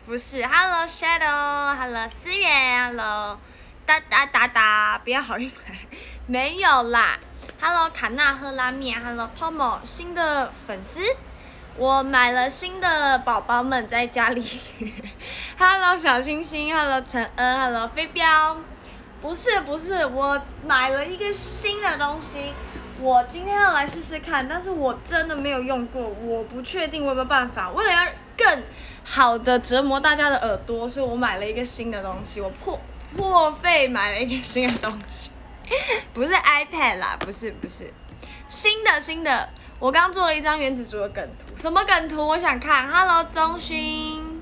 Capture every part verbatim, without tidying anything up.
不是 ，Hello Shadow，Hello 思源 ，Hello 哒哒哒哒，不要好运来，没有啦。Hello 卡纳赫拉面 ，Hello Tomo 新的粉丝，我买了新的宝宝们在家里。Hello 小星星 ，Hello 陈恩 ，Hello 飞镖，不是不是，我买了一个新的东西。我今天要来试试看，但是我真的没有用过，我不确定我有没有办法。为了要更好的折磨大家的耳朵，所以我买了一个新的东西，我破破费买了一个新的东西，不是 iPad 啦，不是不是，新的新的，我刚做了一张原子族的梗图，什么梗图？我想看。Hello 钟勋，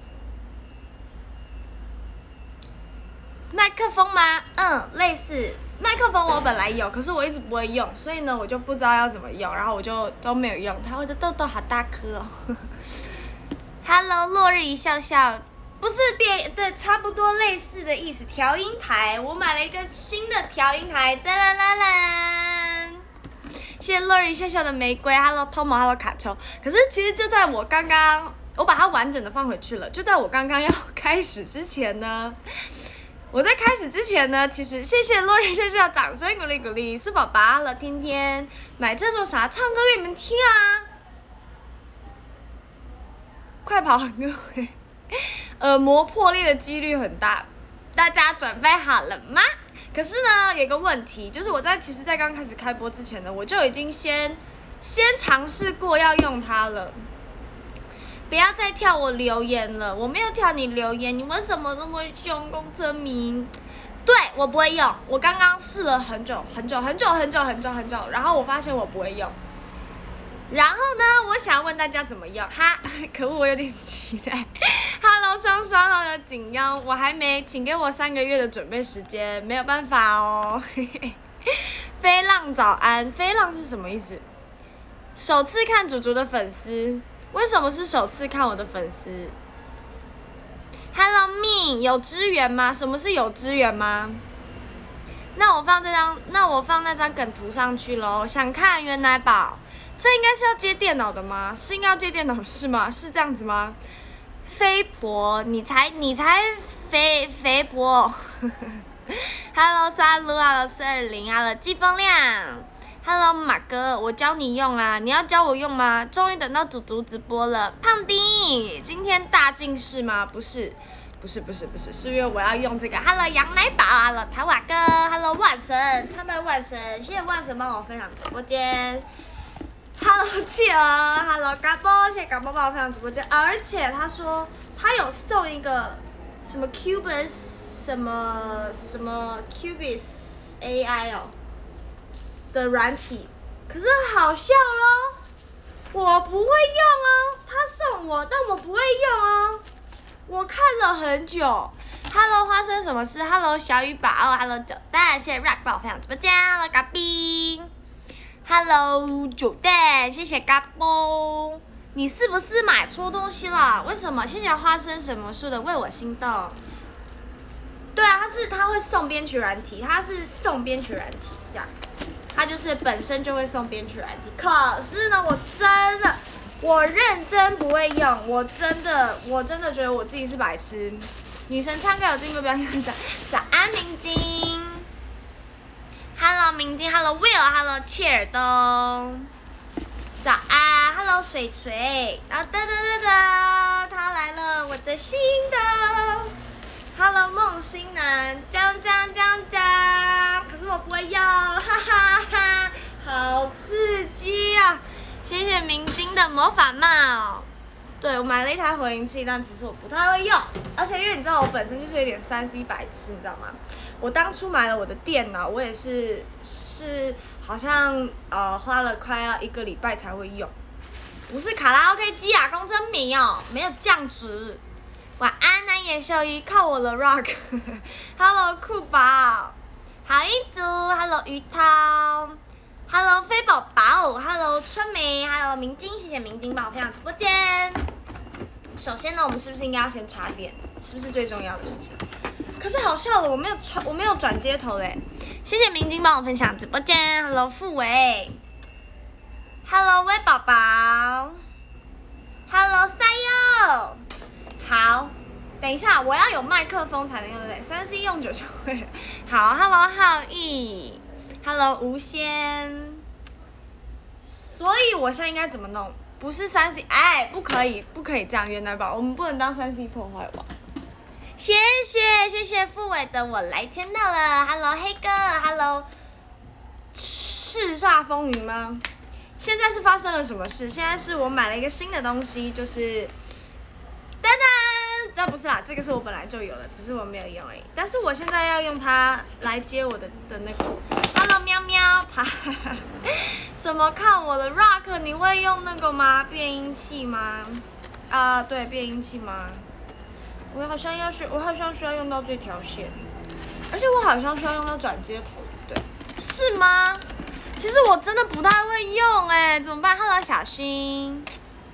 麦克风吗？嗯，类似。麦克风我本来有，可是我一直不会用，所以呢，我就不知道要怎么用，然后我就都没有用它。我的痘痘好大颗哦。Hello， 落日一笑笑，不是变对，差不多类似的意思。调音台，我买了一个新的调音台，哒啦啦啦。谢谢落日一笑笑的玫瑰 ，Hello Tomo，Hello 卡丘。可是其实就在我刚刚，我把它完整的放回去了。就在我刚刚要开始之前呢。我在开始之前呢，其实谢谢落日笑笑掌声鼓励鼓励，是宝宝了天天买这做啥？唱歌给你们听啊！快跑各位，耳膜破裂的几率很大，大家准备好了吗？可是呢，有个问题，就是我在其实，在刚开始开播之前呢，我就已经先先尝试过要用它了。不要再跳我留言了，我没有跳你留言，你为什么那么凶？公车迷，对我不会用，我刚刚试了很久很久很久很久很久很久，然后我发现我不会用，然后呢，我想要问大家怎么用哈？可恶，我有点期待。Hello 双双 ，Hello 景央，我还没，请给我三个月的准备时间，没有办法哦。飞浪早安，飞浪是什么意思？首次看主竹的粉丝。为什么是首次看我的粉丝 ？Hello me， 有支援吗？什么是有支援吗？那我放这张，那我放那张梗图上去喽。想看原来宝，这应该是要接电脑的吗？是应该要接电脑是吗？是这样子吗？飞婆，你才你才肥肥婆。Hello 沙鲁 ，Hello 四二零 ，Hello 季风亮。Hello 马哥，我教你用啊，你要教我用吗？终于等到祖祖直播了，胖丁，今天大近视吗？不是，不是，不是，不是，是因为我要用这个。Hello 羊奶宝 ，Hello 台瓦哥 ，Hello 万神，参拜万神，谢谢万神帮我分享直播间。Hello 企鹅 ，Hello 嘎波，谢谢嘎波帮我分享直播间，而且他说他有送一个什么 Cubus 什么什么 Cubus A I 哦。的软体，可是好笑咯，我不会用哦，他送我，但我不会用哦，我看了很久。Hello 发生什么事 ？Hello 小雨宝 ，Hello 九蛋，谢谢 Rock 帮我分享直播间 ，Hello 嘎冰 ，Hello 九蛋，谢谢嘎波，你是不是买错东西了？为什么？谢谢花生什么树的为我心动。对啊，他是他会送编曲软体，他是送编曲软体这样。它就是本身就会送编曲软体，可是呢，我真的，我认真不会用，我真的，我真的觉得我自己是白痴。女神唱歌有进步表现上，早安明晶 ，Hello 明晶 ，Hello Will，Hello 切尔东，早安 ，Hello 水锤，然后哒哒哒哒，他来了，我的新的。Hello 梦星男，将将将将，可是我不会用，哈哈哈，好刺激啊！谢谢明晶的魔法帽。对，我买了一台回音器，但其实我不太会用，而且因为你知道我本身就是有点三 C 白痴，你知道吗？我当初买了我的电脑，我也是是好像呃花了快要一个礼拜才会用，不是卡拉 OK 机啊，公真迷哦，没有降值。晚安，南野秀一，靠我了 ，Rock。Hello 酷宝，好一组 ，Hello 鱼涛 ，Hello 飞宝宝 ，Hello 春梅 ，Hello 明晶，谢谢明晶帮我分享直播间。首先呢，我们是不是应该要先插电？是不是最重要的事情？可是好笑了，我没有传，我没有转接头嘞。谢谢明晶帮我分享直播间 ，Hello 傅伟 ，Hello 威宝宝 ，Hello 塞柚。好， 等一下，我要有麦克风才能用，对不对？三 C 用久就会了。好 ，Hello 浩毅 ，Hello 吴仙。所以我现在应该怎么弄？不是三 C， 哎，不可以，不可以这样，原来吧，我们不能当三 C 破坏王。谢谢谢谢傅伟的我来签到了 ，Hello 黑哥 ，Hello 叱咤风云吗？现在是发生了什么事？现在是我买了一个新的东西，就是，噔噔，这不是啦，这个是我本来就有的，只是我没有用而已。但是我现在要用它来接我的的那个 ，Hello 喵喵，哈哈哈。什么看我的 Rock？ 你会用那个吗？变音器吗？啊、呃，对，变音器吗？我好像要需，我好像需要用到这条线，而且我好像需要用到转接头，对，是吗？其实我真的不太会用哎，怎么办 ？Hello 小新，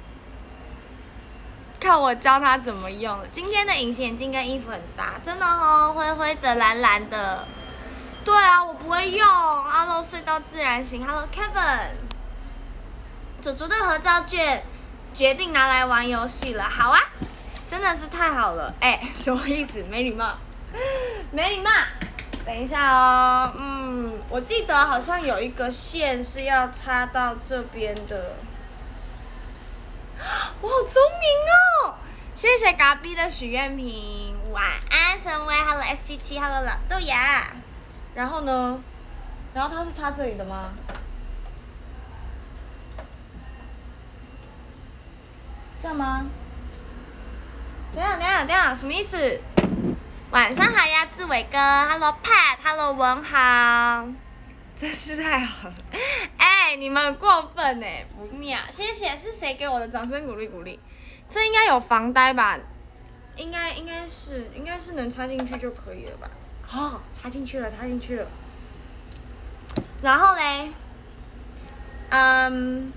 看我教他怎么用。今天的隐形眼镜跟衣服很搭，真的哦，灰灰的，蓝蓝的。对啊，我不会用。Hello 睡到自然醒 ，Hello Kevin， 祖祖的合照卷决定拿来玩游戏了，好啊，真的是太好了。哎、欸，什么意思？没礼貌，没礼貌。等一下哦，嗯，我记得好像有一个线是要插到这边的。我好聪明哦！谢谢嘎逼的许愿瓶，晚安神威 ，Hello S 七七 ，Hello 老豆芽。然后呢？然后它是插这里的吗？这样吗？等一下，等一下，等一下，什么意思？晚上好呀，志伟哥 ，Hello Pat，Hello 文豪，真是太好了！哎、欸，你们过分哎，不妙！谢谢，是谁给我的掌声鼓励鼓励？这应该有防呆吧？应该应该是应该是能插进去就可以了吧？哦，插进去了，插进去了。然后嘞，嗯，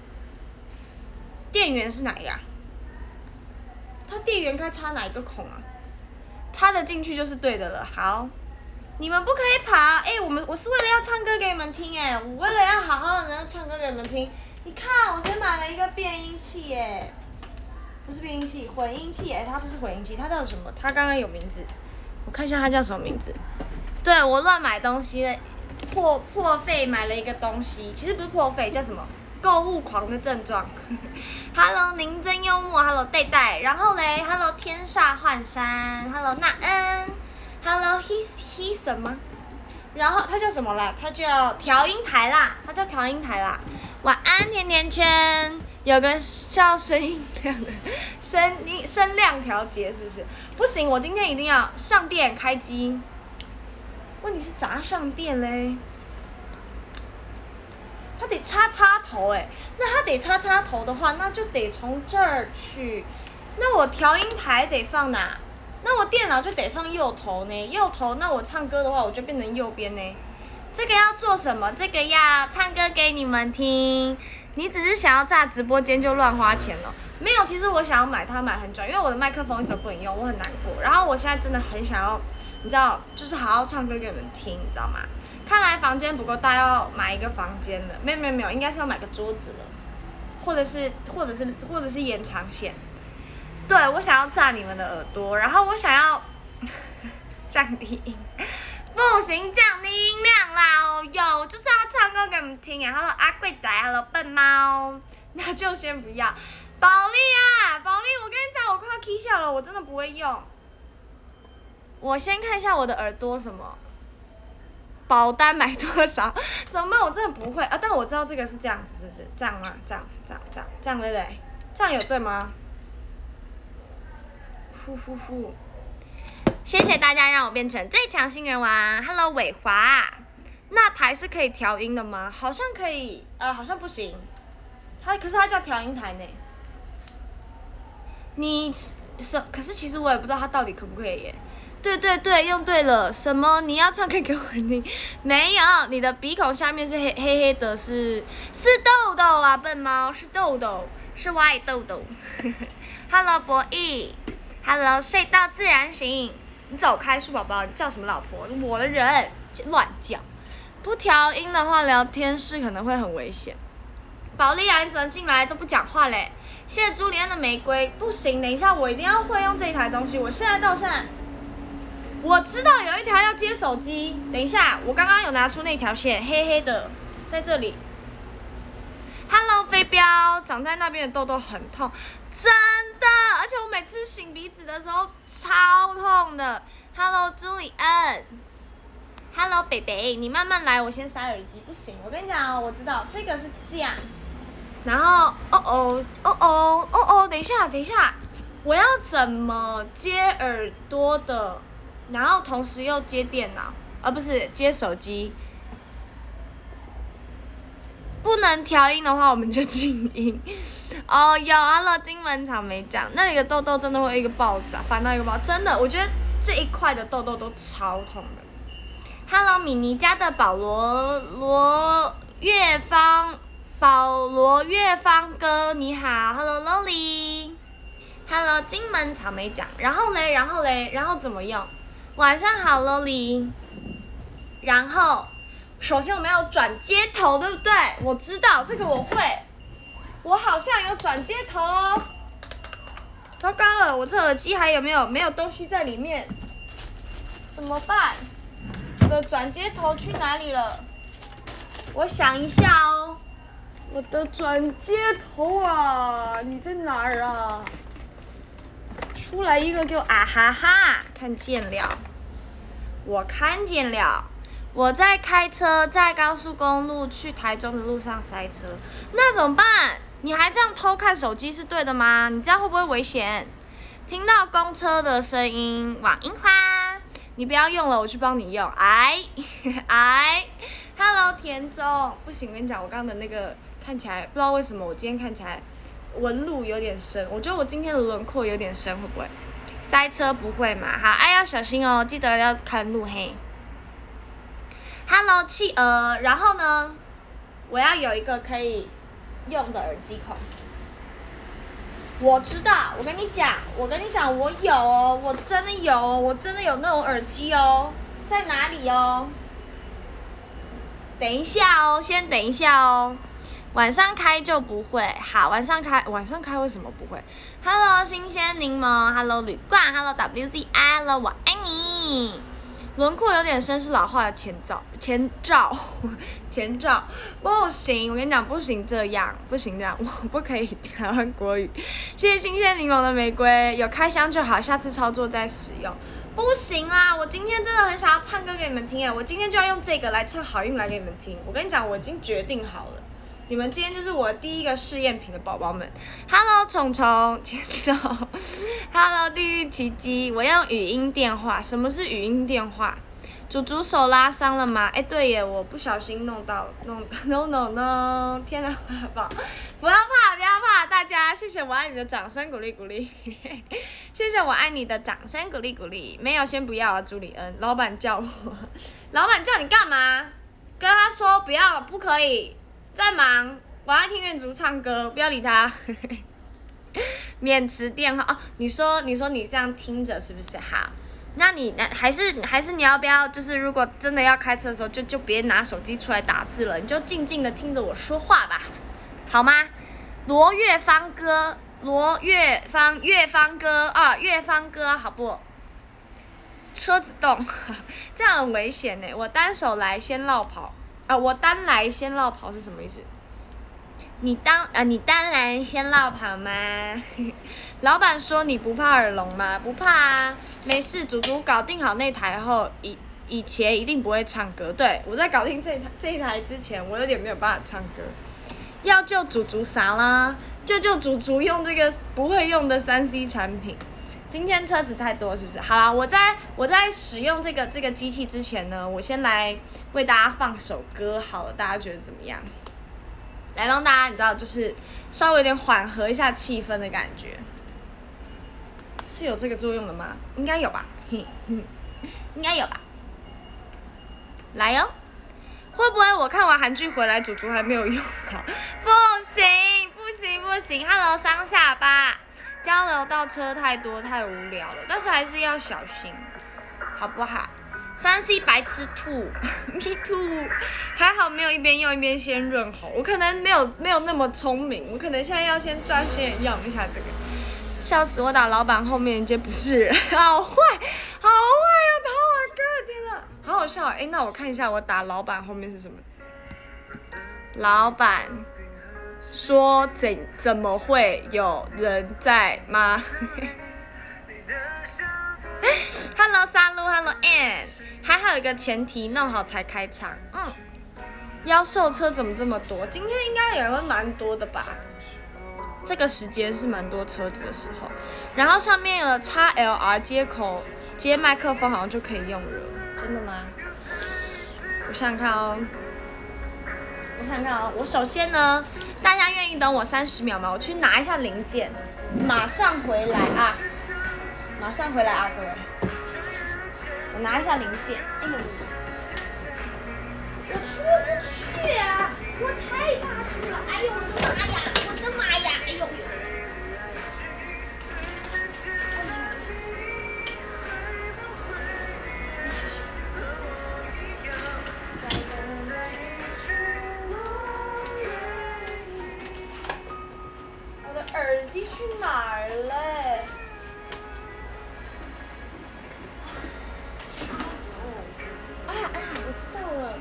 电源是哪一个啊？它电源该插哪一个孔啊？插得进去就是对的了。好，你们不可以跑。哎、欸，我们我是为了要唱歌给你们听哎，我为了要好好的能唱歌给你们听。你看，我今天买了一个变音器耶，不是变音器，混音器哎，它不是混音器，它叫什么？它刚刚有名字，我看一下它叫什么名字。对，我乱买东西，破破费买了一个东西，其实不是破费，叫什么？购物狂的症状。Hello， 您真幽默。Hello， 戴戴。然后嘞 ，Hello， 天煞幻山。Hello， 那恩。Hello， he he 什么？然后它叫什么啦？它叫调音台啦，它叫调音台啦。晚安，甜甜圈。有个叫声音量的声音声量调节是不是？不行，我今天一定要上电开机。问题是咋上电嘞？它得插插头哎，那它得插插头的话，那就得从这儿去。那我调音台得放哪？那我电脑就得放右头呢。右头，那我唱歌的话，我就变成右边呢。这个要做什么？这个要唱歌给你们听。你只是想要炸直播间就乱花钱了？没有，其实我想要买它买很久，因为我的麦克风一直不能用，我很难过。然后我现在真的很想要，你知道，就是好好唱歌给你们听，你知道吗？看来房间不够大，要买一个房间了。没有没有没有，应该是要买个桌子了，或者是或者是或者是延长线。对，我想要炸你们的耳朵，然后我想要降低音，不行，降低音量啦！哦哟，我就是要唱歌给你们听啊。Hello 阿贵仔 ，Hello 笨猫，那就先不要。宝莉啊，宝莉，我跟你讲，我快要 K 笑了，我真的不会用。我先看一下我的耳朵什么。保单买多少？怎么办？我真的不会啊！但我知道这个是这样子，是不是？这样吗？这样，这样，这样，这样对不对？这样有对吗？呼呼呼！谢谢大家让我变成最强新人王。Hello， 伟华，那台是可以调音的吗？好像可以，呃，好像不行。它可是它叫调音台呢。你什？可是其实我也不知道它到底可不可以耶。对对对，用对了。什么？你要唱歌给我听？没有，你的鼻孔下面是黑黑黑的是，是痘痘啊，笨猫，是痘痘，是歪痘痘。Hello， 博弈 ，Hello， 睡到自然醒。你走开，树宝宝，你叫什么老婆？我的人乱叫。不调音的话，聊天室可能会很危险。宝莉啊，你怎么进来都不讲话嘞？ 谢谢朱莉安的玫瑰。不行，等一下，我一定要会用这一台东西。我现在到现在，我知道有一条要接手机。等一下，我刚刚有拿出那条线，黑黑的，在这里。Hello， 飞镖，长在那边的痘痘很痛，真的，而且我每次擤鼻子的时候超痛的。Hello， 朱莉安。Hello， 北北，你慢慢来，我先塞耳机。不行，我跟你讲哦，我知道这个是这样。然后，哦哦，哦哦，哦哦，等一下，等一下，我要怎么接耳朵的？然后同时又接电脑，而、啊、不是接手机。不能调音的话，我们就静音。哦，有 ，Hello， 金门草莓酱，那里的痘痘真的会一个爆炸，翻到一个爆，真的，我觉得这一块的痘痘都超痛的。Hello， 米妮家的保罗罗月芳。保罗月芳哥你好 ，Hello Loli，Hello 金门草莓酱，然后嘞，然后嘞，然后怎么用？晚上好 Loli， 然后首先我们要转接头，对不对？我知道这个我会，我好像有转接头哦。糟糕了，我这耳机还有没有没有东西在里面？怎么办？我的转接头去哪里了？我想一下哦。我的转接头啊，你在哪儿啊？出来一个给我啊哈哈！看见了，我看见了，我在开车，在高速公路去台中的路上塞车，那怎么办？你还这样偷看手机是对的吗？你这样会不会危险？听到公车的声音，往樱花，你不要用了，我去帮你用。哎哎 ，Hello 田中，不行，我跟你讲，我刚刚的那个。看起来不知道为什么我今天看起来纹路有点深，我觉得我今天的轮廓有点深，会不会？塞车不会嘛？好，哎要小心哦，记得要看路嘿。Hello 企鹅，然后呢，我要有一个可以用的耳机孔。我知道，我跟你讲，我跟你讲，我有哦，我真的有哦，我真的有那种耳机哦，在哪里哦？等一下哦，先等一下哦。晚上开就不会，好，晚上开，晚上开为什么不会 ？Hello， 新鲜柠檬 ，Hello 旅馆 ，Hello W Z I，Hello 我爱你。轮廓有点深是老化的前兆，前兆，前兆，不行，我跟你讲，不行这样，不行这样，我不可以台湾国语。谢谢新鲜柠檬的玫瑰，有开箱就好，下次操作再使用。不行啦，我今天真的很想要唱歌给你们听哎，我今天就要用这个来唱好运来给你们听。我跟你讲，我已经决定好了。你们今天就是我第一个试验品的宝宝们。Hello， 虫虫，前奏。Hello， 地狱奇迹，我用语音电话。什么是语音电话？祖祖手拉伤了吗？哎，对耶，我不小心弄到，弄 ，no no no， 天哪，不要不要怕，不要怕，大家，谢谢我爱你的掌声鼓励鼓励，谢谢我爱你的掌声鼓励鼓励。没有，先不要啊，朱里恩，老板叫我，老板叫你干嘛？跟他说不要，不可以。在忙，我要听院竹唱歌，不要理他。免持电话哦，你说你说你这样听着是不是好？那你那还是还是你要不要就是如果真的要开车的时候，就就别拿手机出来打字了，你就静静的听着我说话吧，好吗？罗月芳哥，罗月芳月芳哥啊，月芳哥好不？车子动，这样很危险呢。我单手来先绕跑。啊，我单来先绕跑是什么意思？你当呃，你单来先绕跑吗？老板说你不怕耳聋吗？不怕啊，没事。祖祖搞定好那台后，以以前一定不会唱歌。对，我在搞定这台这一台之前，我有点没有办法唱歌。要救祖祖啥啦？救救祖祖用这个不会用的三 C 产品。今天车子太多是不是？好啦，我在我在使用这个这个机器之前呢，我先来为大家放首歌好了，大家觉得怎么样？来帮大家，你知道，就是稍微有点缓和一下气氛的感觉，是有这个作用的吗？应该有吧，应该有吧。来哦，会不会我看完韩剧回来，祖祖还没有用好？不行不行不行 ，Hello 上下巴。交流道车太多太无聊了，但是还是要小心，好不好？ 三 C 白痴兔，me too， 还好没有一边用一边先润喉，我可能没有没有那么聪明，我可能现在要先专心用一下这个。笑死我打老板后面接不是人，好坏，好坏呀、啊，陶瓦哥，天哪，好好笑哎、欸！那我看一下我打老板后面是什么字。老板说怎怎么会有人在吗？Hello 三路 ，Hello Ann， 还好有一个前提，弄好才开场。嗯，妖兽车怎么这么多？今天应该也会蛮多的吧？这个时间是蛮多车子的时候。然后上面有 X L R 接口接麦克风，好像就可以用了。真的吗？我想想看哦。我想想看哦，我首先呢，大家愿意等我三十秒吗？我去拿一下零件，马上回来啊！马上回来啊，各位！我拿一下零件。哎呦，我出不去啊！我太大只了！哎呦我的妈呀！我的妈呀！哎呦呦！我的耳机去哪儿了？哎呀哎呀，我知道了。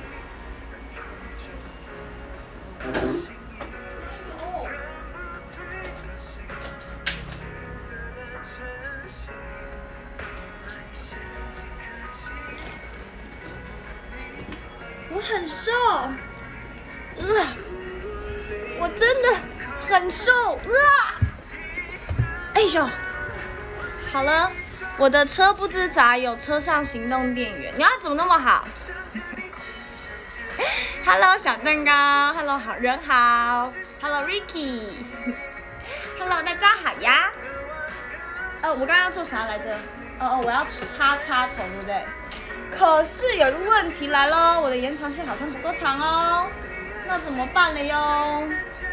我很瘦，呃，我真的很瘦，呃，哎呦，好了，我的车不知咋有车上行动电源，你要怎么那么好？Hello 小蛋糕 ，Hello 好人好 ，Hello Ricky，Hello 大家好呀。呃，我刚刚要做啥来着？哦哦，我要插插头，对不对？可是有一个问题来咯，我的延长线好像不够长哦，那怎么办了哟？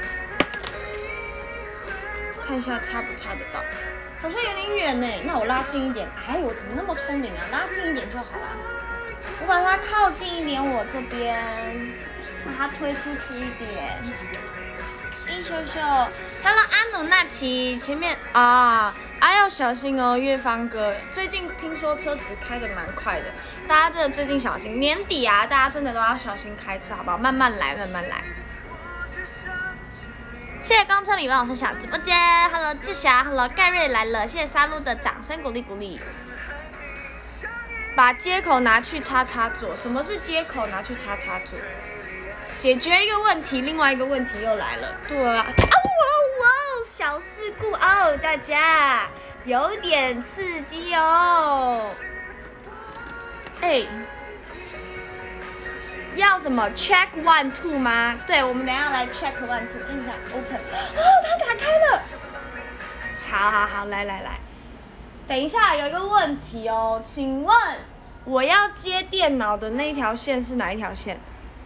看一下插不插得到，好像有点远呢。那我拉近一点。哎，我怎么那么聪明啊？拉近一点就好了。我把它靠近一点，我这边把它推出去一点。一秀秀 ，Hello 阿努纳奇，前面啊。啊，要小心哦，月芳哥。最近听说车子开得蛮快的，大家真的最近小心。年底啊，大家真的都要小心开车，好不好？慢慢来，慢慢来。谢谢钢车米帮我分享直播间 ，Hello 志霞 ，Hello 盖瑞来了，谢谢沙路的掌声鼓励鼓励。把接口拿去插插座，什么是接口拿去插插座？解决一个问题，另外一个问题又来了。对啊。啊哇哇！小事故哦，大家有点刺激哦。哎，要什么 check one two 吗？对，我们等一下来 check one two， 看一下 open。哦，它打开了。好好好，来来来，等一下有一个问题哦，请问我要接电脑的那一条线是哪一条线？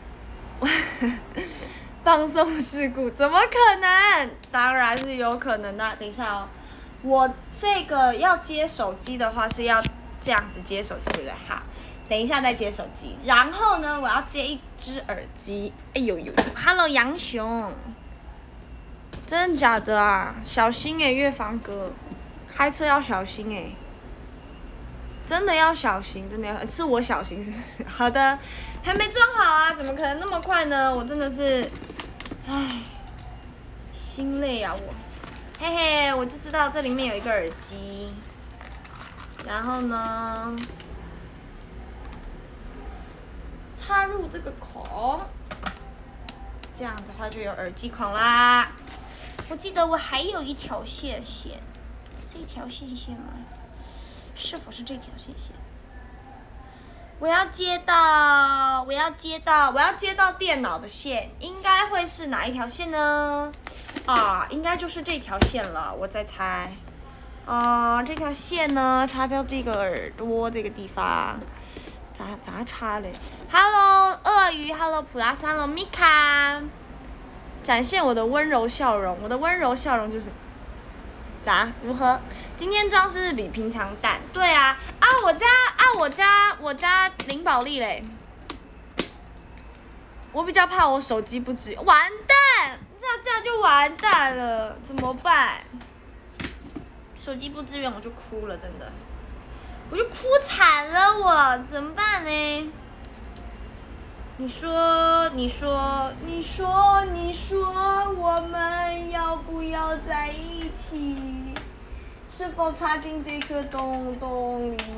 放送事故怎么可能？当然是有可能的。等一下哦，我这个要接手机的话是要这样子接手机，对不对？好，等一下再接手机。然后呢，我要接一只耳机。哎呦呦 ，Hello 杨雄，真的假的啊？小心哎、欸，月芳哥，开车要小心哎、欸，真的要小心，真的要，是我小心是不是？好的，还没装好啊，怎么可能那么快呢？我真的是。唉，心累啊我，嘿嘿，我就知道这里面有一个耳机，然后呢，插入这个孔，这样的话就有耳机孔啦。我记得我还有一条线线，这条线线吗？是否是这条线线？我要接到，我要接到，我要接到电脑的线，应该会是哪一条线呢？啊，应该就是这条线了，我在猜。啊，这条线呢，插到这个耳朵这个地方，咋咋插嘞 ？Hello， 鳄鱼 ，Hello， 普拉桑 ，Hello， 米卡，展现我的温柔笑容，我的温柔笑容就是咋？如何？今天装饰比平常淡。对啊，啊我家啊我家我家林宝丽嘞。我比较怕我手机不支援，完蛋！这样这样就完蛋了，怎么办？手机不支援我就哭了，真的，我就哭惨了我，怎么办呢？你说，你说，你说，你说，我们要不要在一起？是否插进这颗洞洞里？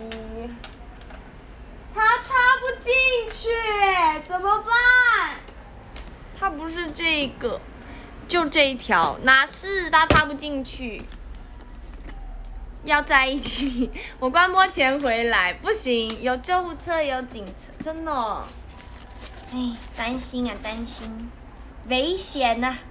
它插不进去，怎么办？它不是这个，就这一条，哪是它插不进去？要在一起，我关播前回来，不行，有救护车，有警车，真的、哦。哎，担心啊，担心，危险呐、啊！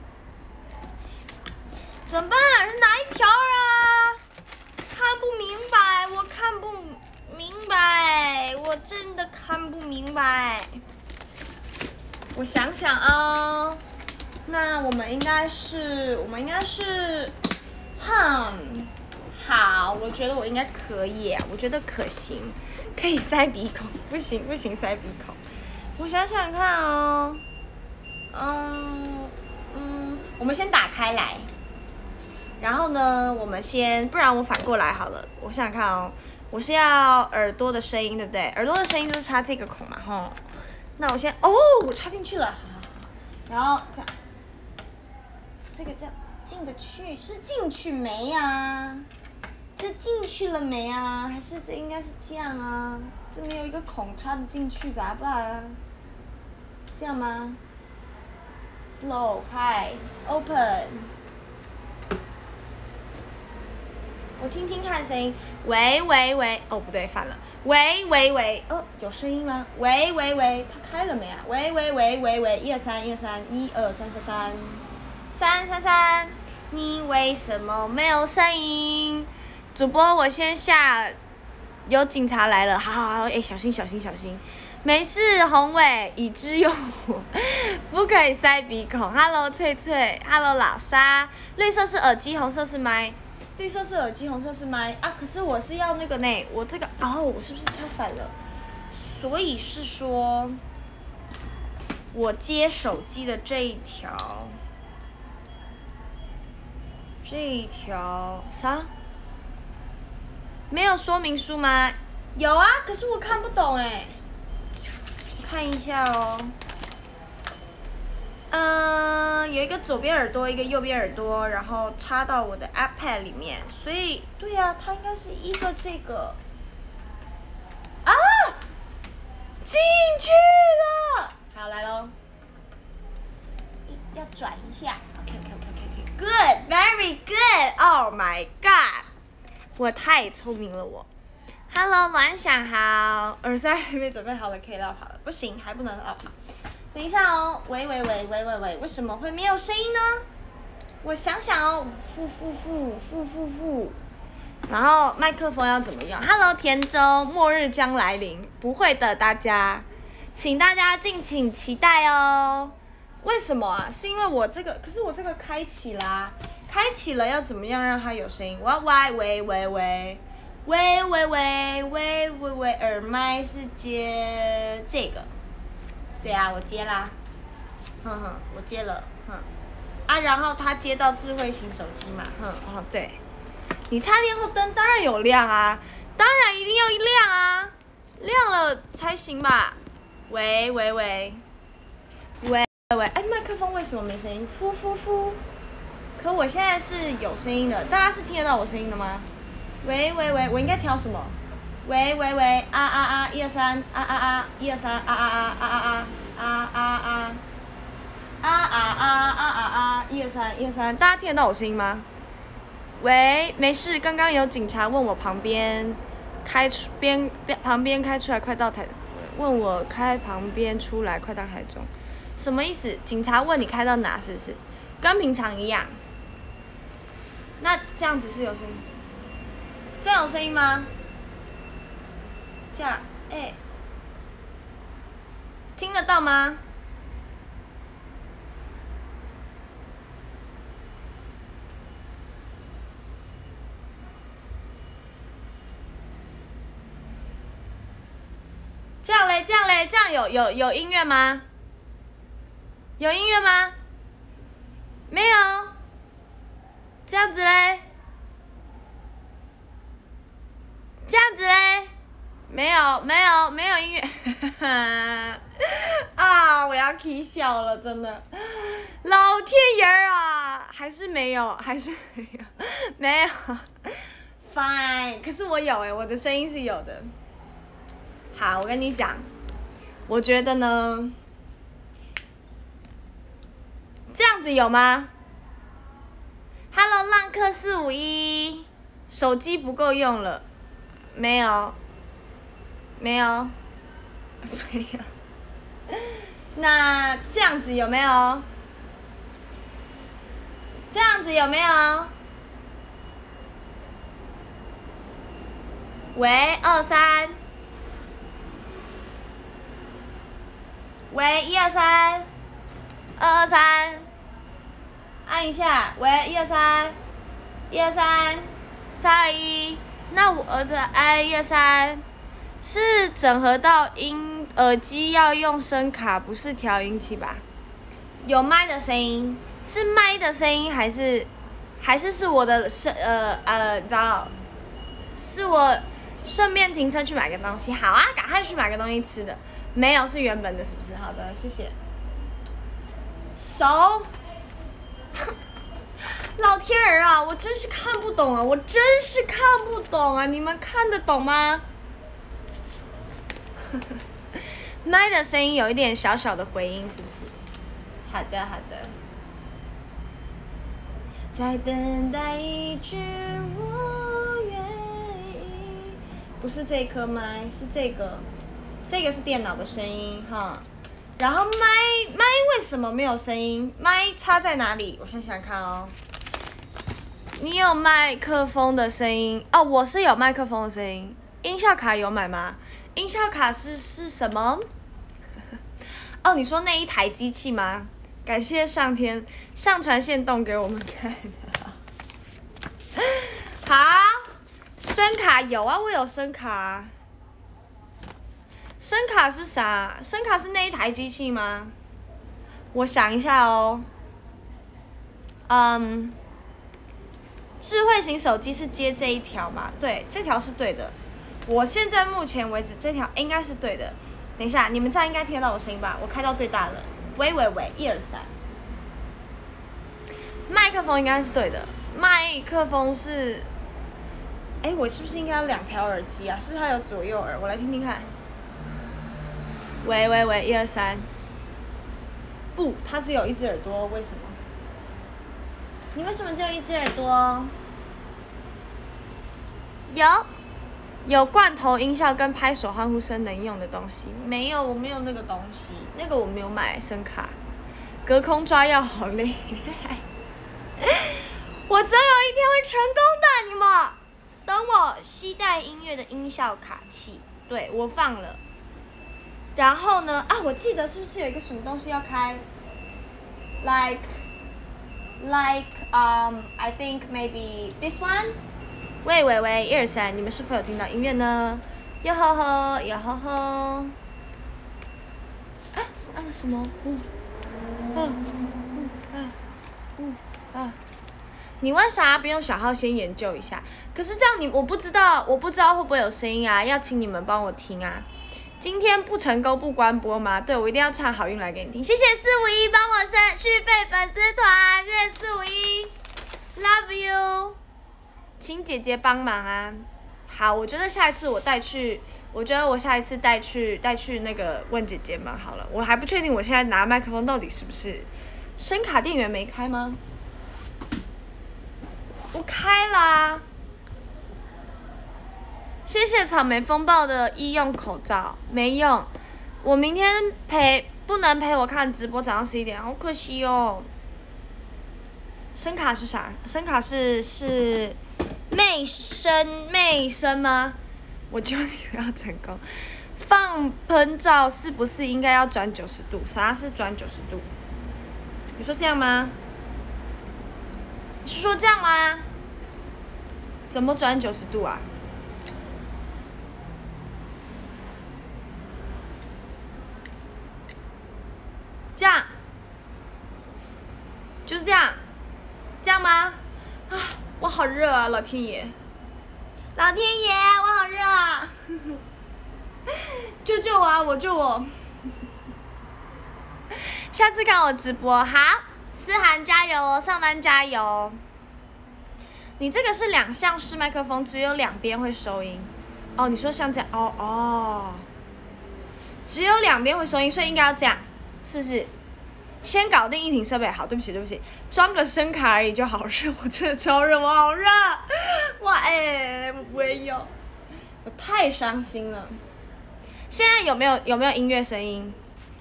怎么办？是哪一条啊？看不明白，我看不明白，我真的看不明白。我想想啊，那我们应该是，我们应该是，哼，好，我觉得我应该可以、啊，我觉得可行，可以塞鼻孔，不行不行，塞鼻孔。我想想看哦，嗯嗯，我们先打开来，然后呢，我们先，不然我反过来好了。我想想看哦，我是要耳朵的声音，对不对？耳朵的声音就是插这个孔嘛，吼。那我先，哦，我插进去了，好好好。然后这样，这个这样进得去，是进去没啊？这进去了没啊？还是这应该是这样啊？这没有一个孔插得进去，咋办？这样吗 ？Blow 开 ，Open。我听听看声音，喂喂喂，哦不对，反了，喂喂喂，哦有声音吗？喂喂喂，它开了没啊？喂喂喂喂喂，一二三，一二三，一二三三三，三三三，你为什么没有声音？主播，我先下，有警察来了，好好好，哎，小心小心小心。没事，宏伟，已知用我，不可以塞鼻孔。Hello， 翠翠 ，Hello， 老沙，绿色是耳机，红色是麦，绿色是耳机，红色是麦啊。可是我是要那个呢，我这个哦，我是不是插反了？所以是说，我接手机的这一条，这一条啥？没有说明书吗？有啊，可是我看不懂哎。看一下哦，嗯、呃，有一个左边耳朵，一个右边耳朵，然后插到我的 iPad 里面，所以对呀、啊，它应该是一个这个啊，进去了，好来喽，要转一下 ，OK OK OK OK OK，Good very good，Oh my God， 我太聪明了我。Hello， 卵想好，耳塞还没准备好了，可以绕跑了。不行，还不能绕跑。等一下哦，喂喂喂喂喂喂，为什么会没有声音呢？我想想哦，呼呼呼呼呼呼。然后麦克风要怎么用 ？Hello， 田中，末日将来临，不会的，大家，请大家敬请期待哦。为什么啊？是因为我这个，可是我这个开启啦，开启了要怎么样让它有声音？我要喂喂喂喂。喂喂喂喂喂喂，耳麦是接这个，对啊，我接啦，哼哼，我接了，哼，啊，然后它接到智慧型手机嘛，哼，哦对，你插电后灯当然有亮啊，当然一定要亮啊，亮了才行吧。喂喂喂，喂喂，哎，麦克风为什么没声音？呼呼呼，可我现在是有声音的，大家是听得到我声音的吗？喂喂喂，我应该调什么？喂喂喂，啊啊啊，一二三，啊啊啊，一二三，啊啊啊，啊啊啊，啊啊啊，啊啊啊啊啊啊，一二三，一二三，大家听得到我声音吗？喂，没事，刚刚有警察问我旁边开出边边旁边开出来，快到台，问我开旁边出来，快到台中，什么意思？警察问你开到哪，是不是？跟平常一样。那这样子是有声音。这样有声音吗？这样，哎、欸，听得到吗？ 喂，这样有有有音乐吗？有音乐吗？没有。这样子嘞？这样子嘞？没有没有没有音乐。啊！我要起笑了，真的。老天爷啊！还是没有，还是没有，没有。Fine， 可是我有哎，我的声音是有的。好，我跟你讲，我觉得呢，这样子有吗 ？Hello， 浪客四五一，手机不够用了，没有，没有，没有。那这样子有没有？这样子有没有？喂，二三。喂，一二三，二二三，按一下。喂，一二三，一二三，三二一。那我儿子哎，一二三，是整合到音耳机要用声卡，不是调音器吧？有麦的声音，是麦的声音还是还是是我的声呃呃，你知道？是我顺便停车去买个东西。好啊，赶快去买个东西吃的。没有，是原本的，是不是？好的，谢谢。手，老天儿啊，我真是看不懂啊，我真是看不懂啊，你们看得懂吗？麦的声音有一点小小的回音，是不是？好的，好的。在等待一句我愿意，不是这颗麦，是这个。这个是电脑的声音哈，然后麦麦为什么没有声音？麦插在哪里？我想想看哦。你有麦克风的声音哦，我是有麦克风的声音。音效卡有买吗？音效卡是是什么？哦，你说那一台机器吗？感谢上天上传限动给我们看。好，声卡有啊，我有声卡啊。声卡是啥？声卡是那一台机器吗？我想一下哦。嗯，智慧型手机是接这一条嘛？对，这条是对的。我现在目前为止这条应该是对的。等一下，你们这样应该听得到我声音吧？我开到最大了。喂喂喂，一二三。麦克风应该是对的。麦克风是，哎，我是不是应该要两条耳机啊？是不是它有左右耳？我来听听看。喂喂喂，一二三。不，它只有一只耳朵，为什么？你为什么只有一只耳朵？有，有罐头音效跟拍手欢呼声能用的东西？没有，我没有那个东西，那个我没有买声卡。隔空抓药好累，我总有一天会成功的，你们等我携带音乐的音效卡器，对我放了。然后呢？啊，我记得是不是有一个什么东西要开 ？Like, like, um, I think maybe this one. 喂喂喂，一二三，你们是否有听到音乐呢？哟吼吼，哟吼吼。啊啊什么？嗯，啊，嗯啊，嗯啊。你为啥不用小号先研究一下？可是这样你我不知道，我不知道会不会有声音啊？要请你们帮我听啊。今天不成功不关播吗？对，我一定要唱好运来给你听。谢谢四五一帮我升续费粉丝团，谢谢四五一 ，Love you， 请姐姐帮忙啊。好，我觉得下一次我带去，我觉得我下一次带去带去那个问姐姐们好了。我还不确定我现在拿麦克风到底是不是声卡电源没开吗？我开啦。谢谢草莓风暴的医用口罩，没用。我明天陪不能陪我看直播，早上十一点，好可惜哦。声卡是啥？声卡是是媚声媚声吗？我求你不要成功。放喷罩是不是应该要转九十度？啥是转九十度？你说这样吗？你是说这样吗？怎么转九十度啊？ 这样，就是这样，这样吗？啊，我好热啊，老天爷！老天爷，我好热啊！救救我啊！我救我！下次看我直播，好，思涵加油哦，上班加油。你这个是两项式麦克风，只有两边会收音。哦，你说像这样，哦哦，只有两边会收音，所以应该要这样，是不是？先搞定一体设备，好，对不起对不起，装个声卡而已就好热，我真的超热，我好热，哇哎，我不会用，我太伤心了。现在有没有有没有音乐声音？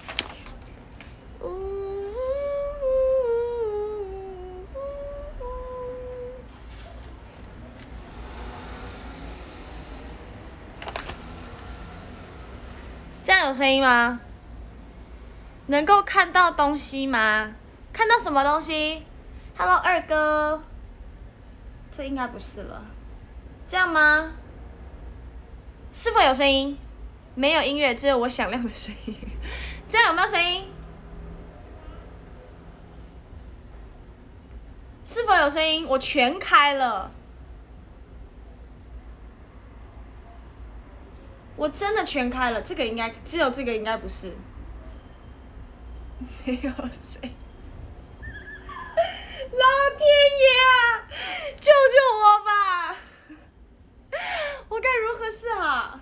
这样有声音吗？能够看到东西吗？看到什么东西 ？Hello， 二哥，这应该不是了。这样吗？是否有声音？没有音乐，只有我响亮的声音。这样有没有声音？是否有声音？我全开了。我真的全开了，这个应该只有这个应该不是，没有谁。老天爷啊，救救我吧！我该如何是好？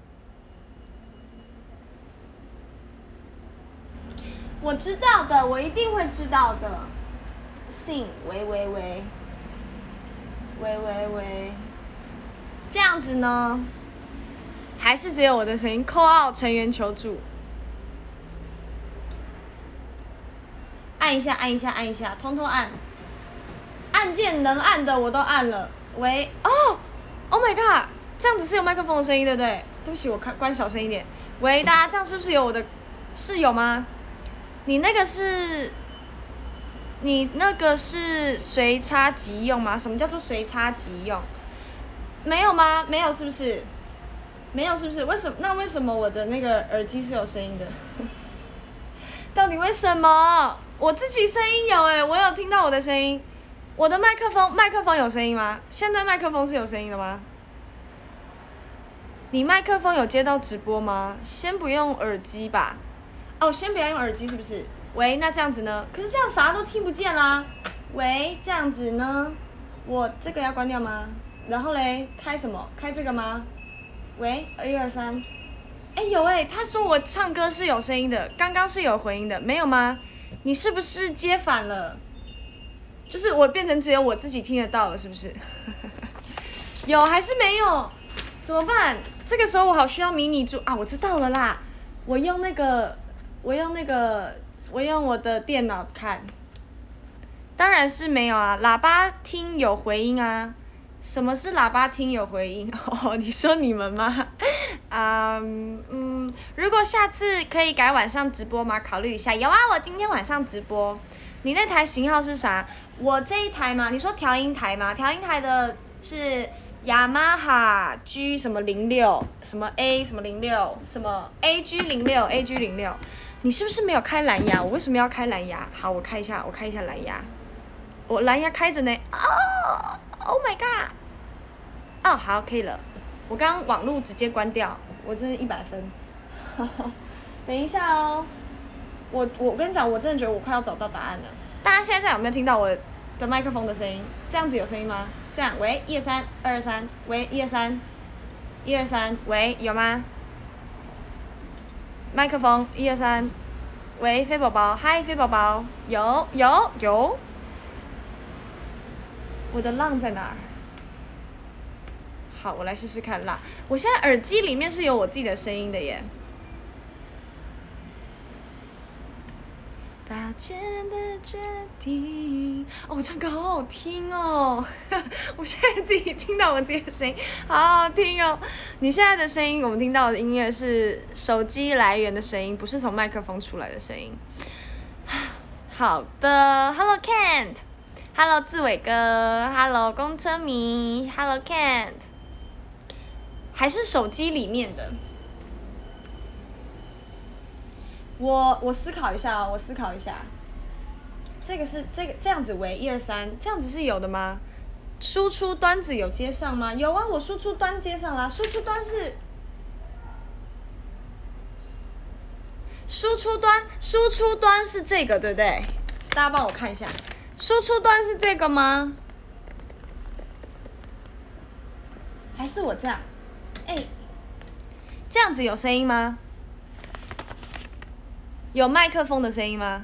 我知道的，我一定会知道的。信，喂喂喂，喂喂喂，这样子呢？还是只有我的声音 ？call out 成员求助。按一下，按一下，按一下，通通按。按键能按的我都按了。喂，哦 ，Oh my god， 这样子是有麦克风的声音，对不对？对不起，我看关小声一点。喂，大家这样是不是有我的？是有吗？你那个是，你那个是随插即用吗？什么叫做随插即用？没有吗？没有，是不是？没有是不是？为什么？那为什么我的那个耳机是有声音的？到底为什么？我自己声音有哎、欸，我有听到我的声音。我的麦克风，麦克风有声音吗？现在麦克风是有声音的吗？你麦克风有接到直播吗？先不用耳机吧。哦，先不要用耳机是不是？喂，那这样子呢？可是这样啥都听不见啦。喂，这样子呢？我这个要关掉吗？然后嘞，开什么？开这个吗？喂，一二三，哎有哎，他说我唱歌是有声音的，刚刚是有回音的，没有吗？你是不是接反了？就是我变成只有我自己听得到了，是不是？有还是没有？怎么办？这个时候我好需要迷你猪啊！我知道了啦，我用那个，我用那个，我用我的电脑看。当然是没有啊，喇叭听有回音啊。什么是喇叭听有回音？哦，你说你们吗？啊、嗯，嗯，如果下次可以改晚上直播吗？考虑一下。有啊，我今天晚上直播。你那台型号是啥？我这一台嘛，你说调音台吗？调音台的是雅马哈 G 什么零六，什么 A 什么零六，什么 A G 零六 A G 零六。你是不是没有开蓝牙？我为什么要开蓝牙？好，我开一下，我开一下蓝牙。我蓝牙开着呢。哦 ，Oh my god！ 哦，好，可以了。我刚刚网路直接关掉，我真的一百分。等一下哦，我我跟你讲，我真的觉得我快要找到答案了。大家现在有没有听到我的麦克风的声音？这样子有声音吗？这样，喂，一二三，二二三，喂，一二三，一二三，喂，有吗？麦克风，一二三，喂，飞宝宝，嗨，飞宝宝，有有有。我的浪在哪儿？好，我来试试看啦。我现在耳机里面是有我自己的声音的耶。抱歉的决定，哦，我唱歌好好听哦！我现在自己听到我自己的声音，好好听哦。你现在的声音，我们听到的音乐是手机来源的声音，不是从麦克风出来的声音。好的 ，Hello Kent，Hello 志伟哥 ，Hello 公车迷 ，Hello Kent， 还是手机里面的。 我我思考一下哦，我思考一下。这个是这个这样子为一二三，这样子是有的吗？输出端子有接上吗？有啊，我输出端接上啦。输出端是输出端，输出端是这个对不对？大家帮我看一下，输出端是这个吗？还是我这样？哎、欸，这样子有声音吗？有麦克风的声音吗？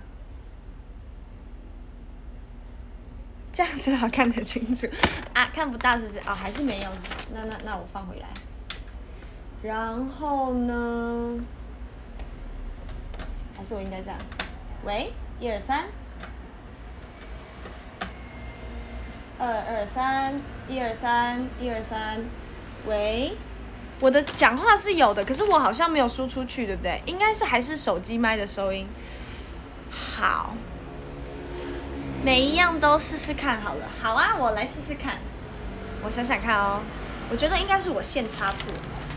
这样最好看得清楚啊，看不到是不是？哦，还是没有是不是？那那那我放回来。然后呢？还是我应该这样？喂，一二三，二二三，一二三，一二三，喂，我的讲话是有的，可是我好像没有输出去，对不对？应该是还是手机麦的收音。好。每一样都试试看好了，好啊，我来试试看。我想想看哦，我觉得应该是我线插错。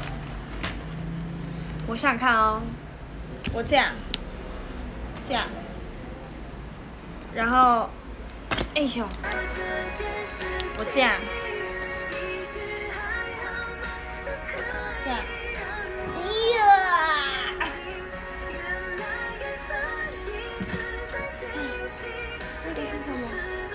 我想想看哦，我这样，这样，然后，哎呦，我这样，这样，呀。这个是什么？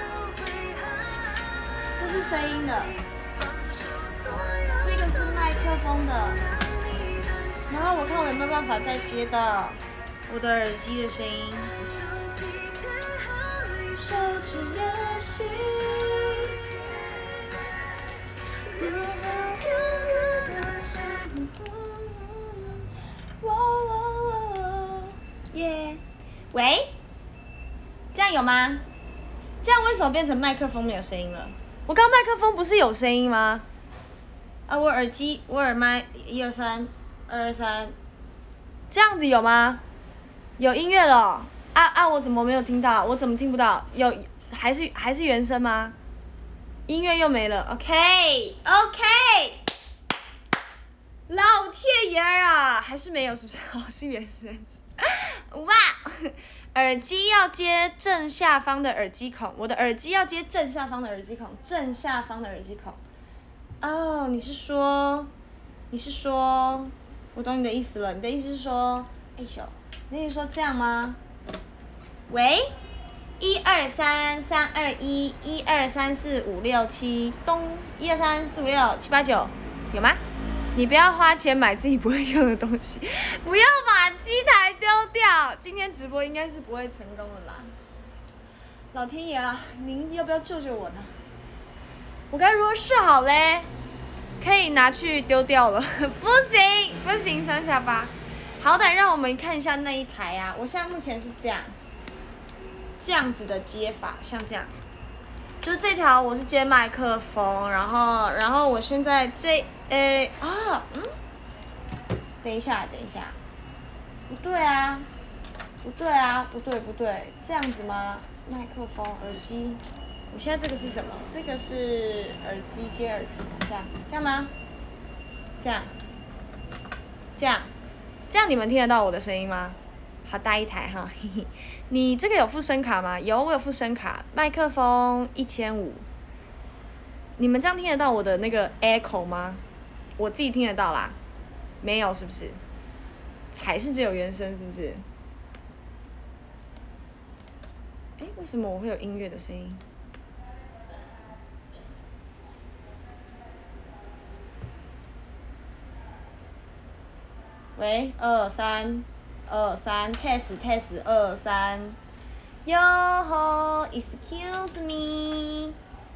这是声音的，这个是麦克风的，然后我看我有没有办法再接到我的耳机的声音。耶，喂？这样有吗？这样为什么变成麦克风没有声音了？我刚麦克风不是有声音吗？啊，我耳机，我耳麦，一二三，二二三，这样子有吗？有音乐了。啊啊！我怎么没有听到？我怎么听不到？有还是还是原声吗？音乐又没了。OK OK。老天爷啊，还是没有，是不是？哦，是原声。哇！耳机要接正下方的耳机孔，我的耳机要接正下方的耳机孔，正下方的耳机孔。哦，你是说，你是说，我懂你的意思了。你的意思是说，哎呦，你的意思说这样吗？喂，一二三三二一，一二三四五六七，咚，一二三四五六七八九，有吗？你不要花钱买自己不会用的东西，不要把机台丢掉。今天直播应该是不会成功的啦。老天爷啊，您要不要救救我呢？我该如何是好嘞？可以拿去丢掉了，不行不行，上下巴。好歹让我们看一下那一台啊。我现在目前是这样，这样子的接法，像这样。就是这条我是接麦克风，然后然后我现在这诶啊嗯，等一下等一下，不对啊，不对啊不对不对，这样子吗？麦克风耳机，我现在这个是什么？这个是耳机接耳机，这样这样吗？这样，这样，这样你们听得到我的声音吗？好大一台哈，嘿嘿。你这个有附声卡吗？有，我有附声卡。麦克风一千五。你们这样听得到我的那个 echo 吗？我自己听得到啦。没有是不是？还是只有原声是不是？哎，为什么我会有音乐的声音？喂，二三。二三 test test 二三 ，Yo ho excuse me，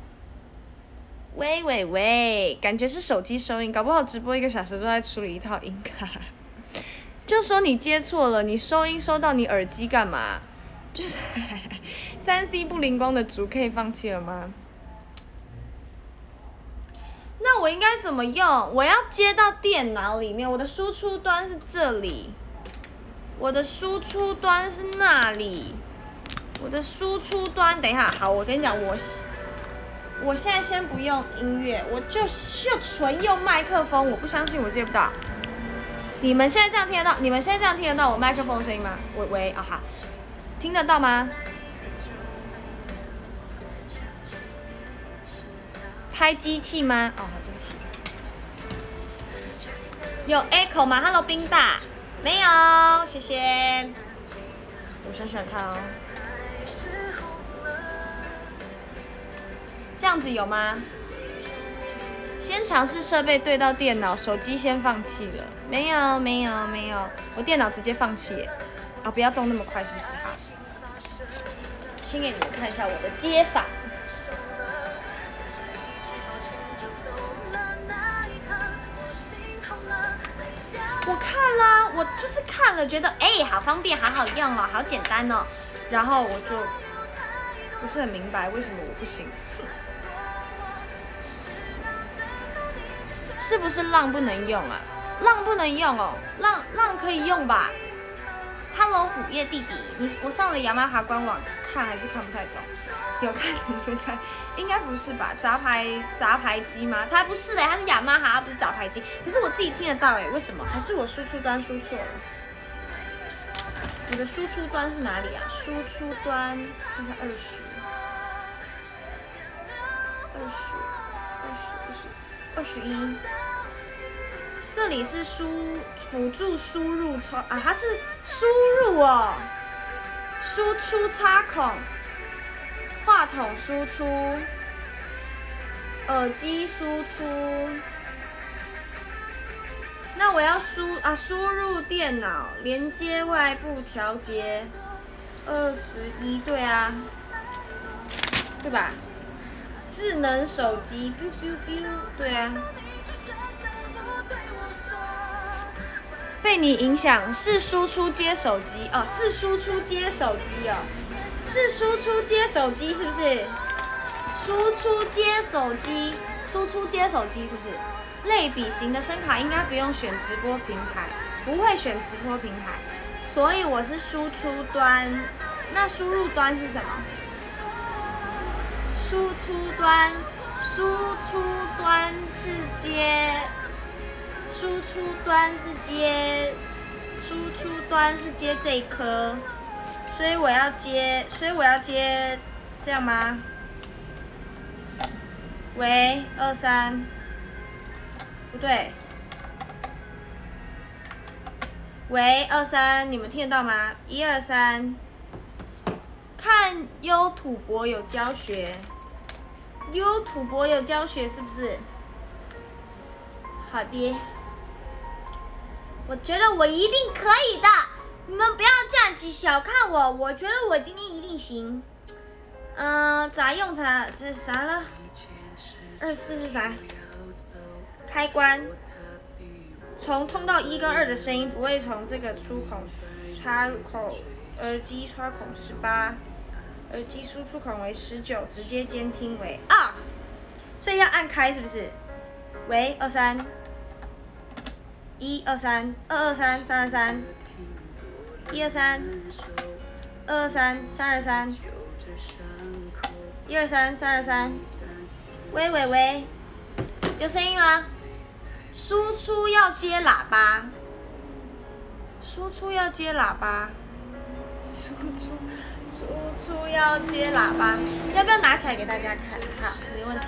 喂喂喂，感觉是手机收音，搞不好直播一个小时都在处理一套音卡。就说你接错了，你收音收到你耳机干嘛？就是三 C 不灵光的主可以放弃了吗？那我应该怎么用？我要接到电脑里面，我的输出端是这里。我的输出端是那里，我的输出端，等一下，好，我跟你讲，我我现在先不用音乐，我就就纯用麦克风，我不相信我接不到。 你们现在这样听得到？你们现在这样听得到我麦克风声音吗？喂喂，啊哈，听得到吗？拍机器吗？哦，好，对不起。有 echo 吗 ？Hello， 冰大，没有，谢谢。我想想看哦。这样子有吗？先尝试设备对到电脑，手机先放弃了。没有，没有，没有，我电脑直接放弃耶。啊，不要动那么快，是不是？好，先给你们看一下我的接法。我看啦，我就是看了，觉得哎、欸，好方便，好好用哦，好简单哦，然后我就不是很明白为什么我不行。是不是浪不能用啊？浪不能用哦，浪浪可以用吧 ？Hello， 虎叶弟弟，你我上了雅马哈官网看还是看不太懂？有看没看？应该不是吧？杂牌杂牌机吗？才不是嘞，它是雅马哈，不是杂牌机。可是我自己听得到哎，为什么？还是我输出端输错了？我的输出端是哪里啊？输出端看一下二十，二十，二十，二十。二十一，这里是输辅助输入抽啊，它是输入哦，输出插孔，话筒输出，耳机输出。那我要输啊，输入电脑，连接外部调节，二十一，对啊，对吧？智能手机 ，biu biu biu， 对啊。被你影响是输出接手机哦，是输出接手机哦，是输出接手机是不是？输出接手机，输出接手机是不是？类比型的声卡应该不用选直播平台，不会选直播平台，所以我是输出端。那输入端是什么？输出端，输出端是接，输出端是接，输出端是接这一颗，所以我要接，所以我要接，这样吗？喂，二三，不对，喂，二三，你们听得到吗？一二三，看优土博有教学。优土博有教学是不是？好的，我觉得我一定可以的，你们不要这样子小看我，我觉得我今天一定行。嗯、呃，咋用它？这是啥了？二四是啥？开关。从通道一跟二的声音不会从这个出口插口，耳机插孔十八。耳机输出孔为十九，直接监听为 off， 所以要按开是不是？喂，二三，一二三，二二三，三二三，一二三，二二三，三二三，一二三，三二三，喂喂喂，有声音吗？输出要接喇叭，输出要接喇叭，输出。输出要接喇叭，要不要拿起来给大家看？好，没问题。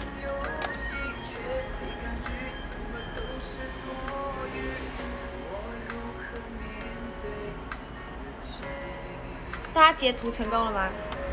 大家截图成功了吗？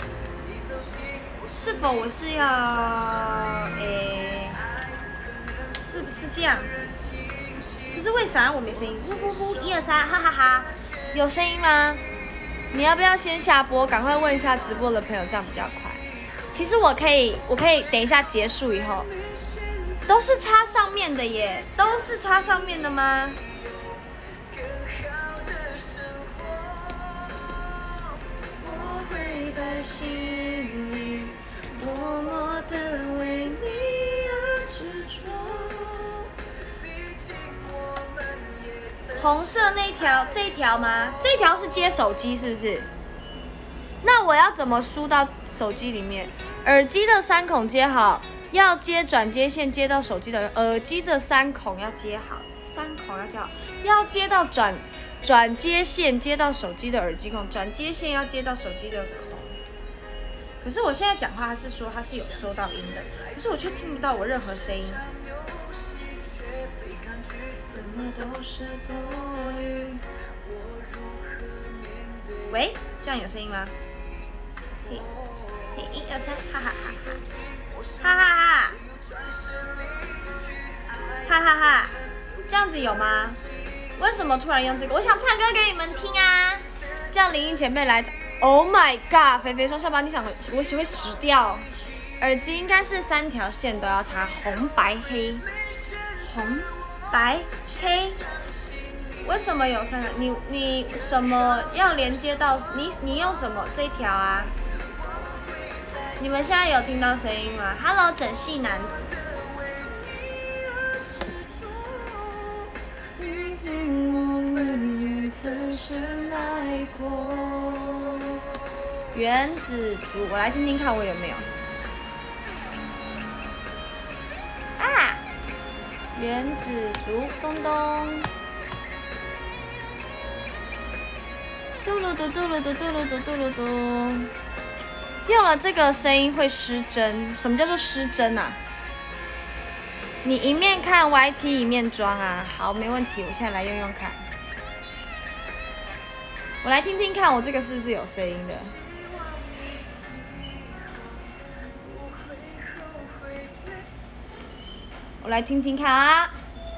是否我是要，诶，是不是这样子？可是为啥我没声音？呼呼呼，一二三，哈哈哈，有声音吗？你要不要先下播？赶快问一下直播的朋友，这样比较快。其实我可以，我可以等一下结束以后，都是插上面的耶，都是插上面的吗？我会在心里默默地为你而执着。红色那条，这一条吗？这条是接手机是不是？那我要怎么输到手机里面？耳机的三孔接好，要接转接线接到手机的耳机的三孔要接好， 三孔要接好，要接到转转接线，接到手机的耳机孔，转接线要接到手机的孔。可是我现在讲话，他是说他是有收到音的，可是我却听不到我任何声音。怎么都是多余。喂，这样有声音吗？嘿，嘿，一二三，哈哈哈哈，哈哈哈，哈哈哈，这样子有吗？为什么突然用这个？我想唱歌给你们听啊！叫林英前辈来。Oh my god！ 肥肥说下巴，你想我会死掉。耳机应该是三条线都要插，红白黑，红白黑。为什么有三个？你你什么要连接到你你用什么这一条啊？你们现在有听到声音吗 ？Hello， 整系男子。原子竹，我来听听看我有没有。啊！原子竹，咚咚。嘟噜嘟嘟噜嘟嘟噜嘟嘟噜嘟。用了这个声音会失真，什么叫做失真啊？你一面看 Y T 一面装啊？好，没问题，我现在来用用看。我来听听看，我这个是不是有声音的？我来听听看啊。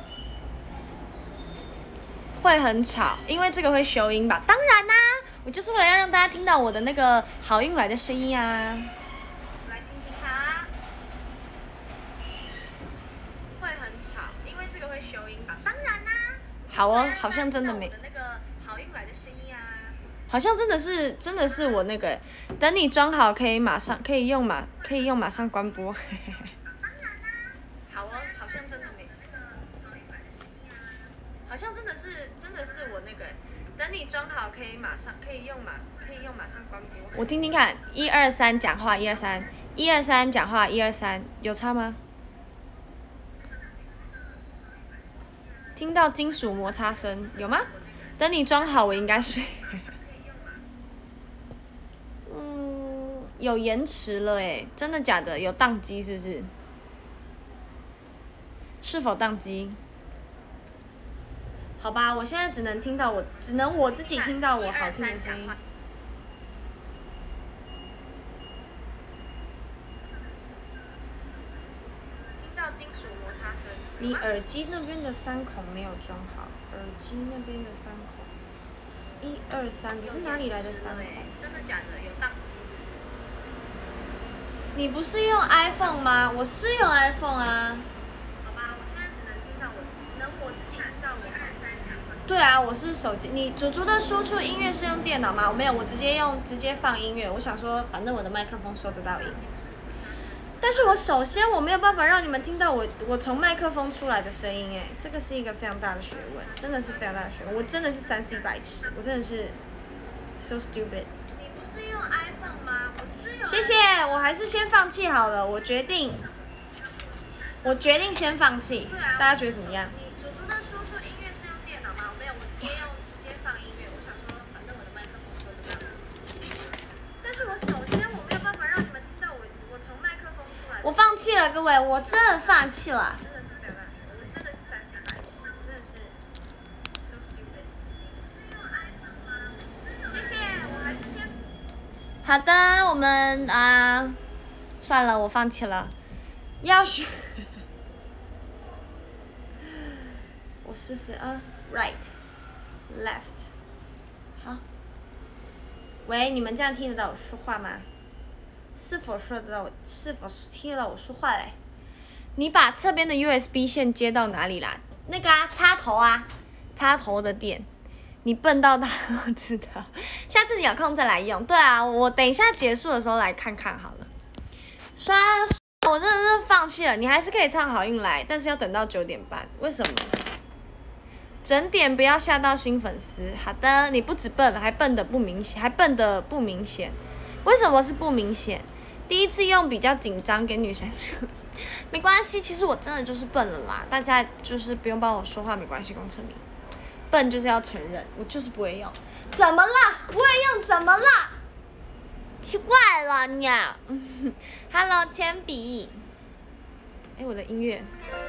会很吵，因为这个会修音吧？当然啦、啊，我就是为了要让大家听到我的那个好运来的声音啊。我来听听看啊。会很吵，因为这个会修音吧？当然啦、啊。好哦，好像真的没。那个好运来的声音啊。好像真的是，真的是我那个，等你装好可以马上可以用马可以用马上关播。好哦，好像真的没。好像真的是，真的是我那个，等你装好可以马上可以用马可以用马上关播。我听听看，一二三讲话，一二三，一二三讲话，一二三，有差吗？听到金属摩擦声有吗？等你装好，我应该是。嗯，有延迟了哎，真的假的？有宕机是不是？是否宕机？好吧，我现在只能听到我，只能我自己听到我好听的声音。听到金属摩擦声。你耳机那边的三孔没有装好，耳机那边的三孔，一二三，可是哪里来的三孔？真的假的？有宕机是不是？你不是用 iPhone 吗？我是用 iPhone 啊。好吧，我现在只能听到我，只能我自己听到我。对啊，我是手机。你足足的说出音乐是用电脑吗？我没有，我直接用直接放音乐。我想说，反正我的麦克风收得到音。但是我首先我没有办法让你们听到我我从麦克风出来的声音，哎，这个是一个非常大的学问，真的是非常大的学问。我真的是三 C 白痴，我真的是 so stupid。你不是用 iPhone 吗？我是用。谢谢，我还是先放弃好了。我决定，我决定先放弃。大家觉得怎么样？你足足的说出音乐是用电脑吗？没有，我直接用直接放音乐。我想说，反正我的麦克风收得到。但是我首先我没有办法让你们听到我我从麦克风出来。我放弃了，各位，我真的放弃了。真的是非常大学，我真的是三 C 白痴，我真的是 so stupid。你不是用 iPhone 吗？谢谢，我还是先。好的，我们啊、呃，算了，我放弃了。要学。我试试啊 ，right，left， 好。喂，你们这样听得到我说话吗？是否说得到我？是否听得到我说话嘞？你把这边的 U S B 线接到哪里啦？那个啊，插头啊，插头的电。你笨到大家都知道，下次你有空再来用。对啊，我等一下结束的时候来看看好了。虽然我真的是放弃了，你还是可以唱好运来，但是要等到九点半。为什么？整点不要吓到新粉丝。好的，你不止笨，还笨的不明显，还笨的不明显。为什么是不明显？ 第一次用比较紧张，给女生没关系，其实我真的就是笨了啦，大家就是不用帮我说话，没关系，公车迷。笨就是要承认，我就是不会用。怎么啦？不会用怎么啦？奇怪了你。Hello， 铅笔。哎，我的音乐。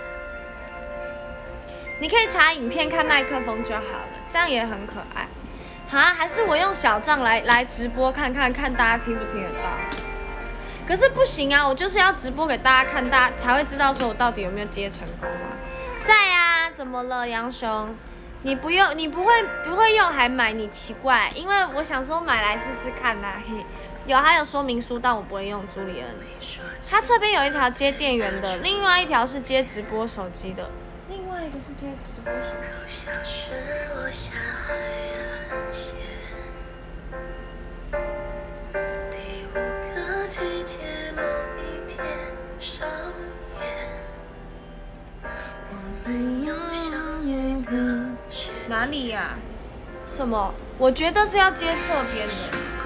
你可以查影片看麦克风就好了，这样也很可爱。哈，还是我用小账来来直播看看看大家听不听得到？可是不行啊，我就是要直播给大家看，大家才会知道说我到底有没有接成功啊。在呀、啊，怎么了，杨雄？你不用，你不会不会用还买，你奇怪，因为我想说买来试试看呐、啊。嘿，有还有说明书，但我不会用。朱莉恩，它这边有一条接电源的，另外一条是接直播手机的，另外一个是接直播手机。哪里呀、啊？什么？我觉得是要接侧边的。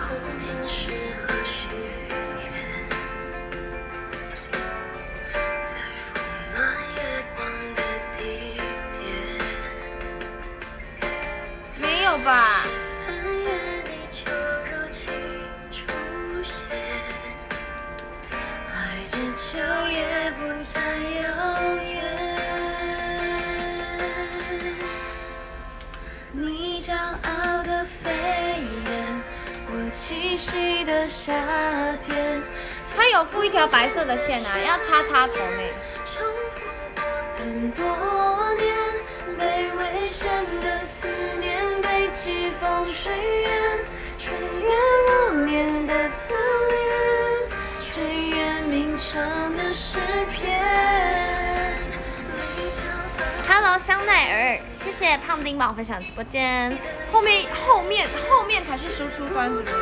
没有吧？七夕的夏天，它有附一条白色的线啊，要插插头呢。很多年，被危险的思念被季风吹远，吹远我念的侧脸，吹远鸣唱的诗篇。Hello， 香奈儿，谢谢胖丁帮我分享直播间。后面后面后面才是输出关，是不是？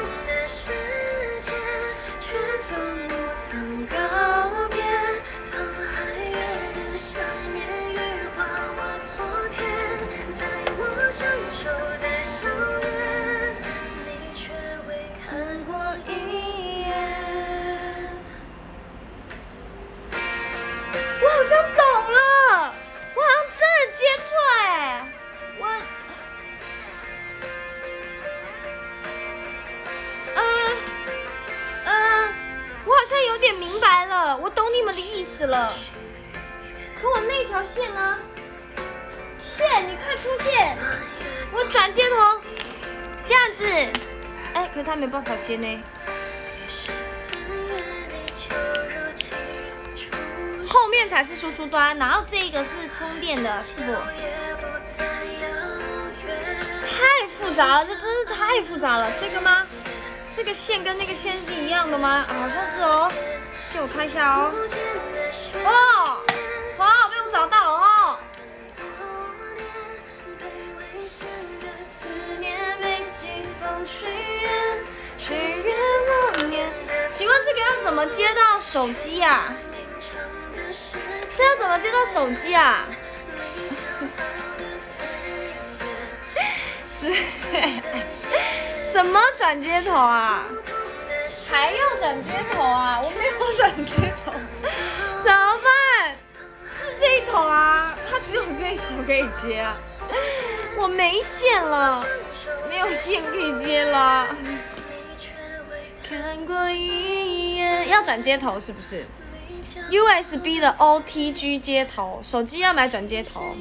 我好像懂了，我好像真的接错哎，我，嗯嗯，我好像有点明白了，我懂你们的意思了。可我那条线呢？线，你快出现！我转接头，这样子，哎，可是它没办法接呢。后面才是输出端，然后这个是充电的，是不？太复杂了，这真是太复杂了。这个吗？这个线跟那个线是一样的吗？啊、好像是哦，借我猜一下哦。哦，好，被我找到了哦。思念被季风吹远，吹远我念。请问这个要怎么接到手机啊？这要怎么接到手机啊？什么转接头啊？还要转接头啊？我没有转接头，怎么办？是这一头啊，它只有这一头可以接啊，我没线了，没有线可以接了。看过一眼，要转接头是不是？U S B 的 O T G 接头，手机要买转接头，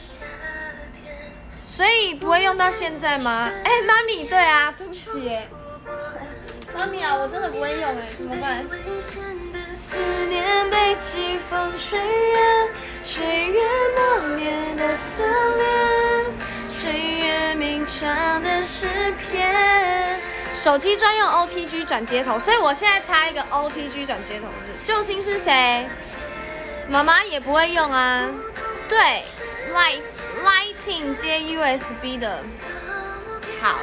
所以不会用到现在吗？哎、欸，妈咪，对啊，对不起，妈咪啊，我真的不会用哎，怎么办？思念被季风吹远，吹远默念的侧脸，吹远鸣唱的诗篇。手机专用 O T G 转接头，所以我现在插一个 O T G 转接头。救星是谁？妈妈也不会用啊。对 ，Light Lighting 接 U S B 的。好。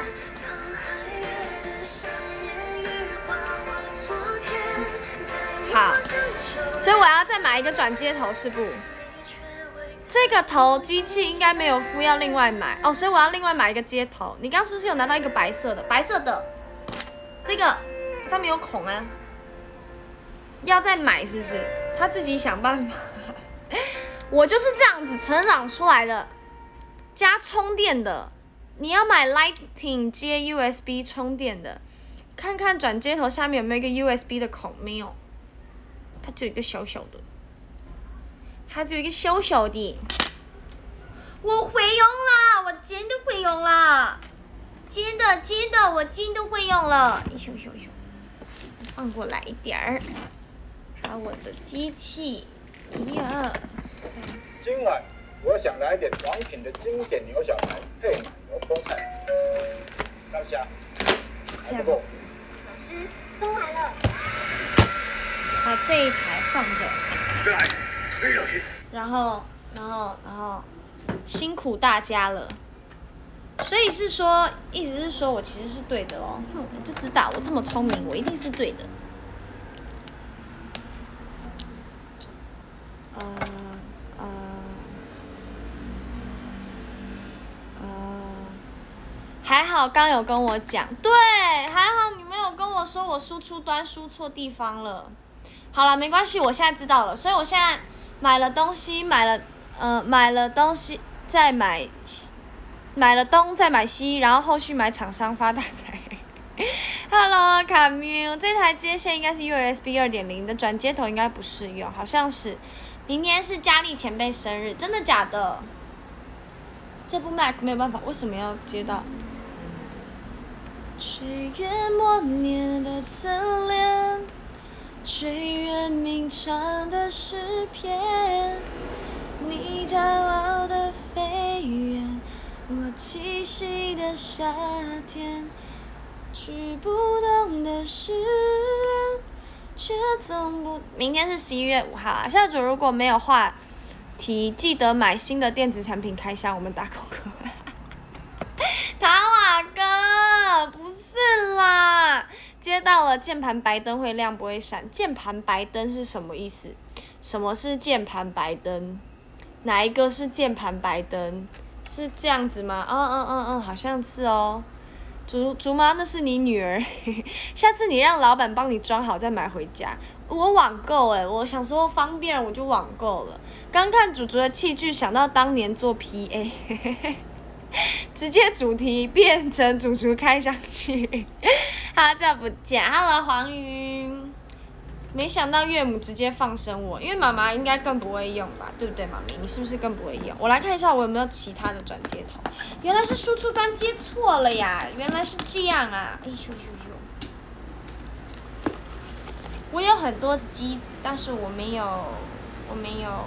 好，所以我要再买一个转接头，是不？这个头机器应该没有附，要另外买哦，所以我要另外买一个接头。你刚刚是不是有拿到一个白色的？白色的，这个它没有孔啊。 要再买是不是？他自己想办法。我就是这样子成长出来的，加充电的。你要买 Lightning 接 U S B 充电的，看看转接头下面有没有一个 U S B 的孔，没有，它只有一个小小的，它只有一个小小的。我会用了，我真的会用了，真的真的我真的会用了。咻咻咻，放过来一点儿，把我的机器，哎呀， 今晚我想来点王品的经典牛小排配奶油风菜，高虾， 这样子。 老师，风来了。 把这一台放着。 来，吹上去。 然后，然后，然后，辛苦大家了。所以是说，意思是说我其实是对的咯。哼，我就知道我这么聪明，我一定是对的。呃呃呃，还好刚有跟我讲，对，还好你没有跟我说我输出端输错地方了。好了，没关系，我现在知道了，所以我现在买了东西，买了呃买了东西，再买买了东再买西，然后后续买厂商发大财。Hello， 卡缪，这台接线应该是 U S B 二点零 的，转接头应该不适用，好像是。明天是佳丽前辈生日，真的假的？这部 Mac 没有办法，为什么要接到？岁月默念的侧脸，追远鸣唱的诗篇，你骄傲的飞远，我栖息的夏天，举不动的失恋。却总不，明天是十一月五号啊！校主如果没有话题，记得买新的电子产品开箱，我们打广告。塔瓦哥，不是啦，接到了，键盘白灯会亮不会闪。键盘白灯是什么意思？什么是键盘白灯？哪一个是键盘白灯？是这样子吗？嗯嗯嗯嗯，好像是哦。竹竹妈，那是你女儿，下次你让老板帮你装好再买回家。我网购哎、欸，我想说方便我就网购了。刚看竹竹的器具，想到当年做 P A， 直接主题变成竹竹开箱去。好久不见 ，Hello 黄云。没想到岳母直接放生我，因为妈妈应该更不会用吧，对不对，妈咪？你是不是更不会用？我来看一下我有没有其他的转接头。原来是输出端接错了呀！原来是这样啊！哎呦呦呦！我有很多的机子，但是我没有，我没有。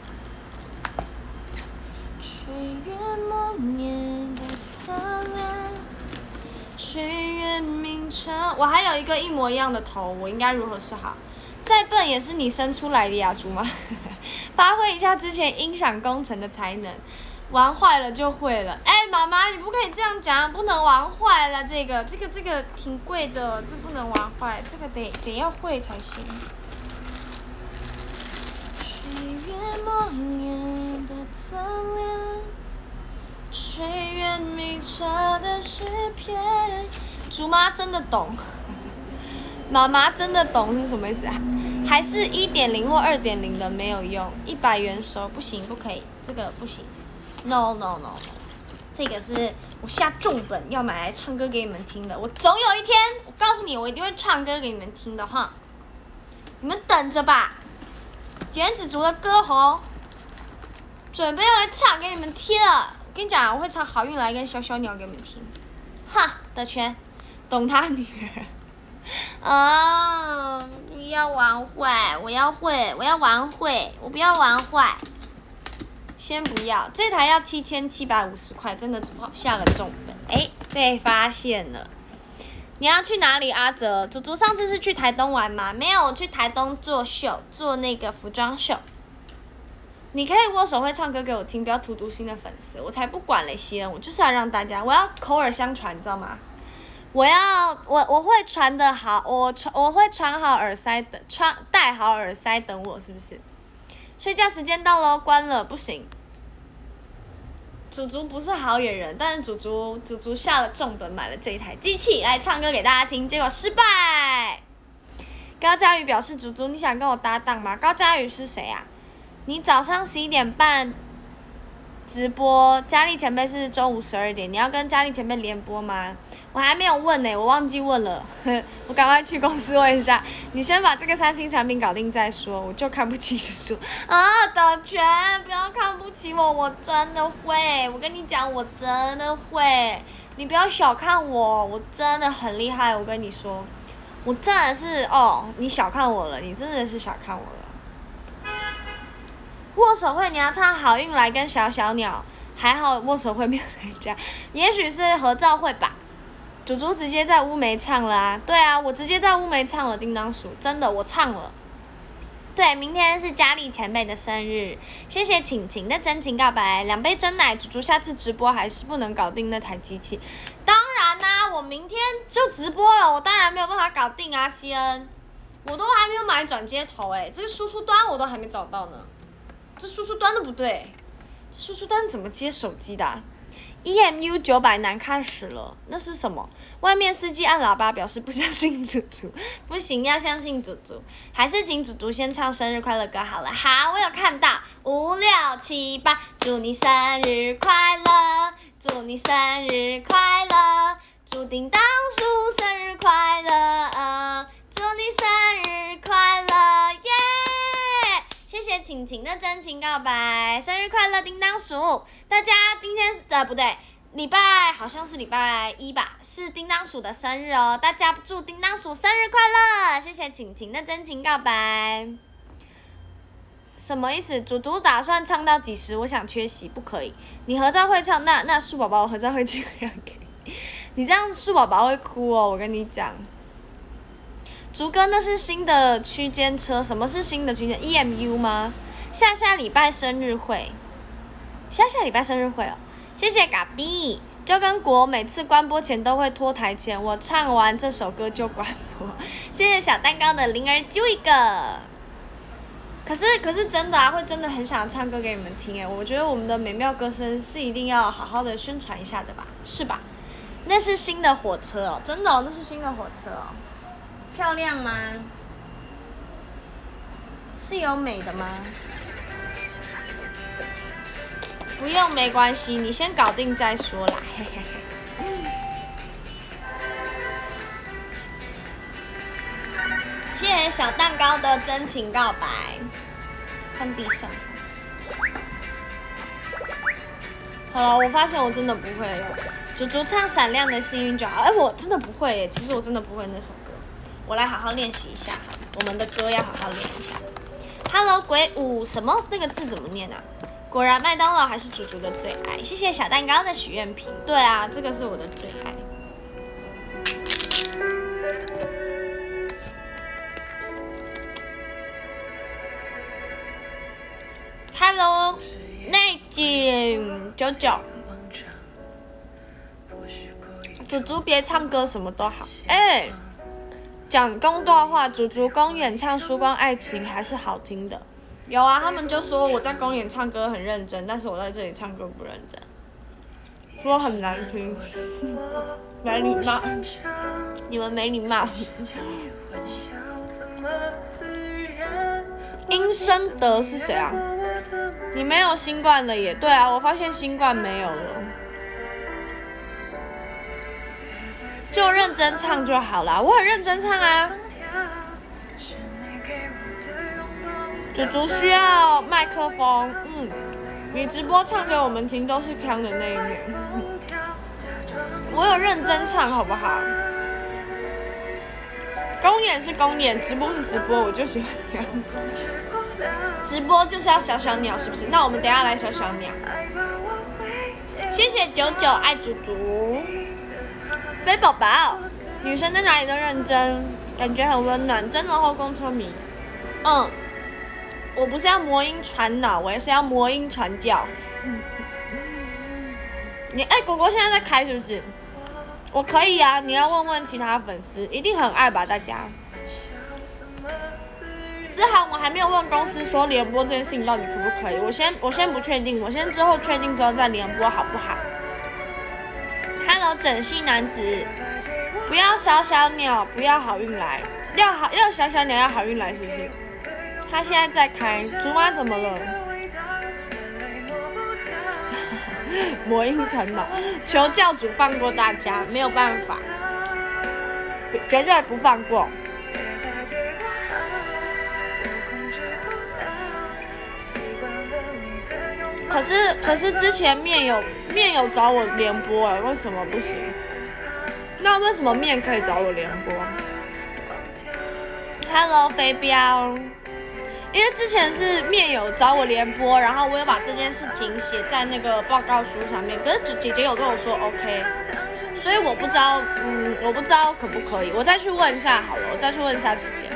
岁月默念的侧脸，岁月鸣唱。我还有一个一模一样的头，我应该如何是好？再笨也是你生出来的呀，猪妈！发挥一下之前音响工程的才能，玩坏了就会了。哎、欸，妈妈，你不可以这样讲，不能玩坏了。这个、这个、这个挺贵的，这不能玩坏，这个得得要会才行。岁月默念的侧脸，岁月鸣唱的诗篇。猪妈真的懂。妈妈真的懂是什么意思啊？还是一点零或二点零的没有用，一百元收不行，不可以，这个不行 ，no no no， 这个是我下重本要买来唱歌给你们听的，我总有一天，我告诉你，我一定会唱歌给你们听的哈，你们等着吧，原子族的歌喉，准备要来唱给你们听了，我跟你讲，我会唱好运来跟小小鸟给你们听，哈，德全，懂他女儿。啊！不要玩坏，我要会，我要玩会，我不要玩坏。先不要，这台要七千七百五十块，真的下了重本。哎，被发现了。你要去哪里，阿哲？祖祖上次是去台东玩吗？没有，我去台东做秀，做那个服装秀。你可以握手会唱歌给我听，不要荼毒新的粉丝，我才不管嘞，西恩，我就是要让大家，我要口耳相传，你知道吗？我要我我会传的好，我传我会传好耳塞的，穿戴好耳塞等我，是不是？睡觉时间到喽，关了不行。祖祖不是好野人，但是祖祖祖祖下了重本买了这一台机器来唱歌给大家听，结果失败。 高佳宇表示：“祖祖，你想跟我搭档吗？”高佳宇是谁啊？你早上十一点半直播，佳丽前辈是中午十二点，你要跟佳丽前辈联播吗？我还没有问呢、欸，我忘记问了，我赶快去公司问一下。你先把这个三星产品搞定再说，我就看不起叔叔啊！德全，不要看不起我，我真的会，我跟你讲，我真的会，你不要小看我，我真的很厉害，我跟你说，我真的是哦，你小看我了，你真的是小看我了。握手会你要唱好运来跟小小鸟，还好握手会没有参加，也许是合照会吧。祖祖直接在乌梅唱了啊！对啊，我直接在乌梅唱了叮当鼠，真的我唱了。对，明天是佳丽前辈的生日，谢谢晴晴的真情告白，两杯真奶，祖祖下次直播还是不能搞定那台机器。当然啦、啊，我明天就直播了，我当然没有办法搞定啊，西恩，我都还没有买转接头哎、欸，这个输出端我都还没找到呢，这输出端都不对，这输出端怎么接手机的、啊？ E M U 九百难看死了，那是什么？外面司机按喇叭表示不相信祖祖，不行，要相信祖祖，还是请祖祖先唱生日快乐歌好了。好，我有看到五六七八，祝你生日快乐，祝你生日快乐，祝叮当鼠生日快乐，祝你生日快乐，耶！谢谢晴晴的真情告白，生日快乐，叮当鼠！大家今天是呃不对，礼拜好像是礼拜一吧，是叮当鼠的生日哦，大家祝叮当鼠生日快乐！谢谢晴晴的真情告白。什么意思？祖祖打算唱到几时？我想缺席，不可以。你合照会唱，那那树宝宝我合照会尽量给你。你这样树宝宝会哭哦，我跟你讲。竹哥，那是新的区间车，什么是新的区间 ？E M U 吗？下下礼拜生日会，下下礼拜生日会哦。谢谢嘎比，就跟国每次关播前都会拖台前，我唱完这首歌就关播。谢谢小蛋糕的灵儿揪一个。可是可是真的啊，会真的很想唱歌给你们听哎，我觉得我们的美妙歌声是一定要好好的宣传一下的吧，是吧？那是新的火车哦，真的哦，那是新的火车哦。漂亮吗？是有美的吗？不用，没关系，你先搞定再说啦，嘿嘿嘿。谢谢小蛋糕的真情告白，放地上。好了，我发现我真的不会了。祖祖唱《闪亮的幸运》就好，哎、欸，我真的不会耶，其实我真的不会那首歌。我来好好练习一下，我们的歌要好好练一下。Hello， 鬼舞什么？那个字怎么念啊？果然麦当劳还是祖祖的最爱。谢谢小蛋糕的许愿瓶。对啊，这个是我的最爱。Hello， 内景九九。祖祖别唱歌，什么都好。哎、欸。讲公道话，祖祖公演唱《曙光爱情》还是好听的。有啊，他们就说我在公演唱歌很认真，但是我在这里唱歌不认真，说很难听，没礼貌，你们没礼貌。殷生德是谁啊？你没有新冠了耶？对啊，我发现新冠没有了。就认真唱就好啦，我很认真唱啊。祖祖需要麦克风，嗯，你直播唱给我们听都是腔的那一面。我有认真唱，好不好？公演是公演，直播是直播，我就喜欢这样子。直播就是要小小鸟，是不是？那我们等一下来小小鸟。谢谢九九爱祖祖。飞宝宝，女生在哪里都认真，感觉很温暖，真的后宫村迷。嗯，我不是要魔音传脑，我也是要魔音传教。你哎，果果现在在开是不是？我可以啊，你要问问其他粉丝，一定很爱吧大家。思涵，我还没有问公司说联播这件事情到底可不可以，我先我先不确定，我先之后确定之后再联播好不好？Hello， 整系男子， 不要小小鸟，不要好运来，要好要小小鸟要好运来，是不是？他现在在开，竹马怎么了？魔音传导，求教主放过大家，没有办法，绝对不放过。可是可是之前面有面有找我联播哎，为什么不行？那为什么面可以找我联播 ？Hello 飞镖，因为之前是面有找我联播，然后我有把这件事情写在那个报告书上面，可是姐姐有跟我说 OK， 所以我不知道，嗯，我不知道可不可以，我再去问一下好了，我再去问一下姐姐。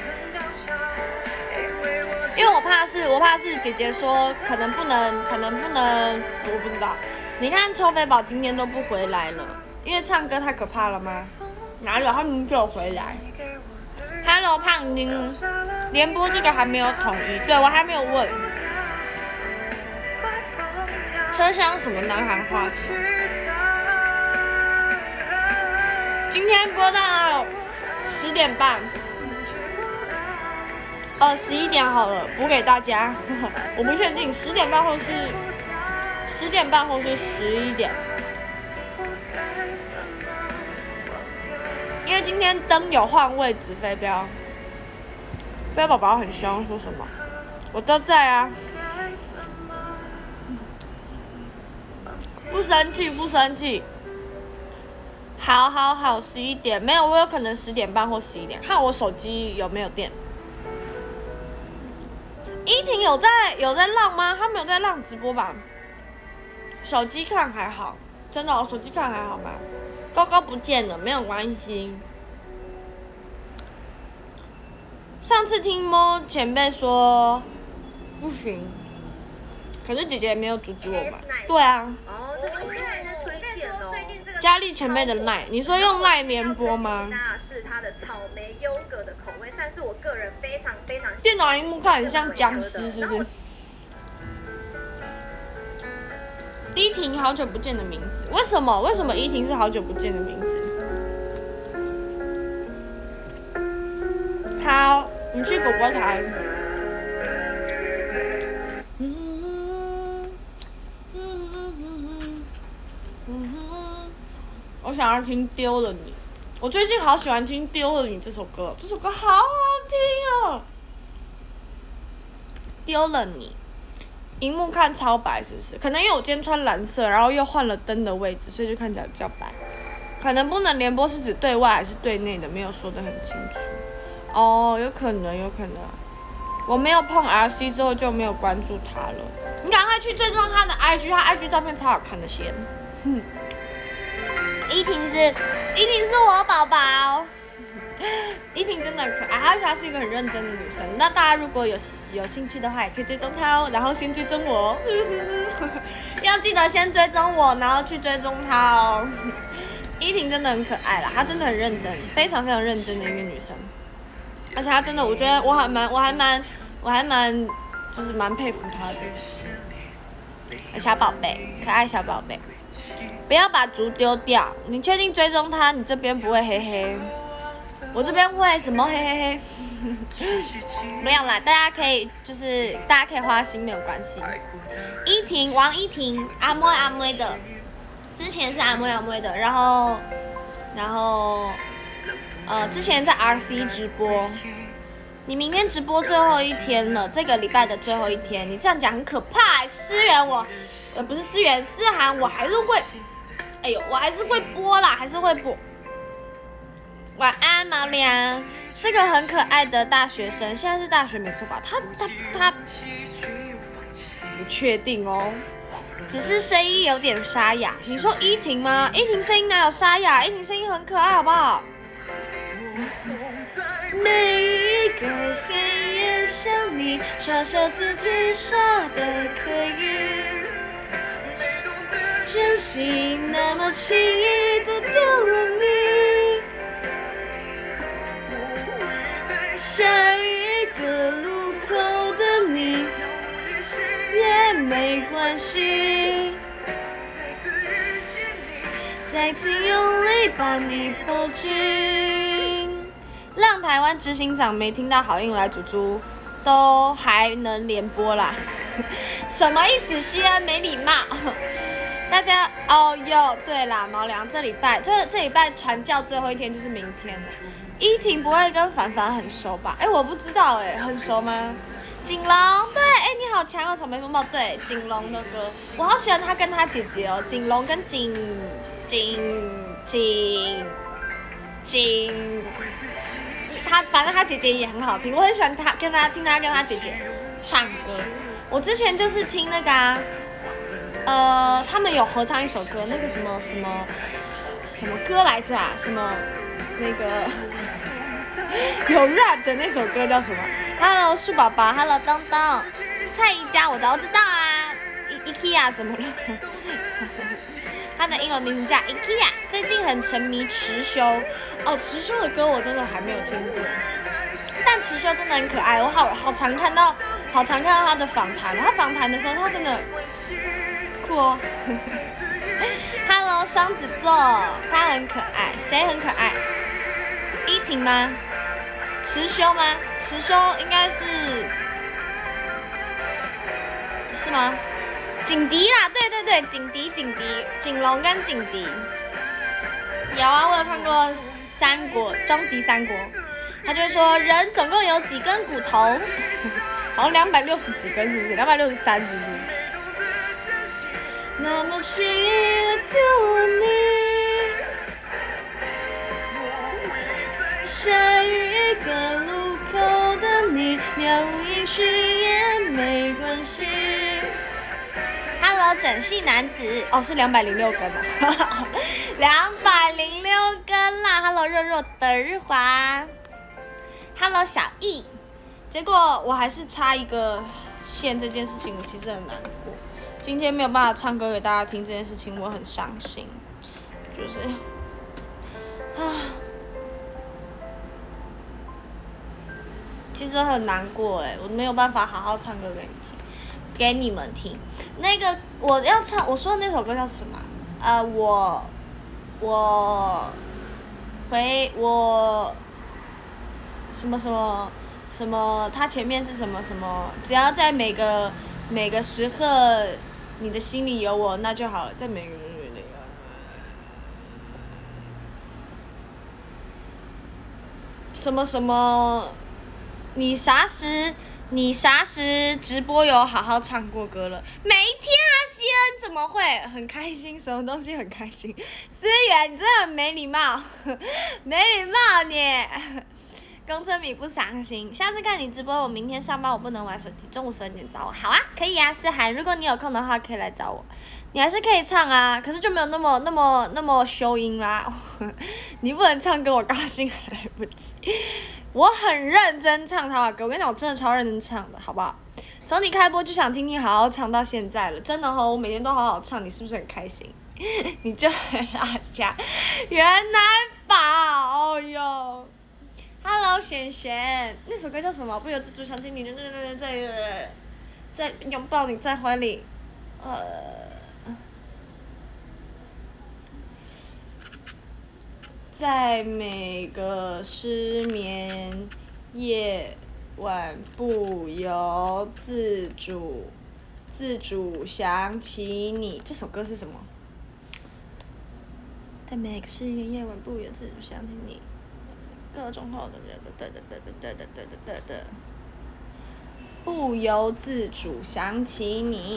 因为我怕是，我怕是姐姐说可能不能，可能不能，我不知道。你看抽飞宝今天都不回来了，因为唱歌太可怕了吗？哪有，他们就有回来。Hello 胖丁，联播这个还没有统一，对我还没有问。车厢什么南韩话什么？今天播到十点半。呃，十一点好了，补给大家。我不确定，十点半后是十点半后是十一点，因为今天灯有换位置，飞镖，飞宝宝很凶，说什么？我都在啊，不生气，不生气。好好好，十一点没有，我有可能十点半或十一点，看我手机有没有电。依婷有在有在浪吗？他没有在浪直播吧？手机看还好，真的、哦，手机看还好吗？高高不见了，没有关系。上次听摸前辈说不行，可是姐姐也没有阻止我们。对啊。 哦，这个我个人的推荐哦。最近这个佳丽前辈的赖，你说用赖联播吗？ 是它的草莓优格的口味，算是我个人非常非常。 电脑荧幕看很像僵尸，是不是？依婷好久不见的名字，为什么？为什么依婷是好久不见的名字？好，你去果果台。我想要听丢了你，我最近好喜欢听丢了你这首歌，这首歌好好听哦。丢了你，荧幕看超白是不是？可能因为我今天穿蓝色，然后又换了灯的位置，所以就看起来比较白。可能不能联播是指对外还是对内的，没有说得很清楚。哦，有可能，有可能。我没有碰 R C 之后就没有关注他了。你赶快去追踪他的 I G， 他 I G 照片超好看的先。哼。依婷是，依婷是我宝宝。依婷真的很可爱，而且她是一个很认真的女生。那大家如果有有兴趣的话，也可以追踪她哦，然后先追踪我哦。要记得先追踪我，然后去追踪她哦。依婷真的很可爱啦，她真的很认真，非常非常认真的一个女生。而且她真的，我觉得我还蛮，我还蛮，我还蛮，就是蛮佩服她的。小宝贝，可爱小宝贝。不要把竹丢掉，你确定追踪他？你这边不会黑黑，我这边会什么黑黑黑？没有啦，大家可以就是大家可以花心没有关系。依婷，王依婷，阿妹阿妹的，之前是阿妹阿妹的，然后然后呃之前在 R C 直播，你明天直播最后一天了，这个礼拜的最后一天，你这样讲很可怕、欸。思源我，呃不是思源，思涵我还是会。哎呦，我还是会播啦，还是会播。晚安，毛良，是个很可爱的大学生，现在是大学没错吧？他他他不确定哦，只是声音有点沙哑。你说依婷吗？依婷声音哪有沙哑？依婷声音很可爱，好不好？每一个黑夜想你，嘲笑自己傻的可以。真心那么轻易的丢了你，下一个路口的你也没关系。 再次用力把你抱紧。让台湾执行长没听到好运来，猪猪都还能联播啦，什么意思？西安没礼貌。大家哦哟，对啦，毛良这礼拜就是这礼拜传教最后一天就是明天了。依婷不会跟凡凡很熟吧？哎，我不知道哎，很熟吗？景龙，对，哎，你好强哦，草莓风暴，对，景龙的歌，我好喜欢他跟他姐姐哦，景龙跟景景景景，他反正他姐姐也很好听，我很喜欢他跟他听他跟他姐姐唱歌。我之前就是听那个啊，呃，他们有合唱一首歌，那个什么什么什么歌来着啊？什么那个有 rap 的那首歌叫什么 ？Hello 树宝宝 ，Hello 东东，蔡依佳我都知道啊。IKEA 怎么了？他的英文名字叫 IKEA， 最近很沉迷持修。哦，持修的歌我真的还没有听过，但持修真的很可爱，我好好常看到，好常看到他的访谈。他访谈的时候，他真的酷哦。Hello 双子座，他很可爱，谁很可爱？依婷吗？持修吗？持修应该是是吗？景迪啦，对对对，景迪景迪，景龙跟景迪。有啊，我有看过《三国》终极三国，他就说人总共有几根骨头，好像两百六十几根，是不是？两百六十三，是不是？那么轻易的丢了你，下一个路口的你，渺无音讯也没关系。Hello， 整系男子，哦，是两百零六根哦，两百零六根啦。Hello， 热热的日华 ，Hello， 小易。结果我还是差一个线，这件事情我其实很难过。今天没有办法唱歌给大家听，这件事情我很伤心，就是啊，其实很难过哎，我没有办法好好唱歌给你听。给你们听，那个我要唱，我说的那首歌叫什么？呃，我我回我什么什么什么？它前面是什么什么？只要在每个每个时刻，你的心里有我，那就好了。在每个那个什么什么，你啥时？你啥时直播有好好唱过歌了？每一天啊，西恩怎么会很开心？什么东西很开心？思源，你真的很没礼貌，没礼貌你。公车米不伤心，下次看你直播，我明天上班我不能玩手机，中午十二点找我。好啊，可以啊，思涵，如果你有空的话可以来找我，你还是可以唱啊，可是就没有那么那么那么修音啦。你不能唱歌，我高兴还来不及。我很认真唱他的歌，我跟你讲，我真的超认真唱的，好不好？从你开播就想听你好好唱到现在了，真的哦，我每天都好好唱，你是不是很开心？你就很阿家，原来宝，哦哟 ，Hello 璇璇，那首歌叫什么？不由自主想起你的那那在在拥抱你在怀里，呃。在每个失眠夜晚，不由自主自主想起你。这首歌是什么？在每个失眠夜晚，不由自主想起你。各种后的的的的的的的的的，不由自主想起你。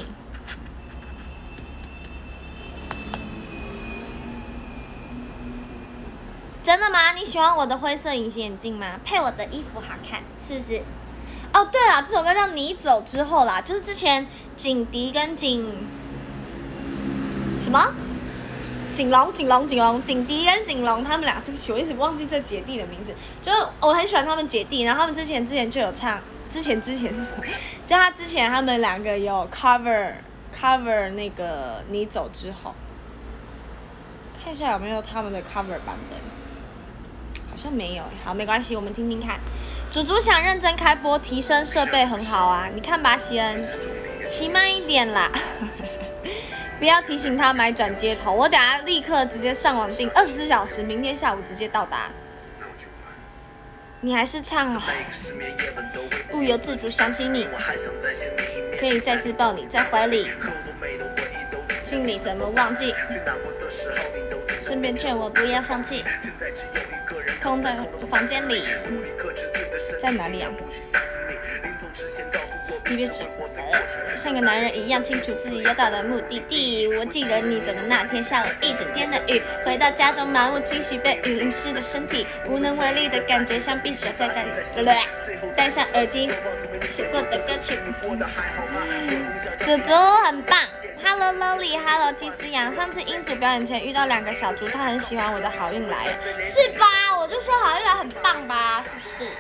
真的吗？你喜欢我的灰色隐形眼镜吗？配我的衣服好看，是不是？哦，对了，这首歌叫《你走之后》啦，就是之前景迪跟景什么景龙、景龙、景龙、景迪跟景龙他们俩，对不起，我一直忘记这姐弟的名字。就是我很喜欢他们姐弟，然后他们之前之前就有唱，之前之前是什么？就他之前他们两个有 cover cover 那个《你走之后》，看一下有没有他们的 cover 版本。好像没有，好，没关系，我们听听看。主主想认真开播，提升设备很好啊，你看吧，西恩，骑慢一点啦。 不要提醒他买转接头，我等下立刻直接上网订，二十四小时，明天下午直接到达。你还是唱好，不由自主想起你，可以再次抱你在怀里，心里怎么忘记？身边劝我不要放弃，空在房间里，在哪里啊？你别只像个男人一样清楚自己要到的目的地。我记得你走的那天下了一整天的雨，回到家中满目清晰被雨淋湿的身体，无能为力的感觉像匕首在家里。戴上耳机，写过的歌曲。祖祖很棒 ，Hello Lolly，Hello 祭司羊。上次英组表演前遇到两个小猪，他很喜欢我的好运来，是吧？我就说好运来很棒吧，是不是？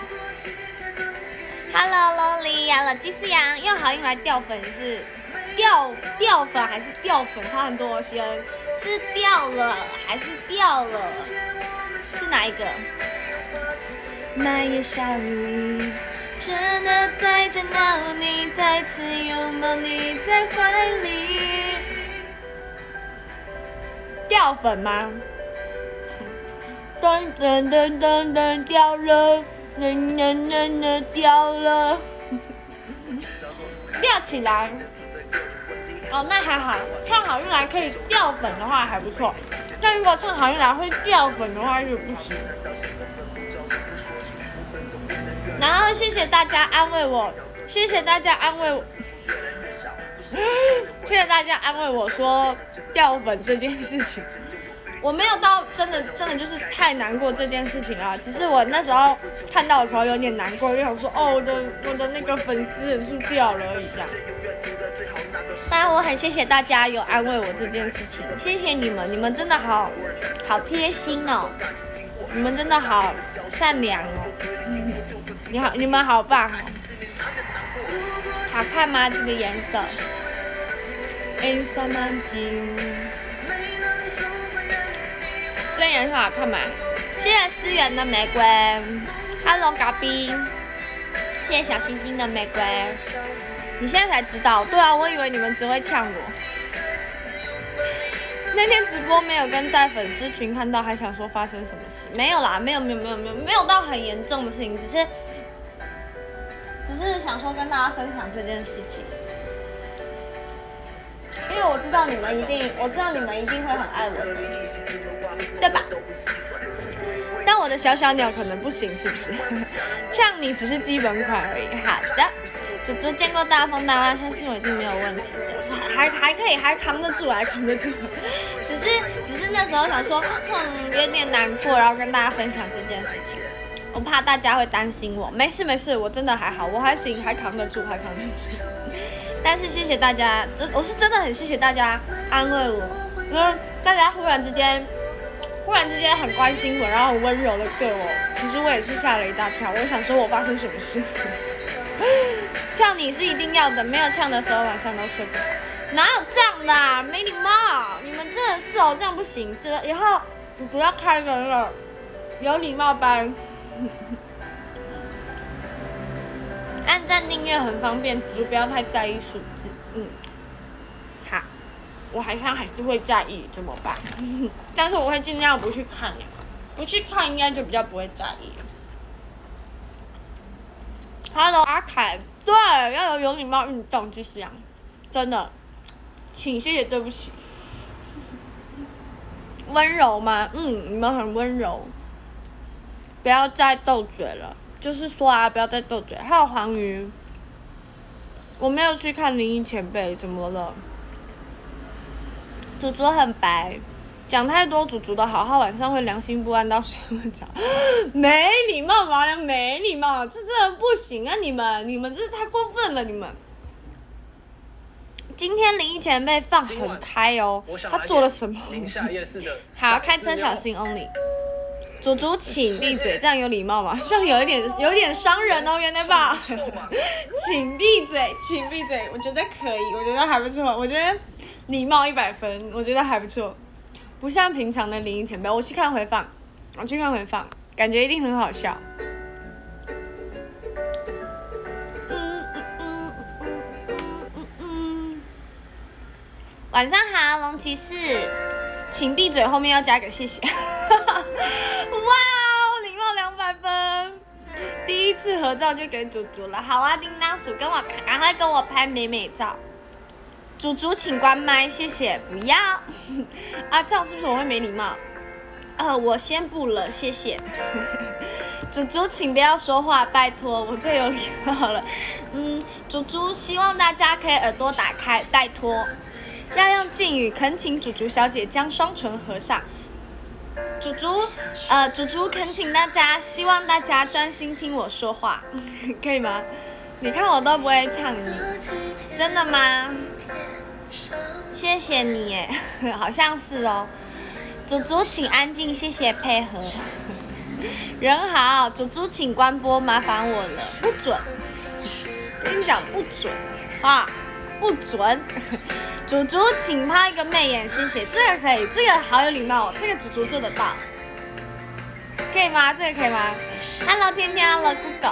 Hello Lolly，Hello 祭司羊，用好运来掉粉是掉掉粉还是掉粉？差很多，西恩是掉了还是掉了？是哪一个？那夜下雨，真的在见到你，再次拥抱你在怀里。掉粉吗？噔噔噔噔噔掉了。 噔噔噔噔掉了，吊起来。哦，那还好，唱好运来可以掉粉的话还不错，但如果唱好运来会掉粉的话就不行。然后谢谢大家安慰我，谢谢大家安慰我，谢谢大家安慰我说掉粉这件事情。 我没有到真的真的就是太难过这件事情啊，只是我那时候看到的时候有点难过，就想说哦，我的我的那个粉丝人数掉了而已这样。当然我很谢谢大家有安慰我这件事情，谢谢你们，你们真的好好贴心哦，你们真的好善良哦，嗯、你好你们好棒哦，好看吗？这个颜色，颜色蛮近。 这颜色好看吗？谢谢思源的玫瑰 ，Hello 嘎逼，谢谢小星星的玫瑰。你现在才知道？对啊，我以为你们只会呛我。那天直播没有跟在粉丝群看到，还想说发生什么事？没有啦，没有没有没有没有没有到很严重的事情，只是只是想说跟大家分享这件事情。 因为我知道你们一定，我知道你们一定会很爱我的，对吧？但我的小小鸟可能不行，是不是？呛你只是基本款而已。好的，祖祖见过大风大浪，相信我一定没有问题的，还还可以，还扛得住，还扛得住。只是只是那时候想说，哼，有点难过，然后跟大家分享这件事情。我怕大家会担心我，没事没事，我真的还好，我还行，还扛得住，还扛得住。 但是谢谢大家，真我是真的很谢谢大家安慰我，因为大家忽然之间，忽然之间很关心我，然后很温柔的对我，其实我也是吓了一大跳。我想说我发生什么事？呛你是一定要的，没有呛的时候晚上都睡不好。哪有这样的、啊？没礼貌！你们真的是哦，这样不行。这以后主主要开一个那个有礼貌班。按赞订阅很方便，只不要太在意数字。嗯，好，我好像还是会在意，怎么办？但是我会尽量不去看呀，不去看应该就比较不会在意。Hello， 阿凯，对，要有有礼貌运动就是这样，真的，请谢谢对不起。温柔吗？嗯，你们很温柔，不要再斗嘴了。 就是说啊，不要再斗嘴。还有黄鱼，我没有去看灵异前辈，怎么了？祖祖很白，讲太多祖祖的好，他晚上会良心不安到睡不着。没礼貌，毛娘没礼貌，这真的不行啊！你们，你们这太过分了，你们。今天灵异前辈放很开哦，他做了什么？好，开车小心 only。 祖祖，请闭嘴，这样有礼貌吗？这样有一点，有一点伤人哦，原来吧？请闭嘴，请闭嘴，我觉得可以，我觉得还不错，我觉得礼貌一百分，我觉得还不错，不像平常的灵异前辈。我去看回放，我去看回放，感觉一定很好笑。 晚上好，龙骑士，请闭嘴，后面要加个谢谢。哇哦，礼貌两百分，第一次合照就给祖祖了。好啊，叮当鼠，跟我赶快跟我拍美美照。祖祖请关麦，谢谢。不要啊，这样是不是我会没礼貌？呃，我先不了，谢谢。祖祖，请不要说话，拜托，我最有礼貌了。嗯，祖祖希望大家可以耳朵打开，拜托。要用敬语，恳请祖祖小姐将双唇合上。祖祖，呃，祖祖恳请大家，希望大家专心听我说话，可以吗？你看我都不会唱你，真的吗？谢谢你耶，好像是哦。祖祖请安静，谢谢配合。人好，祖祖请关播，麻烦我了，不准。跟你讲不准啊，不准。祖祖请抛一个媚眼，谢谢，这个可以，这个好有礼貌哦，这个祖祖做得到，可以吗？这个可以吗 ？Hello 天天 ，Hello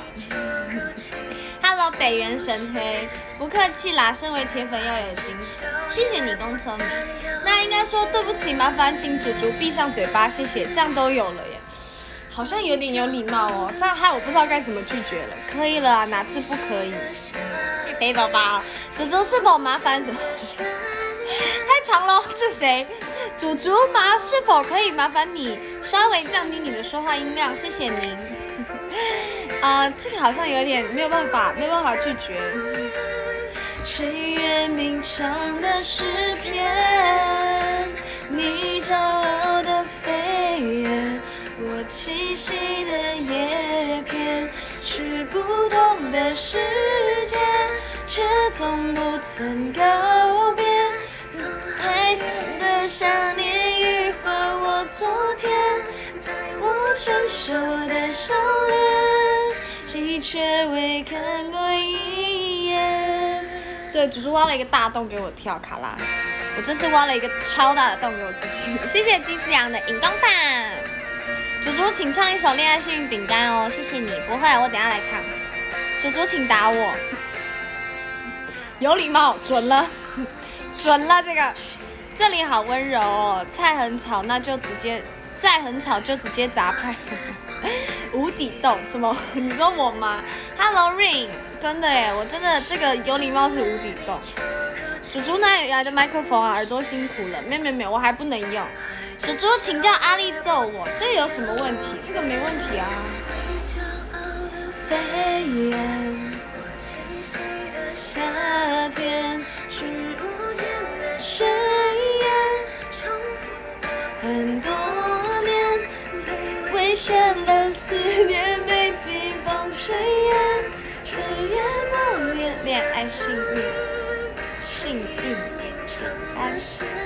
Google。Hello 北原神推，不客气啦，身为铁粉要有惊喜，谢谢你公聪明。那应该说对不起，麻烦请祖祖闭上嘴巴，谢谢，这样都有了耶，好像有点有礼貌哦，这样害我不知道该怎么拒绝了。可以了啊，哪次不可以？肥宝宝，祖祖是否麻烦什么？太长了，这谁？祖祖麻是否可以麻烦你稍微降低你的说话音量，谢谢您。啊、呃，这个好像有点没有办法，没有办法拒绝。岁月鸣唱的诗篇，你骄傲的飞跃，我栖息的叶片，去不同的世界，却从不曾告别。太深的想念羽化我昨天，在我成熟的少年，你却未看过一眼。对，祖祖挖了一个大洞给我跳卡拉，我这次挖了一个超大的洞给我自己。谢谢鸡子羊的荧光棒。祖祖，请唱一首《恋爱幸运饼干》哦，谢谢你。不会，我等下来唱。祖祖，请打我。有礼貌，准了，准了这个。这里好温柔哦，菜很吵，那就直接再很吵就直接砸派。无底洞什么？你说我吗 ？Hello Rain， 真的耶，我真的这个有礼貌是无底洞。祖祖哪里来的麦克风啊？耳朵辛苦了，没有没有没有，我还不能用。祖祖请叫阿丽揍我，这个有什么问题？这个没问题啊。飞远，夏天是无间的宣言，很多年最危险的思念被季风吹远，吹远梦恋恋爱幸运，幸运安。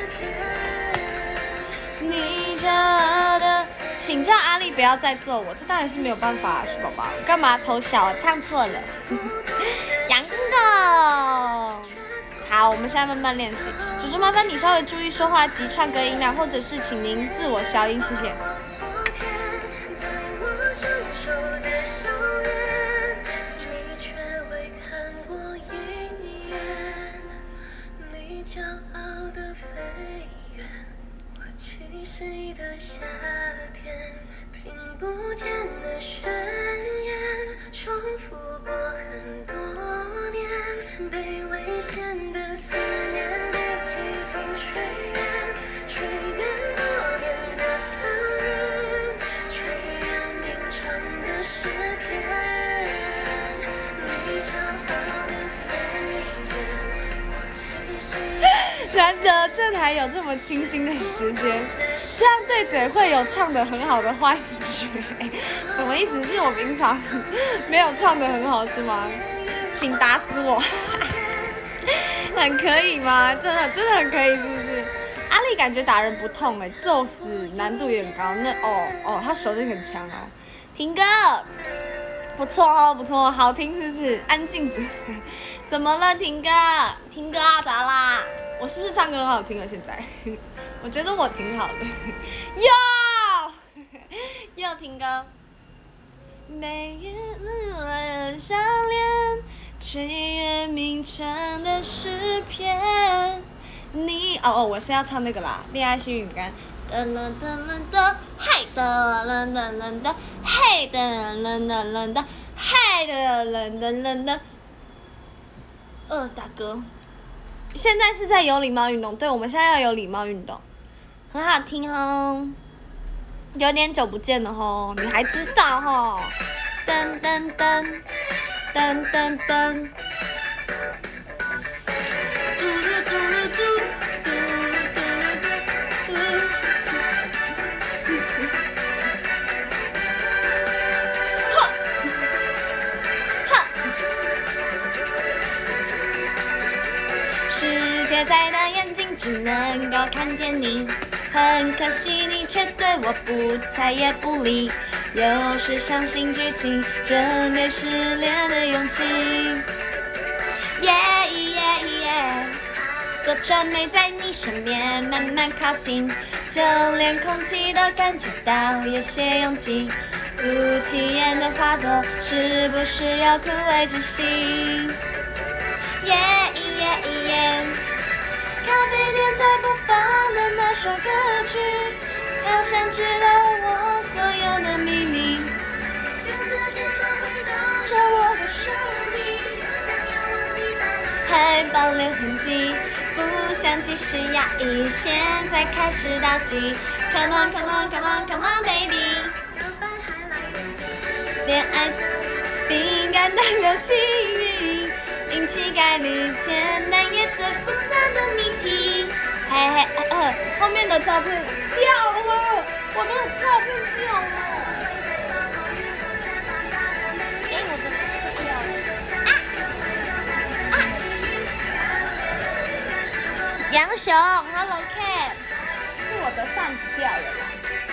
你骄傲的，请叫阿丽不要再揍我，这当然是没有办法啊，鼠宝宝，干嘛偷笑？唱错了。杨公公，好，我们现在慢慢练习。祖祖，麻烦你稍微注意说话及唱歌音量，或者是请您自我消音，谢谢。骄傲的飞远，我栖息的夏天，听不见的宣言，重复过很多年，被危险的思念被季风吹远，吹远默念的残忍，吹远鸣唱的诗篇，你骄傲的飞远，我栖息。难得这台有这么清新的时间，这样对嘴会有唱得很好的换觉，什么意思？是我平常没有唱得很好是吗？请打死我，很可以吗？真的真的很可以是不是？阿丽感觉打人不痛哎，揍死难度有点高。那哦哦，他手就很强哦。听歌，不错哦不错，好听是不是？安静住，怎么了？听歌，听歌啊咋啦？我是不是唱歌很好听了？现在，我觉得我挺好的。哟，又听歌。每月轮相连，吹远鸣唱的诗篇， 你哦哦，我是要唱那个啦，恋爱幸运感。噔噔噔噔噔，嘿噔噔噔噔噔，嘿噔噔噔噔噔，嘿噔噔噔噔噔。呃，大哥，现在是在有礼貌运动，对，我们现在要有礼貌运动，很好听哦。有点久不见了吼，你还知道吼？噔噔噔，噔噔噔。嘟噜嘟噜嘟，嘟噜嘟噜嘟，呵，呵。世界再大，眼睛只能够看见你。很可惜，你却对我不睬也不理。有时相信剧情，真给失恋的勇气。耶耶耶，多谄媚在你身边慢慢靠近，就连空气都感觉到有些拥挤。不起眼的花朵，是不是要枯萎窒息？耶耶耶。咖啡店在播放的那首歌曲，好想知道我所有的秘密。用着坚强回到着我的手里，想要忘记它，还保留痕迹，不想继续压抑，现在开始倒计。Come on, come on, come on, come on, baby。恋爱饼干代表幸运。运气概率简单也最复杂的谜题，嘿嘿，呃呃，后面的照片掉了，我的照片掉了，哎，我的掉了，啊啊！杨雄 ，Hello Cat， 是我的扇子掉了啦。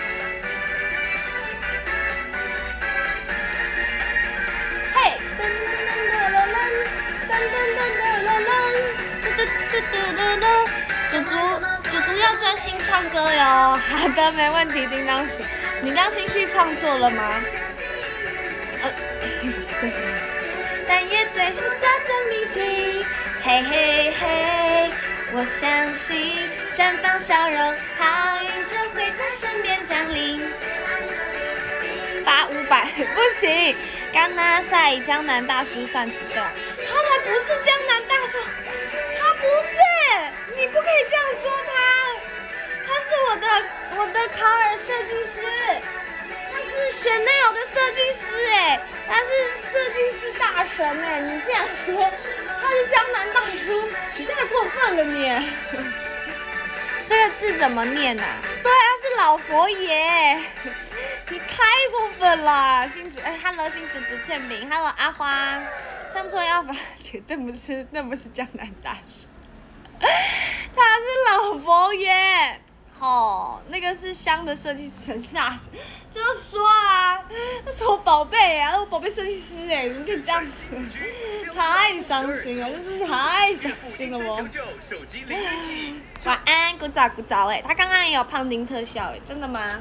嘿，噔噔噔噔噔。噔噔噔噔噔噔，嘟嘟嘟嘟嘟，猪猪猪猪要专心唱歌哟。好的，没问题，叮当鼠，你刚兴趣唱错了吗？呃，对。但也最复杂的谜题，嘿嘿嘿，我相信绽放笑容，好运就会在身边降临。发五百不行。甘拿赛江南大叔扇子掉，他才不是江南大叔，他不是，你不可以这样说他，他是我的我的卡尔设计师，他是Chanel的设计师哎，他是设计师大神哎，你这样说他是江南大叔，你太过分了你。这个字怎么念啊？对啊，是老佛爷。你太过分了，新主哎 ，Hello 新主主建明 ，Hello 阿花，唱错要罚钱，那不是那不是江南大叔，他是老佛爷，哦，那个是香的设计师陈大神，就是说啊，那是我宝贝啊，我宝贝设计师哎，怎么可以这样子？太伤心了，真是太伤心了我。晚安，古早古早哎，他刚刚也有胖丁特效哎，真的吗？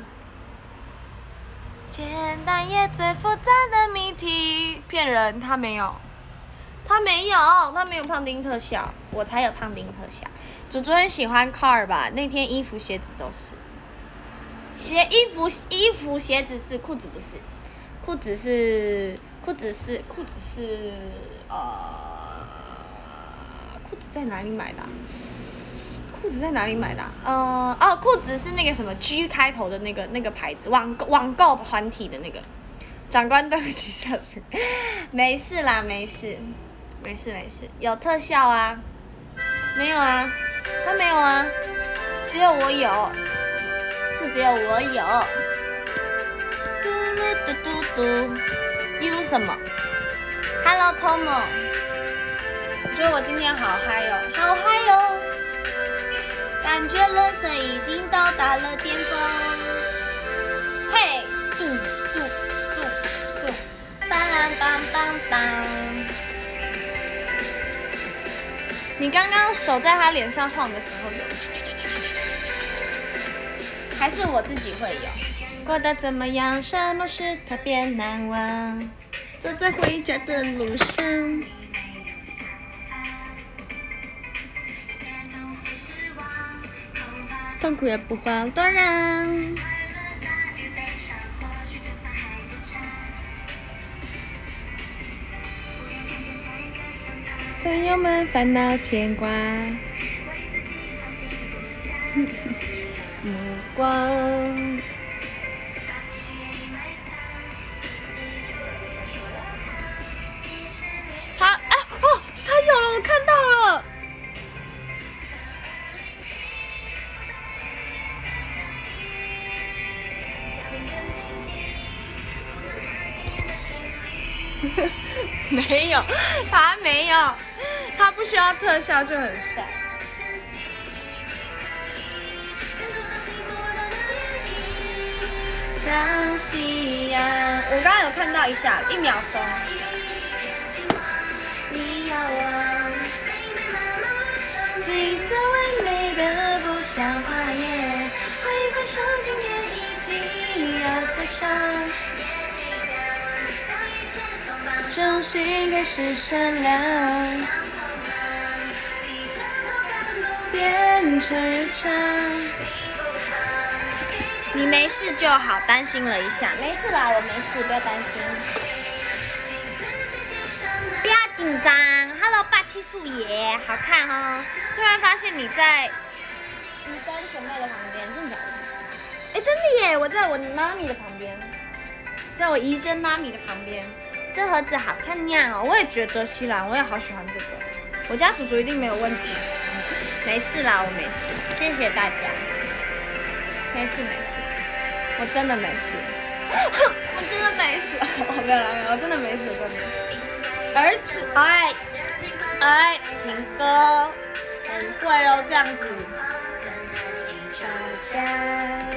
简单也最复杂的谜题，骗人，他没有，他没有，他没有胖丁特效，我才有胖丁特效。主主很喜欢 car 吧？那天衣服鞋子都是，鞋衣服衣服鞋子是，裤子不是，裤子是裤子是裤子是呃，裤子在哪里买的、啊？裤子在哪里买的、啊？呃哦，裤子是那个什么 G 开头的那个那个牌子，网网购团体的那个。长官，对不起，小心。没事啦，没事，没事没事，有特效啊？没有啊，他没有啊，只有我有，是只有我有。嘟嘟嘟嘟嘟 ，U 什么 ？Hello Tomo， 我觉得我今天好嗨哦，好嗨哦！感觉人生已经到达了巅峰。嘿，嘟嘟嘟嘟，梆梆梆梆。你刚刚手在他脸上晃的时候有，还是我自己会有？过得怎么样？什么事特别难忘？走在回家的路上。 痛苦也不慌多人。朋友们烦恼牵挂，目光。他哎哦，他有了，我看到了。没有，他没有，他不需要特效就很帅。让夕阳，我刚刚有看到一下，一秒钟。你要我，景色唯美的不像花叶，挥挥手，今天一起要退场。重新开始闪亮，变成日常。你没事就好，担心了一下，没事啦，我没事，不要担心，不要紧张。Hello， 霸气素爷，好看哦。突然发现你在你跟前辈的旁边，真的假的？哎，真的耶，我在我妈咪的旁边，在我怡珍妈咪的旁边。这盒子好漂亮哦，我也觉得西兰，我也好喜欢这个。我家祖祖一定没有问题，没事啦，我没事，谢谢大家。没事没事，我真的没事，我真的没事，我没有啦没有，我真的没事，我真的没事。儿子，哎哎，听歌，很会哦，这样子。大家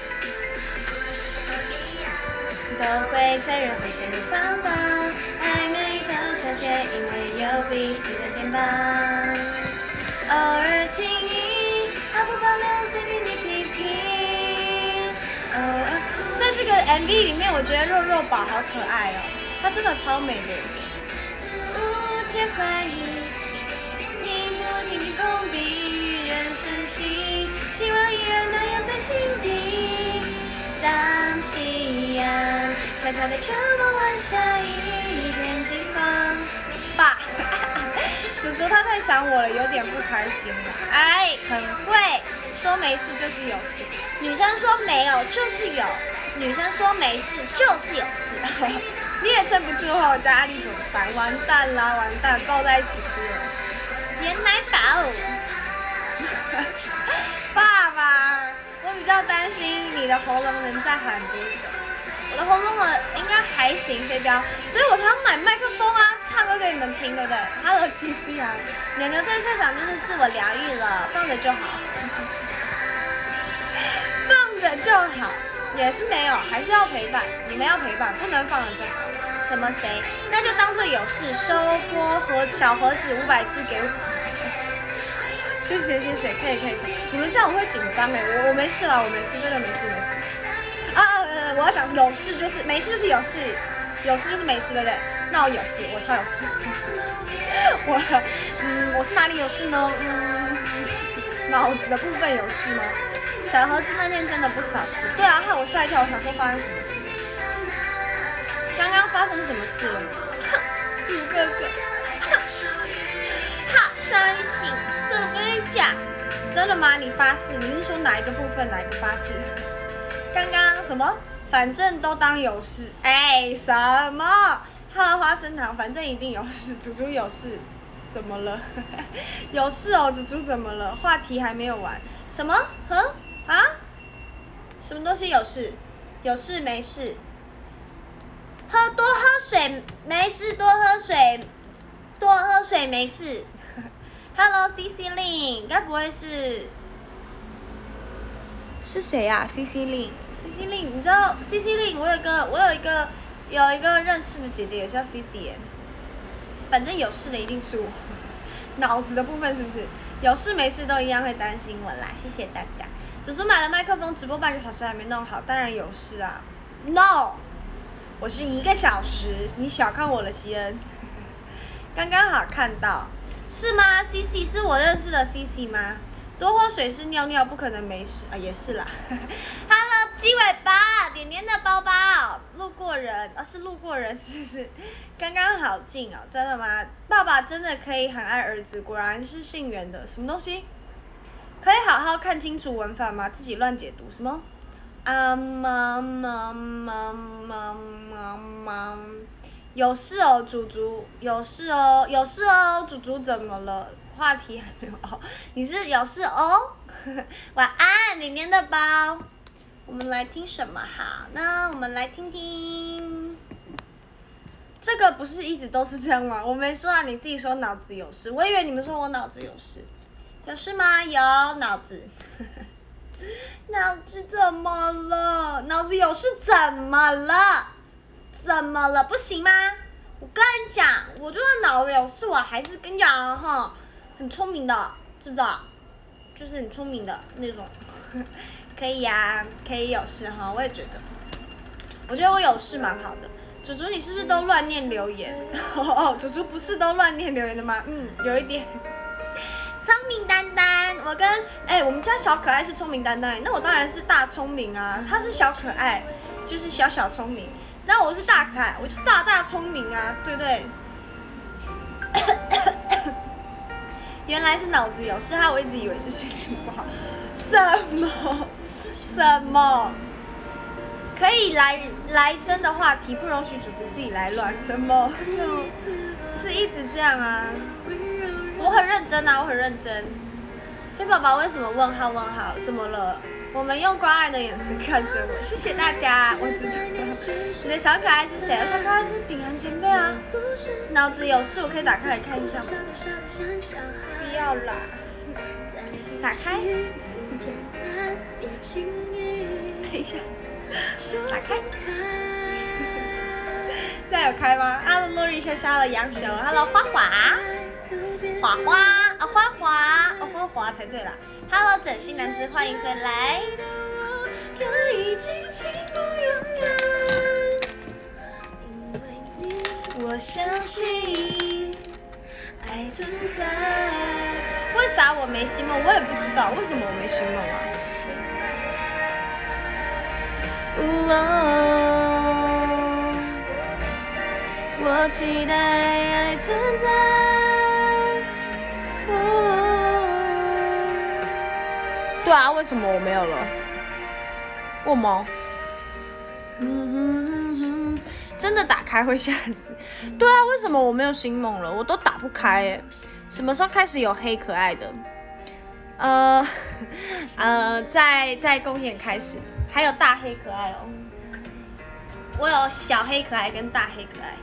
都会在任何陷入彷徨，暧昧的小姐，因为有彼此的肩膀，偶尔轻易，毫不保留随便你批评。偶尔，在这个 M V 里面，我觉得肉肉宝好可爱哦，她真的超美的。无解怀疑，你不停地碰壁，人生心，希望依然那样在心底。当夕阳悄悄地沉默，晚下一片金黄。爸，祖祖他太想我了，有点不开心了。哎，很会说没事就是有事，女生说没有就是有，女生说没事就是有事。你也撑不住后，家里怎么办？完蛋啦，完蛋，抱在一起哭了。盐奶宝，爸爸。我比较担心你的喉咙能再喊多久，我的喉咙呢应该还行，飞镖，所以我才要买麦克风啊，唱歌给你们听，对不对 ？Hello， 七 C 啊，牛牛在现场就是自我疗愈了，放着就好，放着就好，也是没有，还是要陪伴，你们要陪伴，不能放着就好。什么谁？那就当做有事，收播盒小盒子五百字给我。谢谢谢谢，可以可以可以，你们这样我会紧张哎，我我没事了，我没事，真的没事没事。啊呃，我要讲有事就是没事就是有事，有事就是没事，对不对？那我有事，我超有事。我嗯，我是哪里有事呢？嗯，脑子的部分有事吗？小盒子那天真的不少字，对啊，害我吓一跳，我想说发生什么事？刚刚发生什么事了？宇哥哥，好伤心。我跟你讲，真的吗？你发誓？你是说哪一个部分？哪一个发誓？刚刚什么？反正都当有事。哎，什么？哈花生糖，反正一定有事。祖祖有事，怎么了？有事哦，祖祖怎么了？话题还没有完。什么？哼？啊？什么东西有事？有事没事？喝多喝水没事，多喝水，多喝水没事。Hello C C Lin， 该不会是是谁呀、啊、？C C Lin，C C Lin， 你知道 C C Lin？ 我有一个，我有一个，有一个认识的姐姐也叫 C C 耶。反正有事的一定是我，脑子的部分是不是？有事没事都一样会担心我啦，谢谢大家。祖祖买了麦克风，直播半个小时还没弄好，当然有事啊。No， 我是一个小时，你小看我了，西恩。刚刚好看到。是吗 ？C C 是我认识的 C C 吗？ 多喝水是尿尿，不可能没事啊，也是啦。Hello， 鸡尾巴，点点的包包，路过人啊，是路过人，是不是？刚刚好近哦，真的吗？爸爸真的可以很爱儿子，果然是姓袁的。什么东西？可以好好看清楚文法吗？自己乱解读什么？啊妈妈妈妈妈妈，有事哦，祖祖，有事哦，有事哦，祖祖怎么了？话题还没有哦，你是有事哦？晚安，点点的包。我们来听什么好呢？我们来听听。这个不是一直都是这样吗？我没说啊，你自己说脑子有事，我以为你们说我脑子有事。有事吗？有脑子。脑子怎么了？脑子有事怎么了？怎么了？不行吗？我跟你讲，我就算脑子有事，我还是跟你讲哈，很聪明的，知不知道？就是很聪明的那种。可以呀、啊，可以有事哈，我也觉得。我觉得我有事蛮好的。祖祖，你是不是都乱念留言？哦，祖祖不是都乱念留言的吗？嗯，有一点。聪明丹丹，我跟哎、欸，我们家小可爱是聪明丹丹，那我当然是大聪明啊。他是小可爱，就是小小聪明，那我是大可爱，我就是大大聪明啊，对不对？原来是脑子有事，害我一直以为是心情不好。什么？什么？可以来来真的话题，不容许主主自己来乱。什么？是一直这样啊。我很认真啊，我很认真。飞宝宝为什么问号问号？怎么了？我们用关爱的眼神看着我，谢谢大家，我知道。你的小可爱是谁？我小可爱是秉涵前辈啊。脑子有事，我可以打开来看一下吗？不要啦，打开。看一下，打开。再有开吗 ？Hello， 洛丽莎莎了杨雄 ，Hello， 花花。花花啊，花花啊，花花才对啦。Hello， 整形男子，欢迎回来。我相信爱存在。为啥我没星梦？我也不知道为什么我没星梦啊。哦，我期待爱存在。对啊，为什么我没有了？为什么？嗯哼哼，真的打开会吓死。对啊，为什么我没有星梦了？我都打不开耶。什么时候开始有黑可爱的？呃呃，在在公演开始，还有大黑可爱哦。我有小黑可爱跟大黑可爱。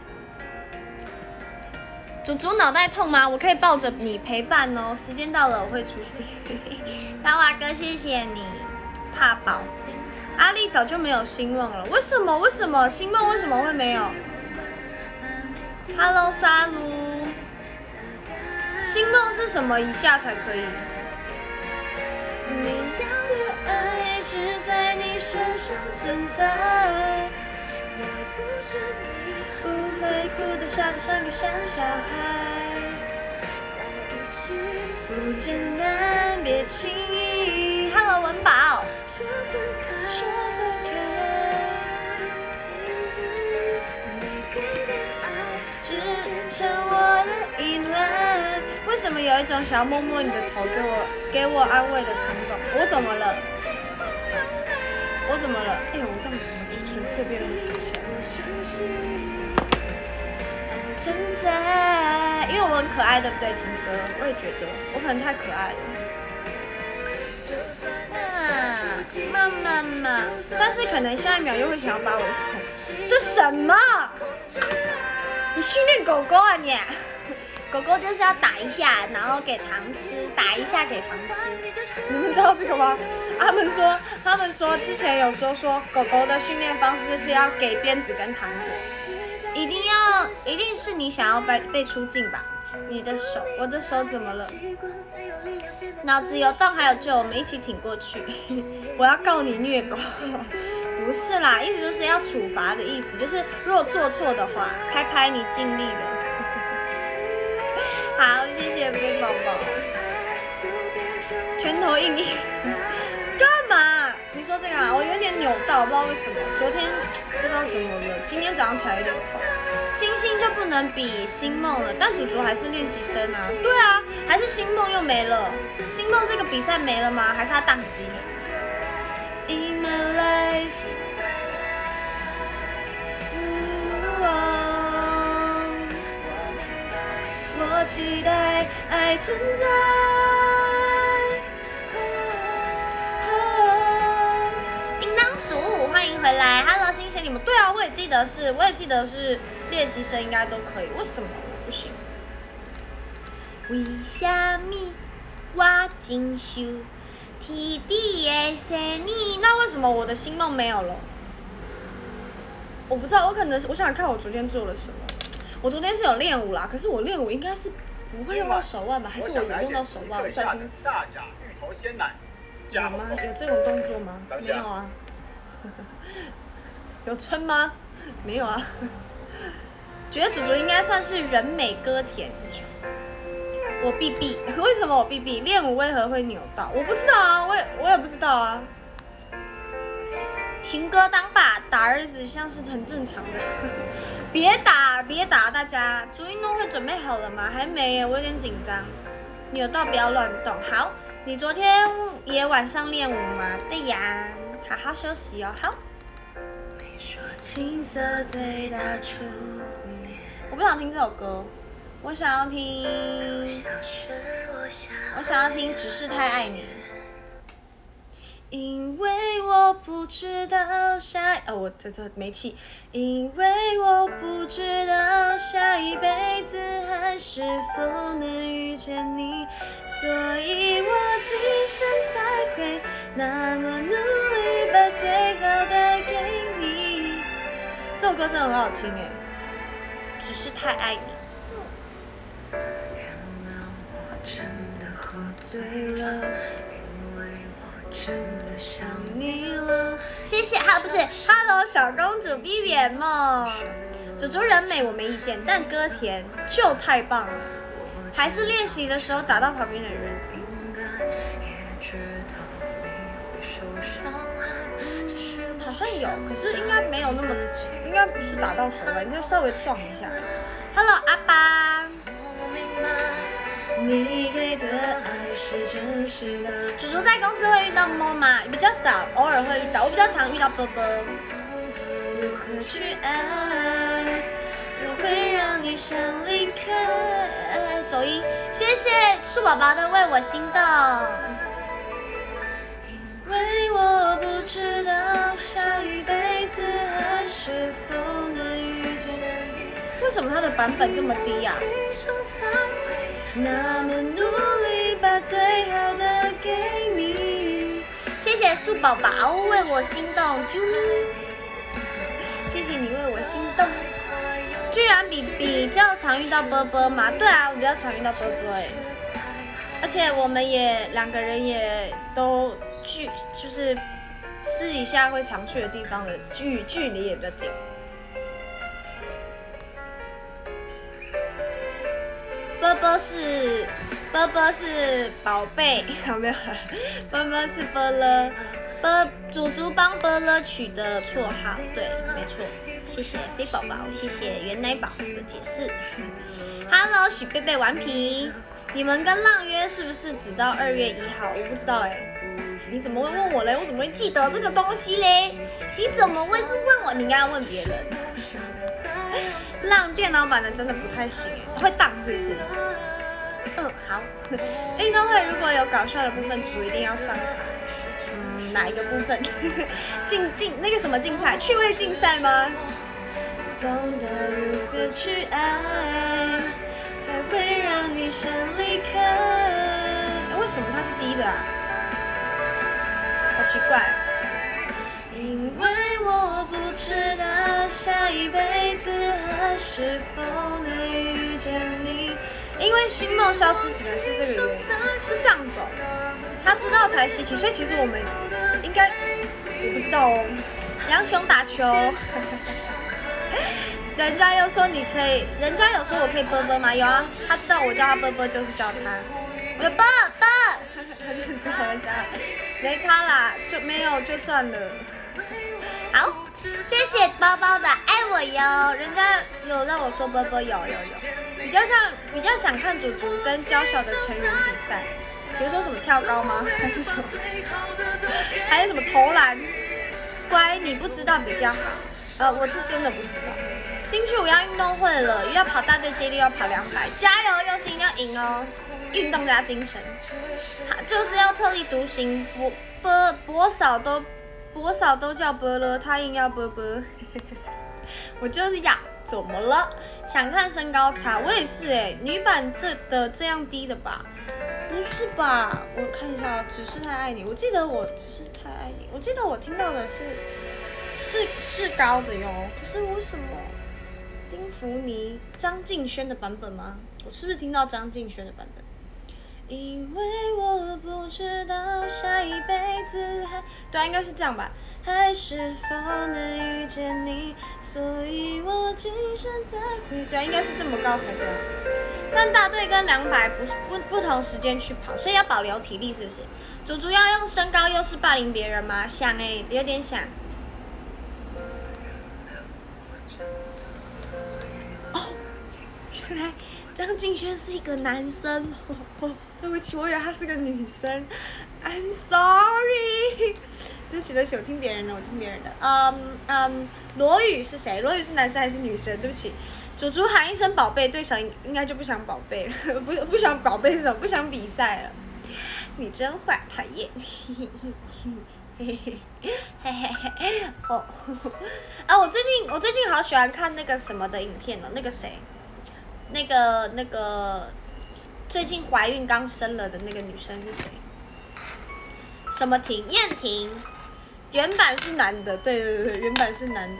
祖祖脑袋痛吗？我可以抱着你陪伴哦。时间到了，我会出镜。大华哥，谢谢你，怕宝。阿丽早就没有星梦了，为什么？为什么星梦为什么会没有 ？Hello， 沙鲁，星梦是什么？一下才可以。你要的爱只在你身上存在，也不是你不会哭的笑得像个小小孩，在一起不简单，别轻易。Hello， 文宝。说分开，说分开，你给的爱只成我的依赖。为什么有一种想要摸摸你的头，给我给我安慰的冲动？我怎么了？我怎么了？哎呦，我这样怎么就纯粹变得很强？存在，因为我很可爱，对不对？听歌，我也觉得我可能太可爱了。啊，妈妈妈，但是可能下一秒又会想要把我捅。这什么？你训练狗狗啊你？狗狗就是要打一下，然后给糖吃，打一下给糖吃。你们知道这个吗？他们说，他们说之前有说说狗狗的训练方式就是要给鞭子跟糖果，一定要，一定是你想要被被出镜吧？你的手，我的手怎么了？脑子有洞还有救，我们一起挺过去。我要告你虐狗。不是啦，意思就是要处罚的意思，就是如果做错的话，拍拍你尽力了。好，谢谢飞宝宝。 拳头硬硬，干嘛？你说这个啊？我有点扭到，不知道为什么。昨天不知道怎么了，今天早上起来有点痛。星星就不能比星梦了，但祖祖还是练习生啊。对啊，还是星梦又没了。星梦这个比赛没了吗？还是他宕机 ？In my life， 我期待爱存在。叮当鼠，欢迎回来 ，Hello， 星星你们。对啊，我也记得是，我也记得是练习生应该都可以，为什么不行？为什么我真想天地的生你？那为什么我的星梦没有了？我不知道，我可能是我想想看我昨天做了什么。我昨天是有练舞啦，可是我练舞应该是不会用到手腕吧？还是我有用到手腕？我小心。 大甲芋头鲜奶。 有吗？有这种动作吗？没有啊。有撑吗？没有啊。觉得祖祖应该算是人美歌甜 ，yes。我 B B， 为什么我 B B？ 练舞为何会扭到？我不知道啊，我也我也不知道啊。停歌当爸，打儿子像是很正常的。别打，别打，大家！主运动会准备好了吗？还没耶，我有点紧张。扭到不要乱动。好，你昨天也晚上练舞吗？对呀，好好休息哦。好。青色最大处，我不想听这首歌，我想要听，我想要听《只是太爱你》。因为我不知道下哦，我这这没气。因为我不知道下一辈子还是否能遇见你，所以我今生才会那么努力，把最好的给你。这首歌真的很好听哎，只是太爱你。原谅我真的喝醉了。真的想你了，谢谢，还有不是 ，Hello 小公主 B B M， 祖祖人美我没意见，但歌甜就太棒了，还是练习的时候打到旁边的人。好像有，可是应该没有那么，应该不是打到手腕，就稍微撞一下。Hello 阿爸。你给的爱是真实的。祖祖在公司会遇到摸吗？比较少，偶尔会遇到。我比较常遇到波波。如何去爱，才会让你想离开？走音，谢谢树宝宝的为我心动。因为我不知道下一辈子还是否能遇见你。为什么他的版本这么低呀、啊？那么努力把最好的给你，谢谢树宝宝为我心动，啾咪，谢谢你为我心动。居然比比较常遇到波波嘛？对啊，我比较常遇到波波哎，而且我们也两个人也都距就是私底下会常去的地方的距距离也比较近。波波是波波是宝贝，有没有？波波是波乐，波祖祖帮波乐取的绰号，对，没错。谢谢飞宝宝，谢谢原奶宝的解释。Hello， 许贝贝顽皮，你们跟浪约是不是只到二月一号？我不知道哎、欸，你怎么会问我嘞？我怎么会记得这个东西嘞？你怎么会问我？你应该要问别人。浪电脑版的真的不太行哎，会荡是不是？嗯，好。运动会如果有搞笑的部分，主一定要上场。嗯，哪一个部分？竞竞那个什么竞赛？趣味竞赛吗？懂得如何去爱，才会让你想离开。欸、为什么它是低的啊？好奇怪、啊。因为我不知道下一辈子还是否能遇见你，因为星梦消失只能是这个原因，是这样走，他知道才稀奇，所以其实我们应该，我不知道哦。杨雄打球，人家又说你可以，人家有说我可以啵啵吗？有啊，他知道我叫他啵啵就是叫他，我说啵啵。 很少人家，没差啦，就没有就算了。好，谢谢包包的爱我哟，人家有让我说波波有有有，比较像比较想看祖祖跟娇小的成员比赛，比如说什么跳高吗？还是什么？还有什么投篮？乖，你不知道比较好。呃，我是真的不知道。星期五要运动会了，又要跑大队接力，又要跑两百，加油，佑心要赢哦！运动加精神，就是要特立独行，博波博嫂都博嫂都叫波了，他硬要波波。我就是要，怎么了？想看身高差，我也是哎、欸，女版这的这样低的吧？不是吧？我看一下，只是太爱你。我记得我只是太爱你，我记得我听到的是是是高的哟，可是为什么？丁福尼、张敬轩的版本吗？我是不是听到张敬轩的版本？因为我不知道下一辈子还……对啊，应该是这样吧？还是否能遇见你？所以我今生才会……对啊，应该是这么高才对。但大队跟两百不不不同时间去跑，所以要保留体力，是不是？主主要用身高优势霸凌别人吗？想哎、欸，有点想。原来张敬轩是一个男生，哦哦，对不起，我以为他是个女生 ，I'm sorry， 对不起对不起，我听别人的，我听别人的，嗯嗯，罗宇是谁？罗宇是男生还是女生？对不起，祖祖喊一声宝贝，对手应该就不想宝贝了，不不想宝贝是什么？不想比赛了，你真坏，讨厌，嘿嘿嘿嘿嘿嘿，哦，啊，我最近我最近好喜欢看那个什么的影片哦，那个谁。那个那个最近怀孕刚生了的那个女生是谁？什么婷？燕婷，原版是男的，对对对，原版是男的，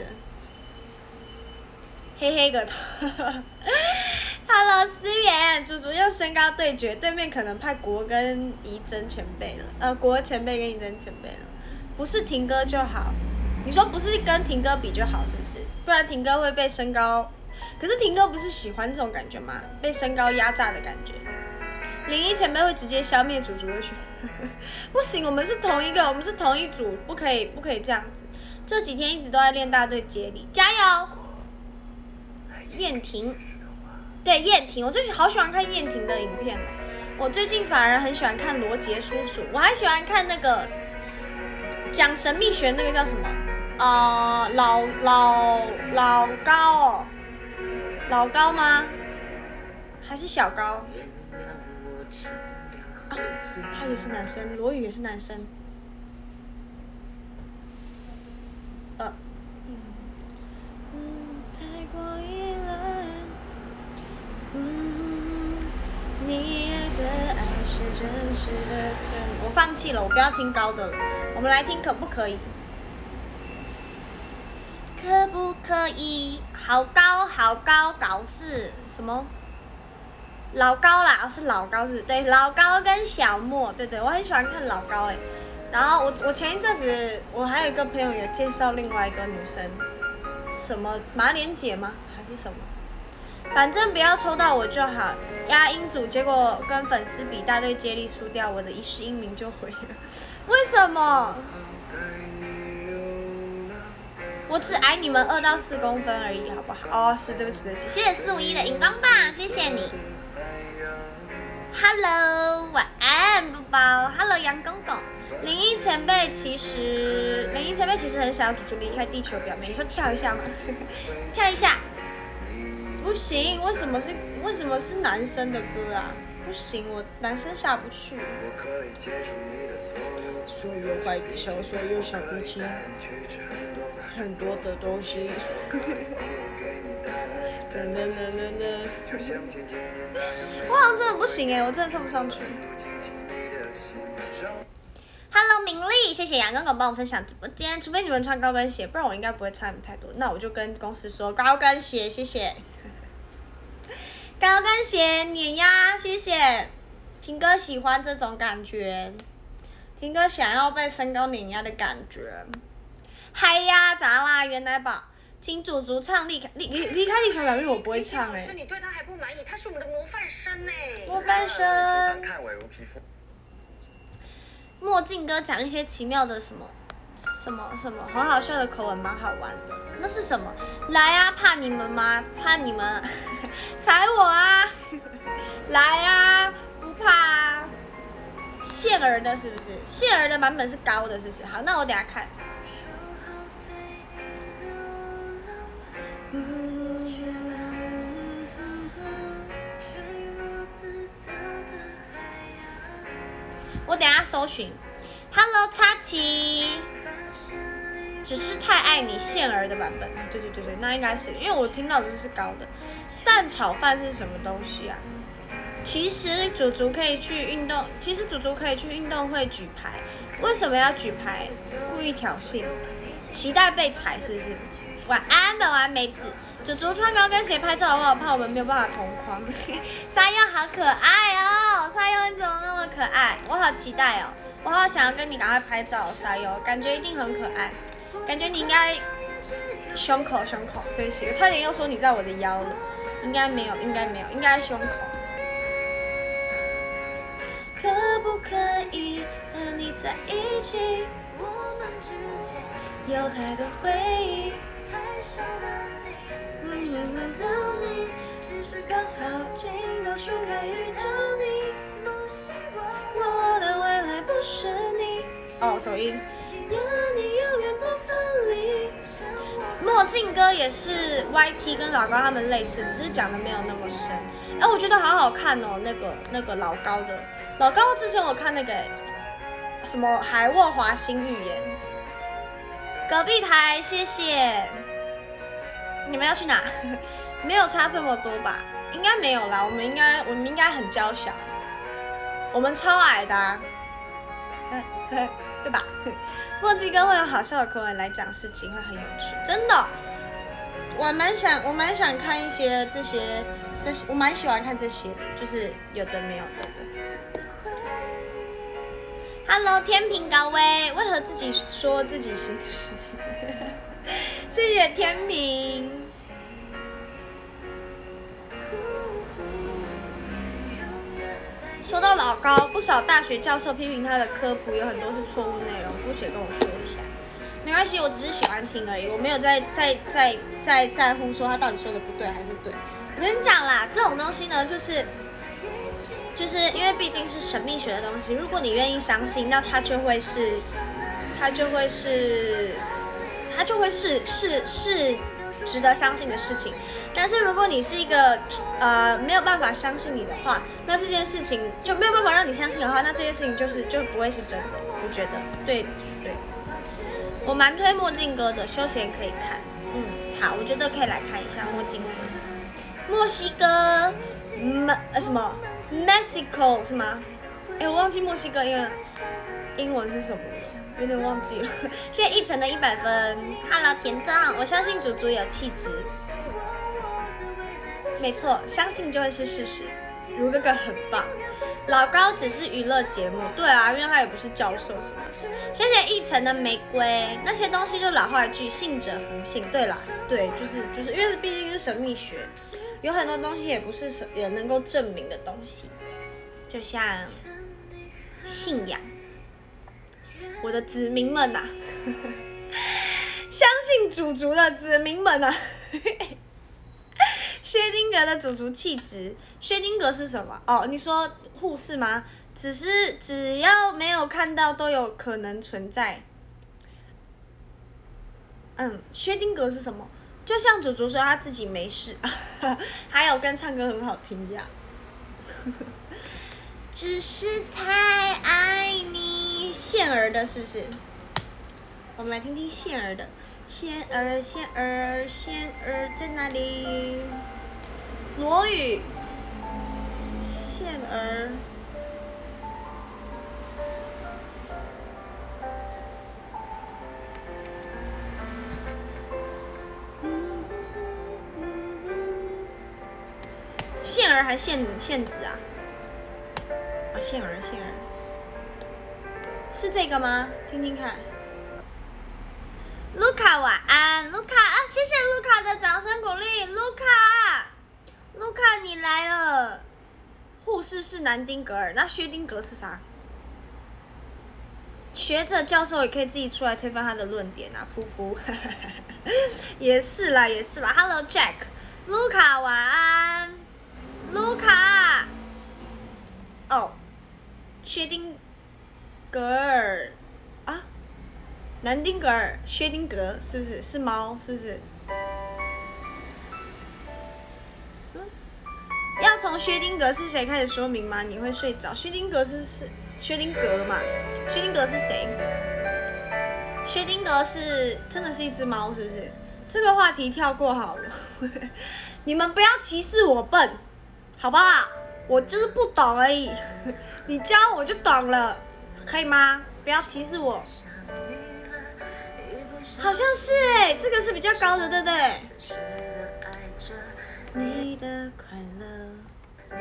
黑黑个头。Hello， 思源，祖祖用身高对决，对面可能派国跟怡珍前辈了，呃，国前辈跟怡珍前辈了，不是婷哥就好。你说不是跟婷哥比就好，是不是？不然婷哥会被身高。可是婷哥不是喜欢这种感觉吗？被身高压榨的感觉。林一前辈会直接消灭祖祖的血，不行，我们是同一个，我们是同一组，不可以，不可以这样子。这几天一直都在练大队接力，加油！燕婷，对燕婷，我最近好喜欢看燕婷的影片。我最近反而很喜欢看罗杰叔叔，我还喜欢看那个讲神秘学那个叫什么？呃，老老老高哦。老高吗？还是小高？啊，他也是男生，罗宇也是男生。呃，嗯，嗯，太过依赖，嗯，你爱的爱是真实的存。我放弃了，我不要听高的了，我们来听可不可以？可不可以？好高好高，搞事什么？老高啦，哦、是老高是不是？对，老高跟小莫，对对，我很喜欢看老高哎。然后我我前一阵子我还有一个朋友有介绍另外一个女生，什么马莲姐吗？还是什么？反正不要抽到我就好。压音组结果跟粉丝比大队接力输掉，我的一世英名就毁了。为什么？我只矮你们二到四公分而已，好不好？哦，是，对不起，对不起，谢谢四五一的荧光棒，谢谢你。Hello， 晚安，宝宝。Hello， 杨公公。林一前辈其实，林一前辈其实很想要祖祖离开地球表面。你说跳一下吗？跳一下。不行，为什么是为什么是男生的歌啊？不行，我男生下不去。所有坏笔小所有小哭泣，很多的东西。等等等等等。我好像真的不行哎，我真的唱不上去。Hello， 明丽，谢谢杨刚刚帮我分享直播间。除非你们穿高跟鞋，不然我应该不会差你们太多。那我就跟公司说高跟鞋，谢谢。高跟鞋碾压，谢谢。婷哥喜欢这种感觉，婷哥想要被身高碾压的感觉。嗨呀，咋啦？原来宝，请祖祖唱离开离离离开地球表面，我不会唱哎、欸。 你对他还不满意？他是我们的模范生哎、欸。 模范生。 看宛如皮肤。 墨镜哥讲一些奇妙的什么什么什么很好笑的口吻，蛮好玩的。那是什么？来啊，怕你们吗？怕你们踩我啊！来啊，不怕啊！现儿的是不是？现儿的版本是高的，是不是？好，那我等下看。我等下搜寻 ，Hello 叉奇，只是太爱你现儿的版本，对对对对，那应该是，因为我听到的是高的。蛋炒饭是什么东西啊？其实祖祖可以去运动，其实祖祖可以去运动会举牌，为什么要举牌？故意挑衅，期待被踩是不是？晚安，本完梅子。祖祖穿高跟鞋拍照的话，我怕我们没有办法同框。沙优好可爱哦，沙优你怎么那么可爱？我好期待哦，我好想要跟你赶快拍照，沙优，感觉一定很可爱，感觉你应该胸口胸口，对不起，我差点又说你在我的腰了，应该没有，应该没有，应该胸口。可不可以和你在一起？我们之间有太多回忆，还少了你。没想到你，只是刚好情窦初开遇到你。我的未来不是你。哦，走音。有你永远不分离。墨镜哥也是 Y T 跟老高他们类似，只是讲的没有那么深。哎，我觉得好好看哦，那个那个老高的。老高之前我看那个什么海沃华新预言，隔壁台谢谢。你们要去哪？没有差这么多吧？应该没有啦，我们应该我们应该很娇小，我们超矮的、啊，对吧？墨镜哥会有好笑的口吻来讲事情，会很有趣，真的。我蛮想我蛮想看一些这些这些，我蛮喜欢看这些，就是有的没有的的。Hello， 天平高威，为何自己说自己心事？谢谢天平。说到老高，不少大学教授批评他的科普有很多是错误内容，姑且跟我说一下。没关系，我只是喜欢听而已，我没有在在在在在乎说他到底说的不对还是对。我跟你讲啦，这种东西呢，就是就是因为毕竟是神秘学的东西，如果你愿意相信，那它就会是它就会是它就会是是是值得相信的事情。但是如果你是一个呃没有办法相信你的话，那这件事情就没有办法让你相信的话，那这件事情就是就不会是真的。我觉得，对对，我蛮推墨镜哥的，休闲可以看。嗯，好，我觉得可以来看一下墨镜哥。墨西哥，嗯呃什么 Mexico 是吗？哎，我忘记墨西哥英文英文是什么了，有点忘记了。谢谢一晨的一百分 ，Hello 田藏，我相信祖祖有气质。没错，相信就会是事实。如哥哥很棒，老高只是娱乐节目，对啊，因为他也不是教授什么的。谢谢一晨的玫瑰，那些东西就老话一句，信者恒信。对啦，对，就是就是，因为毕竟是神秘学，有很多东西也不是也能够证明的东西，就像信仰。我的子民们呐、啊，相信主族的子民们呐、啊。薛丁格的主族气质，薛丁格是什么？哦，你说护士吗？只是只要没有看到，都有可能存在。嗯，薛丁格是什么？就像主族说他自己没事，还有跟唱歌很好听一样。只是太爱你，线儿的是不是？我们来听听线儿的。线儿，线儿，线儿在哪里？罗宇，线儿。线儿还线线子啊？啊，线儿，线儿。是这个吗？听听看。卢卡晚安，卢卡啊，谢谢卢卡的掌声鼓励，卢卡，卢卡你来了。护士是南丁格尔，那薛丁格是啥？ 学者教授也可以自己出来推翻他的论点啊，噗噗，也是啦，也是啦。Hello Jack， 卢卡晚安，卢卡。哦，薛丁格尔啊，南丁格尔，薛丁格是不是？是猫是不是？嗯，要从薛丁格是谁开始说明吗？你会睡着？薛丁格是是。薛丁格嘛，薛丁格是谁？薛丁格是真的是一只猫，是不是？这个话题跳过好了，你们不要歧视我笨，好不好？我就是不懂而已，你教我就懂了，可以吗？不要歧视我。好像是哎、欸，这个是比较高的，对不对？你的快乐。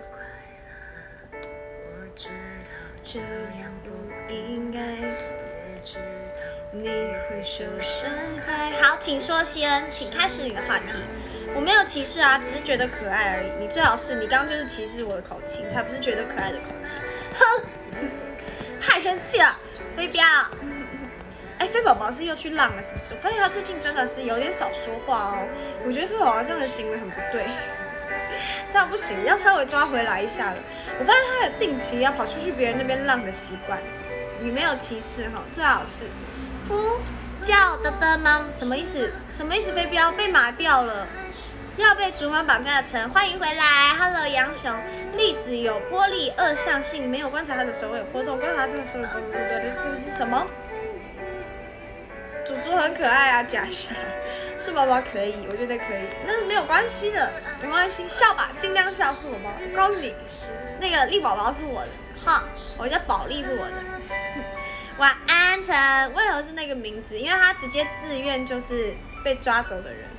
这样不应该，你会受伤害。好，请说先，请开始你的话题。我没有歧视啊，只是觉得可爱而已。你最好是，你刚刚就是歧视我的口气，你才不是觉得可爱的口气。哼，太生气了，飞镖。哎，飞宝宝是又去浪了，是不是？我发现他最近真的是有点少说话哦。我觉得飞宝宝这样的行为很不对。这样不行，要稍微抓回来一下了。我发现他有定期要跑出去别人那边浪的习惯。你没有歧视哈，最好是。呼叫的的吗？什么意思？什么意思？飞镖被码掉了，要被竹马绑架的城。欢迎回来 ，Hello 杨雄。粒子有波粒二象性，没有观察它的时候有波动，观察它的时候有波动，这是什么？猪猪很可爱啊，假虾。是宝宝可以，我觉得可以，那是没有关系的，没关系，笑吧，尽量笑是我宝宝。我告诉你，那个力宝宝是我的，哈，我叫宝莉是我的。晚安晨，为何是那个名字？因为他直接自愿就是被抓走的人。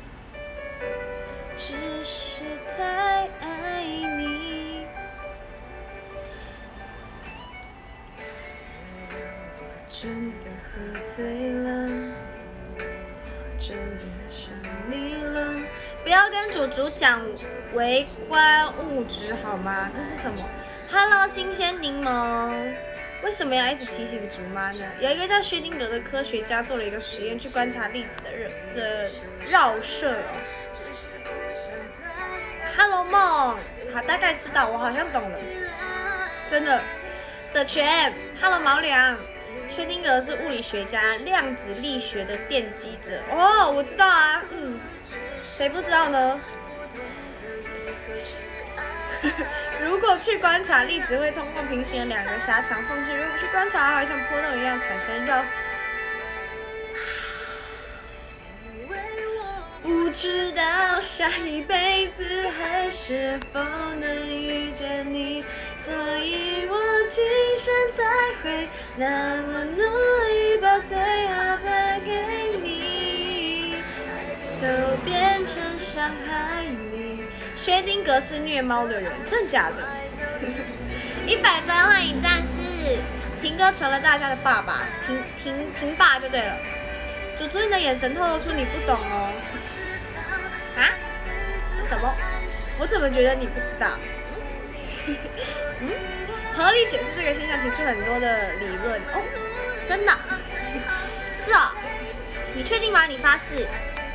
只是太爱你。真的喝醉了。真的想你了，不要跟主主讲微观物质好吗？那是什么 ？Hello， 新鲜柠檬，为什么要一直提醒竹妈呢？有一个叫薛丁格的科学家做了一个实验，去观察粒子的热的绕射、哦。Hello， 梦，好，大概知道，我好像懂了，真的。的全 ，Hello， 毛良。薛丁格是物理学家，量子力学的奠基者。哦，我知道啊，嗯，谁不知道呢？如果去观察粒子会通过平行的两个狭长缝隙，如果去观察，它会像波动一样产生绕。不知道下一辈子还是否能遇见你，所以我今生才会那么努力，把最好的给你，都变成伤害你。薛丁格是虐猫的人，真假的？一百分，欢迎战士，婷哥成了大家的爸爸，婷婷婷爸就对了。主主，你的眼神透露出你不懂哦。啊？什么？我怎么觉得你不知道？嗯，合理解释这个现象，提出很多的理论哦。真的？是哦。你确定吗？你发誓？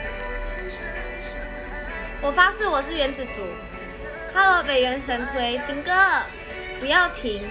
我发誓我是原子族。Hello， 北原神推，停哥，不要停。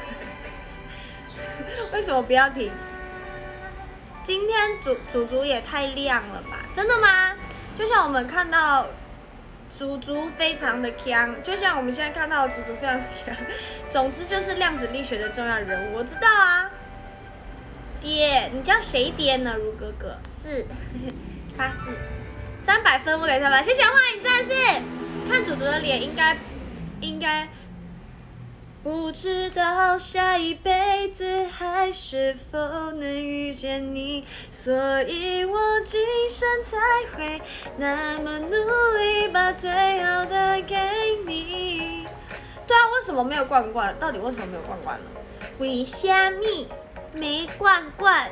为什么不要停？今天主主主也太亮了吧？真的吗？就像我们看到主主非常的强，就像我们现在看到的主主非常的强。总之就是量子力学的重要人物，我知道啊。爹，你叫谁爹呢？如哥哥，四，发四，三百分我给三百，谢谢欢迎战士。看主主的脸，应该应该。不知道下一辈子还是否能遇见你，所以我今生才会那么努力，把最好的给你。对啊，为什么没有罐罐了？到底为什么没有罐罐了？为虾米没罐罐？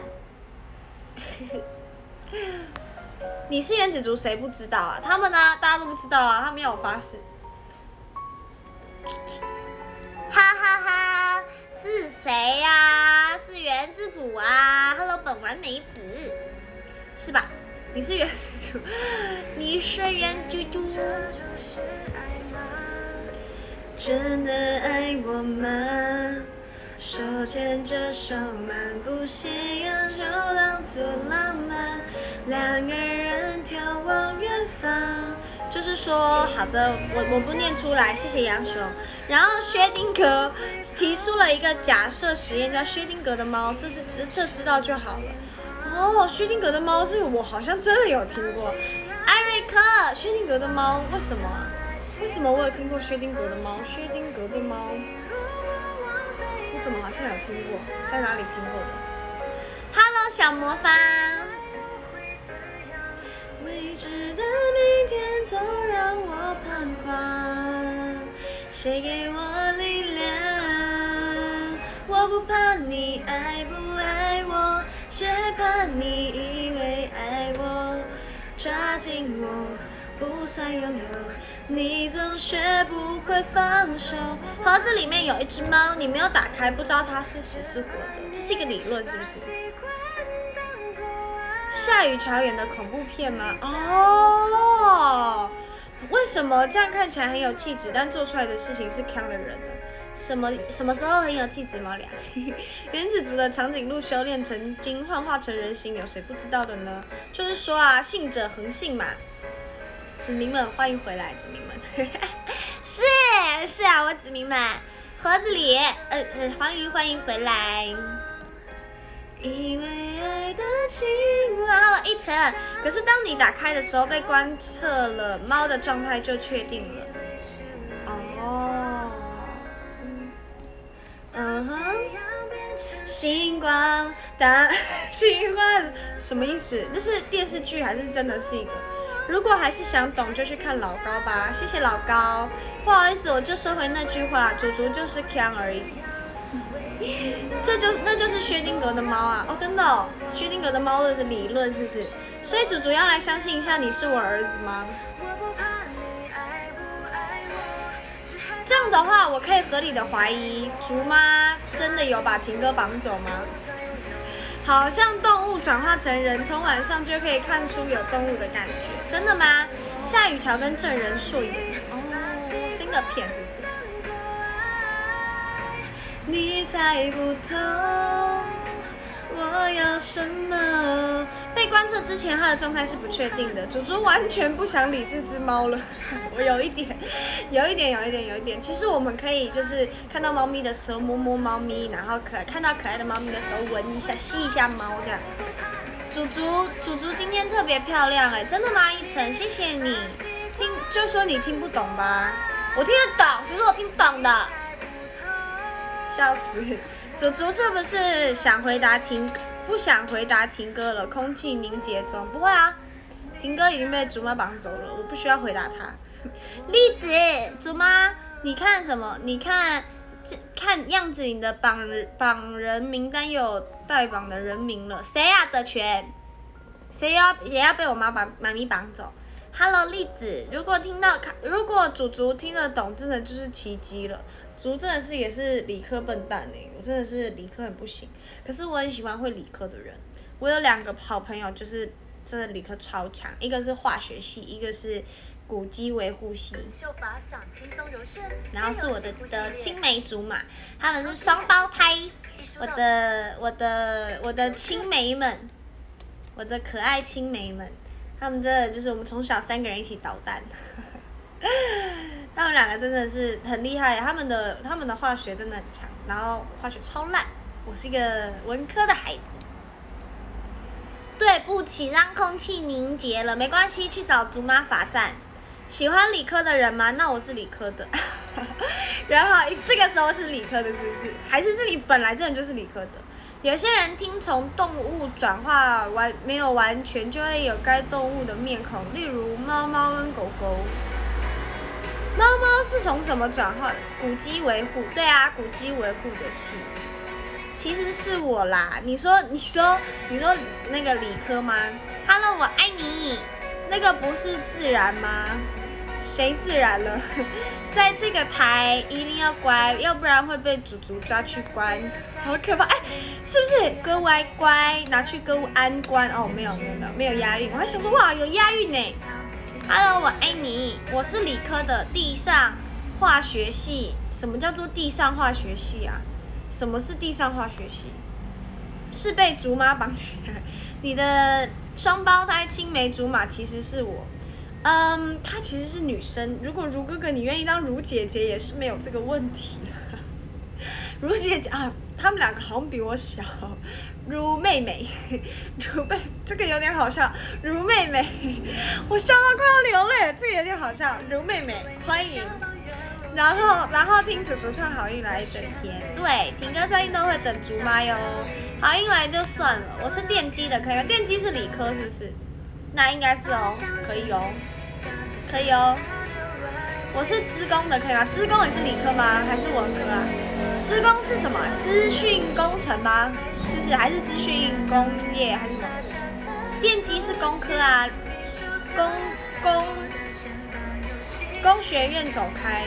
你是原子族，谁不知道啊？他们呢、啊？大家都不知道啊！他们要我发誓。哈哈哈，是谁呀、啊？是原子组啊 ？Hello， 本丸美子，是吧？你是原子组，你是原猪猪。真的爱我吗？手牵着手漫步夕阳，就当作浪漫，两个人眺望远方。就是说，好的，我我不念出来，谢谢杨雄。然后薛定谔提出了一个假设实验，叫薛定谔的猫，这是这这知道就好了。哦，薛定谔的猫，这个我好像真的有听过。艾瑞克，薛定谔的猫，为什么？为什么我有听过薛定谔的猫？薛定谔的猫，我怎么好像有听过？在哪里听过的 ？Hello， 小魔方。未知的明天总让我彷徨，谁给我力量？我不怕你爱不爱我，却怕你以为爱我，抓紧我不算拥有，你总学不会放手。盒子里面有一只猫，你没有打开，不知道它是死是活的，这是一个理论是不是？夏雨乔演的恐怖片吗？哦，为什么这样看起来很有气质，但做出来的事情是坑的人呢？什么什么时候很有气质吗？俩原子族的长颈鹿修炼成精，幻化成人形，有谁不知道的呢？就是说啊，信者恒信嘛。子民们欢迎回来，子民们是是啊，我子民们盒子里呃呃欢迎欢迎回来。因为爱的晴朗，好了一层。可是当你打开的时候，被观测了猫的状态就确定了。哦，嗯哼，星光大奇幻什么意思？那是电视剧还是真的是一个？如果还是想懂，就去看老高吧。谢谢老高，不好意思，我就收回那句话，祖祖就是强而已。这就那就是薛定谔的猫啊！哦，真的哦，薛定谔的猫的是理论，是不是？所以祖祖要来相信一下，你是我儿子吗？这样的话，我可以合理的怀疑，竹妈真的有把婷哥绑走吗？好像动物转化成人，从晚上就可以看出有动物的感觉，真的吗？夏雨乔跟郑仁硕演哦，新的片是不是？你猜不透我要什么。被观测之前，它的状态是不确定的。祖祖完全不想理这只猫了。我有一点，有一点，有一点，有一点。其实我们可以就是看到猫咪的时候摸摸猫咪，然后可看到可爱的猫咪的时候闻一下、吸一下猫这样。祖祖，祖祖今天特别漂亮哎，真的吗？一晨，谢谢你。听就说你听不懂吧，我听得懂，谁说我听不懂的？笑死！祖祖是不是想回答婷，不想回答婷哥了？空气凝结中，不会啊，婷哥已经被竹妈绑走了，我不需要回答他。栗子，竹妈，你看什么？你看，看样子你的绑绑人名单有代绑的人名了，谁呀、啊？德全，谁要也要被我妈把妈咪绑走 ？Hello， 栗子，如果听到，如果祖祖听得懂，真的就是奇迹了。祖真的是也是理科笨蛋哎、欸，我真的是理科很不行，可是我很喜欢会理科的人。我有两个好朋友，就是真的理科超强，一个是化学系，一个是古迹维护系。然后是我的的青梅竹马，他们是双胞胎，我的我的我的青梅们，我的可爱青梅们，他们真的就是我们从小三个人一起捣蛋。他们两个真的是很厉害，他们的他们的化学真的很强，然后化学超烂。我是一个文科的孩子，对不起，让空气凝结了，没关系，去找竹妈罚站。喜欢理科的人吗？那我是理科的。然后这个时候是理科的，是不是？还是是你本来真的就是理科的？有些人听从动物转化完没有完全，就会有该动物的面孔，例如猫猫跟狗狗。猫猫是从什么转化？古迹维护，对啊，古迹维护的系，其实是我啦。你说，你说，你说那个理科吗 ？Hello， 我爱你。那个不是自然吗？ 谁自然了？在这个台一定要乖，要不然会被祖祖抓去关，好可怕！哎，是不是歌歪乖拿去歌舞安关？哦，没有没有没有没有押韵，我还想说哇有押韵呢。Hello， 我爱你，我是理科的地上化学系。什么叫做地上化学系啊？什么是地上化学系？是被竹马绑起来？你的双胞胎青梅竹马其实是我。嗯，她其实是女生。如果如哥哥你愿意当如姐姐，也是没有这个问题。如姐姐啊，他们两个好像比我小。如妹妹，如妹，这个有点好笑。如妹妹，我笑到快要流泪了，这个有点好笑。如妹妹，欢迎。然后，然后听祖祖唱好运来一整天。对，停歌在运动会等竹妈哟。好运来就算了，我是电机的，可以吗？电机是理科是不是？那应该是哦，可以哦，可以哦。我是资工的，可以吗？资工也是理科吗？还是文科啊？资工是什么？资讯工程吗？是不是？还是资讯工业还是什么？电机是工科啊，工工工学院走开。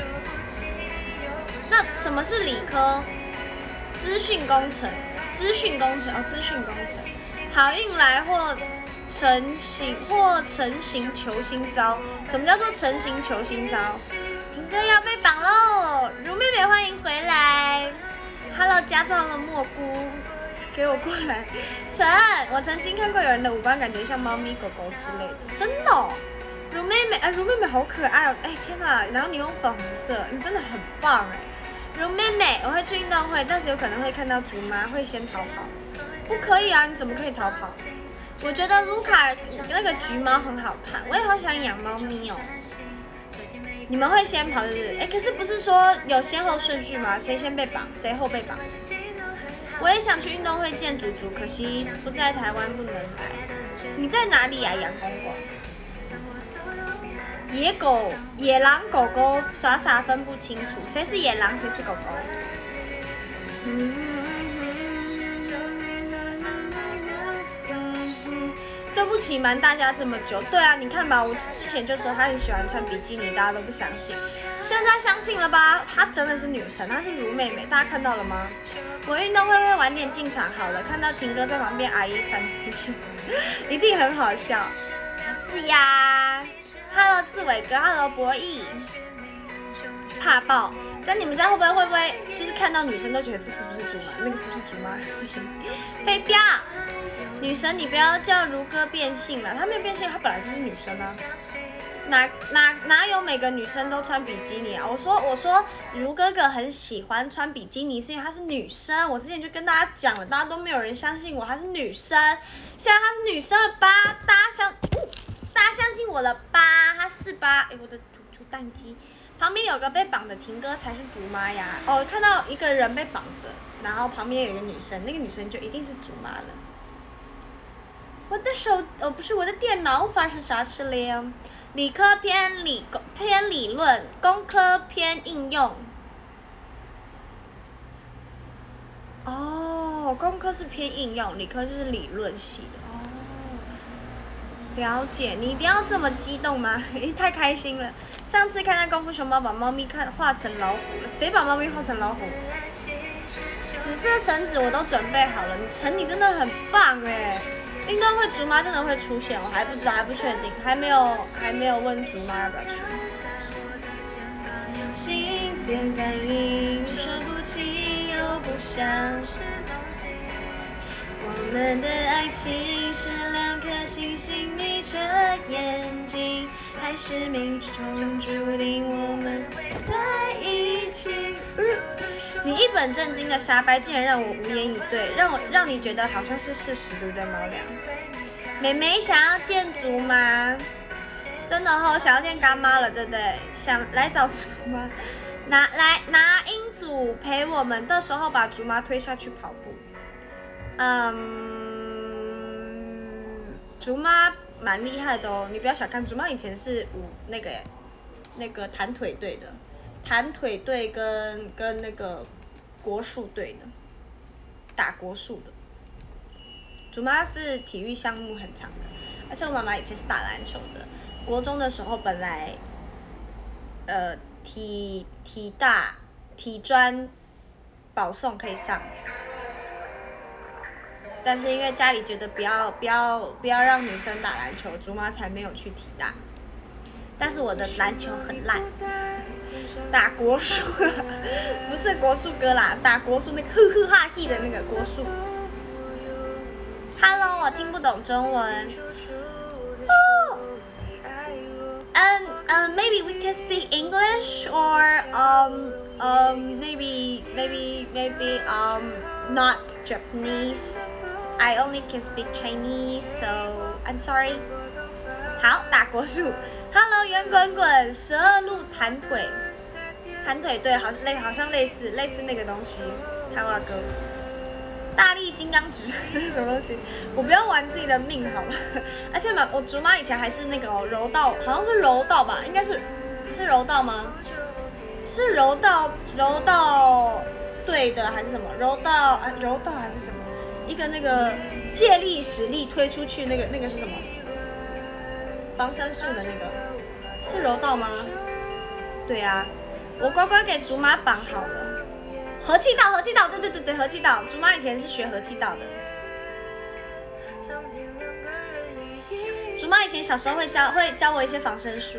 那什么是理科？资讯工程，资讯工程哦，资讯工程。好运来或成型或成型求新招。什么叫做成型求新招？婷哥要被绑喽！如妹妹欢迎回来。Hello， 家中的蘑菇，给我过来。陈，我曾经看过有人的五官感觉像猫咪、狗狗之类的，真的、哦。如妹妹，哎，如妹妹好可爱哦！哎，天哪！然后你用粉红色，你真的很棒哎。如妹妹，我会去运动会，但是有可能会看到竹妈，会先逃跑。不可以啊！你怎么可以逃跑？我觉得卢卡那个橘猫很好看，我也好想养猫咪哦。你们会先跑是不是？哎，可是不是说有先后顺序吗？谁先被绑，谁后被绑？我也想去运动会见祖祖，可惜不在台湾不能来。你在哪里啊，杨公公？野狗、野狼、狗狗傻傻分不清楚，谁是野狼，谁是狗狗。对不起，瞒大家这么久。对啊，你看吧，我之前就说她很喜欢穿比基尼，大家都不相信，现在相信了吧？她真的是女神，她是如妹妹，大家看到了吗？我运动会会晚点进场好了，看到婷哥在旁边阿姨闪出去，一定很好笑。是呀。Hello， 志伟哥 ，Hello， 博弈，怕爆！在你们家会不会会不会就是看到女生都觉得这是不是竹马？那个是不是竹马？飞镖，女神你不要叫如哥变性了，她没有变性，她本来就是女生啊。哪哪哪有每个女生都穿比基尼啊？我说我说如哥哥很喜欢穿比基尼，是因为她是女生。我之前就跟大家讲了，大家都没有人相信我，她是女生。现在她是女生了吧？大家相。哦大家相信我了吧？他是吧？哎，我的土土蛋鸡旁边有个被绑的婷哥才是竹妈呀！哦，看到一个人被绑着，然后旁边有一个女生，那个女生就一定是竹妈了。我的手，哦，不是我的电脑发生啥事了？理科偏理偏理论，工科偏应用。哦，工科是偏应用，理科就是理论系的。了解，你一定要这么激动吗？太开心了！上次看到功夫熊猫把猫咪看画成老虎了，谁把猫咪画成老虎？紫色绳子我都准备好了，你陈你真的很棒哎！运动会竹妈真的会出现，我还不知道，还不确定，还没有还没有问竹妈要不要去。心电感应，说不清又不想。我们的爱情是两颗星星眯着眼睛，还是冥中注定我们会在一起？你一本正经的瞎掰，竟然让我无言以对，让我让你觉得好像是事实，对不对，猫粮？妹妹想要见竹妈，真的吼、哦，想要见干妈了，对不对？想来找竹妈，拿来拿英祖陪我们，到时候把竹妈推下去跑步。嗯，竹妈蛮厉害的哦，你不要小看竹妈，以前是舞那个那个弹腿队的，弹腿队跟跟那个国术队的，打国术的。竹妈是体育项目很强的，而且我妈妈以前是打篮球的，国中的时候本来呃体体大体专保送可以上，但是因为家里觉得不要不要不要让女生打篮球，竹妈才没有去体大。但是我的篮球很烂，打国术不是国术哥啦，打国术那个呵呵哈嘿的那个国术。Hello， 我听不懂中文。哦 Um, uh, maybe we can speak English or um um maybe maybe maybe um not Japanese. I only can speak Chinese, so I'm sorry. 好，打国术。Hello， 圆滚滚，十二路弹腿，弹腿对，好像类好像类似类似那个东西。台湾歌。大力金刚指这是什么东西？我不要玩自己的命好了。而且嘛，我竹妈以前还是那个、哦、柔道，好像是柔道吧？应该是是柔道吗？是柔道柔道队的还是什么？柔道啊，柔道还是什么？一个那个借力使力推出去那个那个是什么？防身术的那个是柔道吗？对啊，我乖乖给竹马绑好了。和气道，和气道，对对对对，和气道。竹妈以前是学和气道的。竹妈以前小时候会教会教我一些防身术。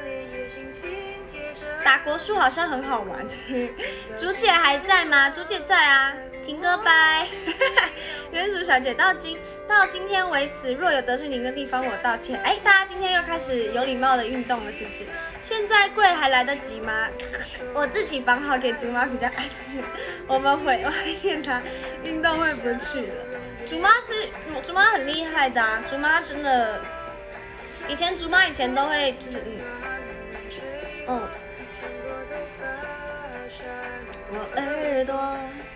打国术好像很好玩。竹姐还在吗？竹姐在啊。停歌拜。原竹小姐到今到今天为止，若有得罪您的地方，我道歉。哎，大家今天又开始有礼貌的运动了，是不是？现在跪还来得及吗？我自己绑好给竹妈比较安全。我们回外面她运动会不去了。竹妈是竹妈很厉害的啊，竹妈真的，以前竹妈以前都会就是嗯嗯，我耳朵。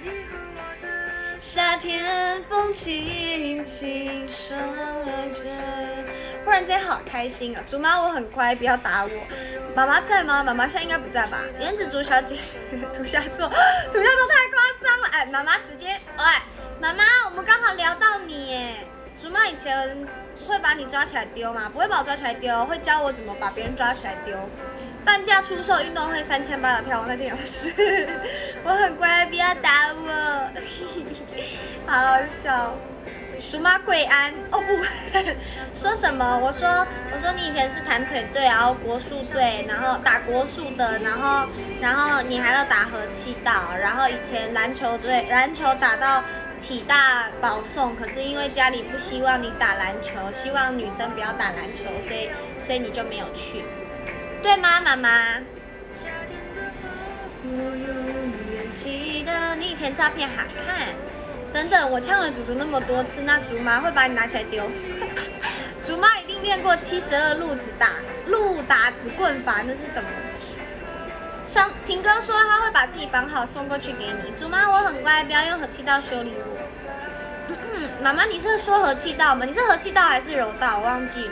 夏天风轻轻说着，忽然间好开心啊！竹妈我很乖，不要打我。妈妈在吗？妈妈现在应该不在吧？颜子竹小姐，土下座，土下座太夸张了！哎，妈妈直接，喂，妈妈，我们刚好聊到你耶。竹妈以前会把你抓起来丢吗？不会把我抓起来丢，会教我怎么把别人抓起来丢。半价出售运动会三千八的票，我那天有事，我很乖，不要打我，好好笑。竹妈贵安，哦不，说什么？我说我说你以前是弹腿队，然后国术队，然后打国术的，然后然后你还要打和气道，然后以前篮球队篮球打到体大保送，可是因为家里不希望你打篮球，希望女生不要打篮球，所以所以你就没有去。对吗，妈妈？我永远记得你以前照片好看。等等，我呛了竹竹那么多次，那竹妈会把你拿起来丢？竹妈一定练过七十二路子打路打子棍法，那是什么？上婷哥说他会把自己绑好送过去给你。竹妈我很乖，不要用和气道修理我。嗯嗯，妈妈你是说和气道吗？你是和气道还是柔道？我忘记了。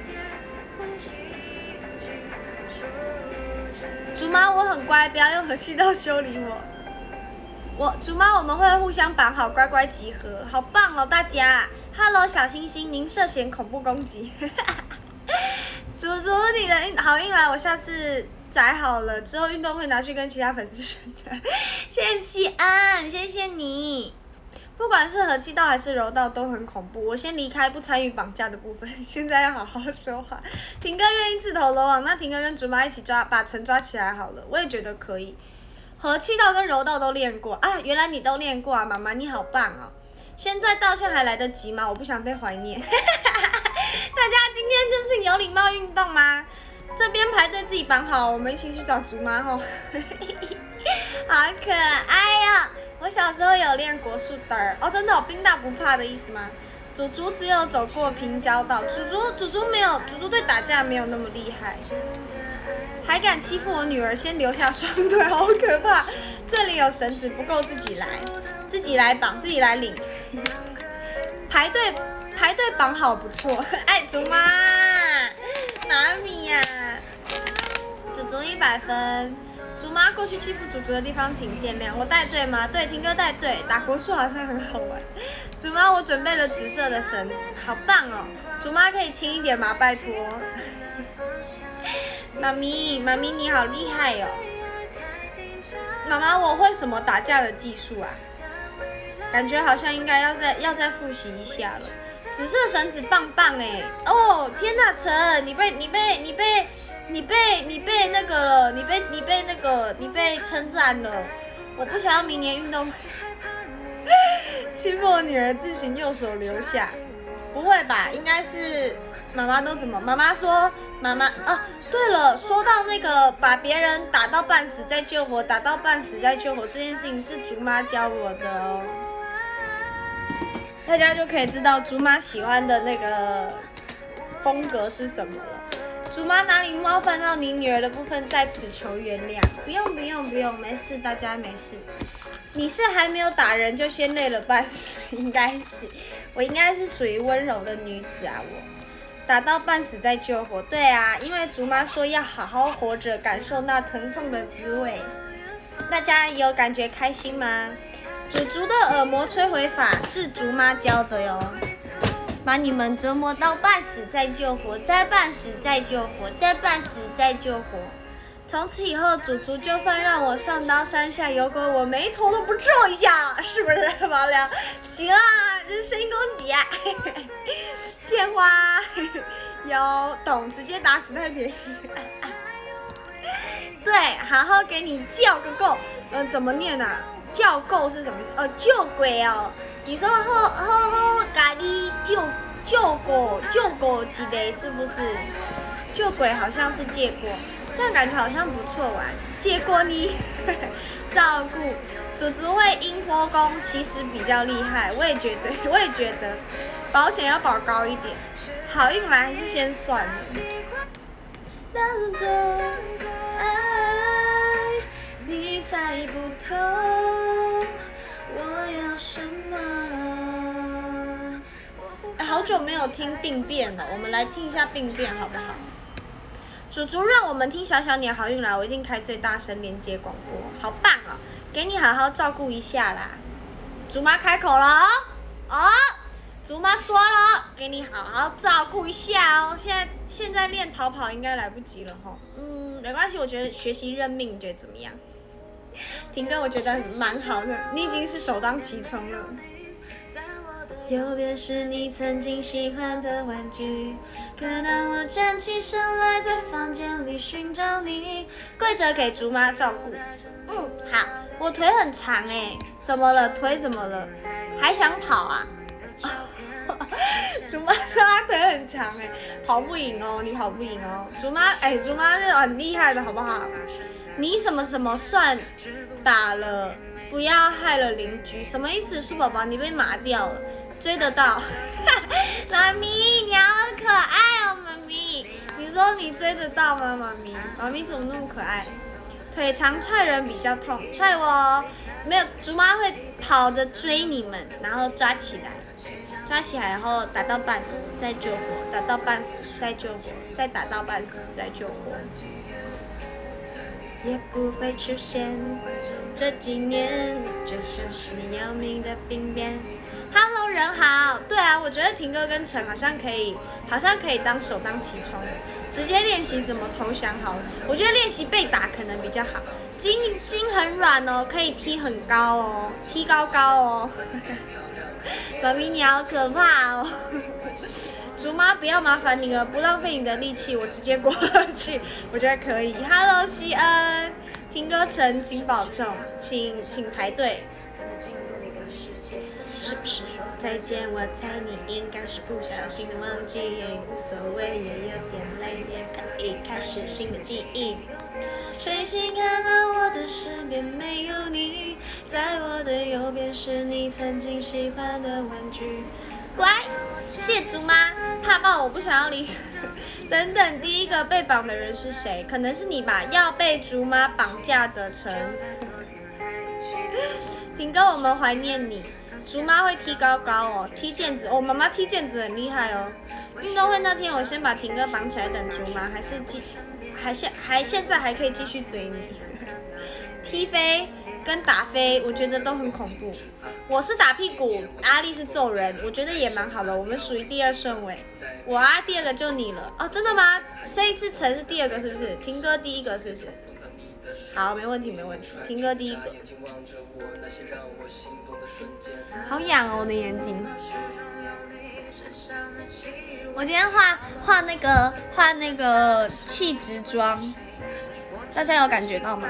竹妈我很乖，不要用和气道修理我。我竹妈我们会互相绑好，乖乖集合，好棒哦大家 ！Hello 小星星，您涉嫌恐怖攻击。竹竹你的好运来，我下次载好了之后运动会拿去跟其他粉丝宣传。谢谢西安，谢谢你。不管是和气道还是柔道都很恐怖。我先离开不参与绑架的部分，现在要好好说话。婷哥愿意自投罗网，那婷哥跟竹妈一起抓，把陈抓起来好了。我也觉得可以。和气道跟柔道都练过啊，原来你都练过啊，妈妈你好棒哦。现在道歉还来得及吗？我不想被怀念。大家今天就是有礼貌运动吗？这边排队自己绑好，我们一起去找竹妈吼。好可爱呀、哦！我小时候有练国术的哦，真的有兵大不怕的意思吗？竹竹只有走过平交道，竹竹竹竹没有，竹竹对打架没有那么厉害，还敢欺负我女儿，先留下双腿，好可怕！这里有绳子不够，自己来，自己来绑，自己来领。排队排队绑好不错，哎，竹妈，哪米呀？竹竹一百分。 竹妈过去欺负竹竹的地方，请见谅。我带队吗？对，婷哥带队。打国术好像很好玩。竹妈，我准备了紫色的绳子，好棒哦！竹妈可以轻一点吗？拜托。妈咪，妈咪你好厉害哦！妈妈，我会什么打架的技术啊？感觉好像应该要再要再复习一下了。紫色绳子棒棒哎！哦天哪，陈，你被你被你被你被你被那个了，你被你被那个你被称赞了。我不想要明年运动欺负我女儿自行右手留下，不会吧？应该是妈妈都怎么？妈妈说妈妈啊，对了，说到那个把别人打到半死再救活，打到半死再救活这件事情是竹妈教我的哦。大家就可以知道竹妈喜欢的那个风格是什么了。竹妈哪里冒犯到你女儿的部分，在此求原谅。不用不用不用，没事，大家没事。你是还没有打人就先累了半死，应该是，我应该是属于温柔的女子啊，我打到半死再救活。对啊，因为竹妈说要好好活着，感受那疼痛的滋味。大家有感觉开心吗？竹竹的耳膜摧毁法是竹妈教的哟，把你们折磨到半死再救活，再半死再救活，再半死再救活。从此以后，竹竹就算让我上刀山下油锅，我眉头都不皱一下，是不是毛良？行啊，这是声音攻击啊！献花有懂，直接打死太便宜。对，好好给你叫个够。嗯、呃，怎么念啊？叫够是什么意思？哦，救鬼哦！你说好好好，咖喱救救过救过几类是不是？救鬼好像是借过，这样感觉好像不错玩。借过你照顾，竹竹会阴火功，其实比较厉害，我也觉得，我也觉得保险要保高一点，好运来还是先算了。当作爱，你猜不透我要什么。哎，好久没有听病变了，我们来听一下病变好不好？竹竹让我们听小小你的好运来，我一定开最大声连接广播，好棒哦！给你好好照顾一下啦。竹妈开口了哦，哦，竹妈说了，给你好好照顾一下哦。现在现在练逃跑应该来不及了吼。嗯，没关系，我觉得学习认命，你觉得怎么样？婷哥，我觉得蛮好的，你已经是首当其冲了。右边是你曾经喜欢的玩具，可当我站起身来，在房间里寻找你。跪着给竹妈照顾。嗯，好，我腿很长哎，怎么了？腿怎么了？还想跑啊？竹妈说她腿很长哎，跑不赢哦，你跑不赢哦。竹妈哎，竹妈是很厉害的好不好？你什么什么算打了，不要害了邻居，什么意思？树宝宝，你被麻掉了。追得到，妈咪，你好可爱哦，妈咪。你说你追得到吗，妈咪？妈咪怎么那么可爱？腿长踹人比较痛，踹我哦。没有，竹妈会跑着追你们，然后抓起来，抓起来，然后打到半死再救活，打到半死再救活，再打到半死再救活。也不会出现这几年，就像是要命的病变。Hello， 人好。对啊，我觉得婷哥跟陈好像可以，好像可以当首当其冲，直接练习怎么投降好了。我觉得练习被打可能比较好。筋筋很软哦，可以踢很高哦，踢高高哦。妈咪你好可怕哦。竹妈不要麻烦你了，不浪费你的力气，我直接过去，我觉得可以。Hello， 西恩，婷哥陈，请保重，请请排队。是不是说再见？我猜你应该是不小心的忘记，也无所谓，也有点累，也可以开始新的记忆。谁先看到我的身边没有你，在我的右边是你曾经喜欢的玩具。乖，谢谢竹妈。怕爆，我不想要离场。等等，第一个被绑的人是谁？可能是你吧？要被竹妈绑架的陈。婷哥，我们怀念你。竹妈会踢高高哦，踢毽子哦，妈妈踢毽子很厉害哦。运动会那天，我先把婷哥绑起来等竹妈，还是继，还现还现在还可以继续追你。 踢飞跟打飞，我觉得都很恐怖。我是打屁股，阿丽是揍人，我觉得也蛮好的。我们属于第二顺位，我啊第二个就你了。哦，真的吗？所以是陈是第二个是不是？婷哥第一个是不是？好，没问题没问题。婷哥第一个。好痒哦，我的眼睛。我今天画画那个画那个气质妆，大家有感觉到吗？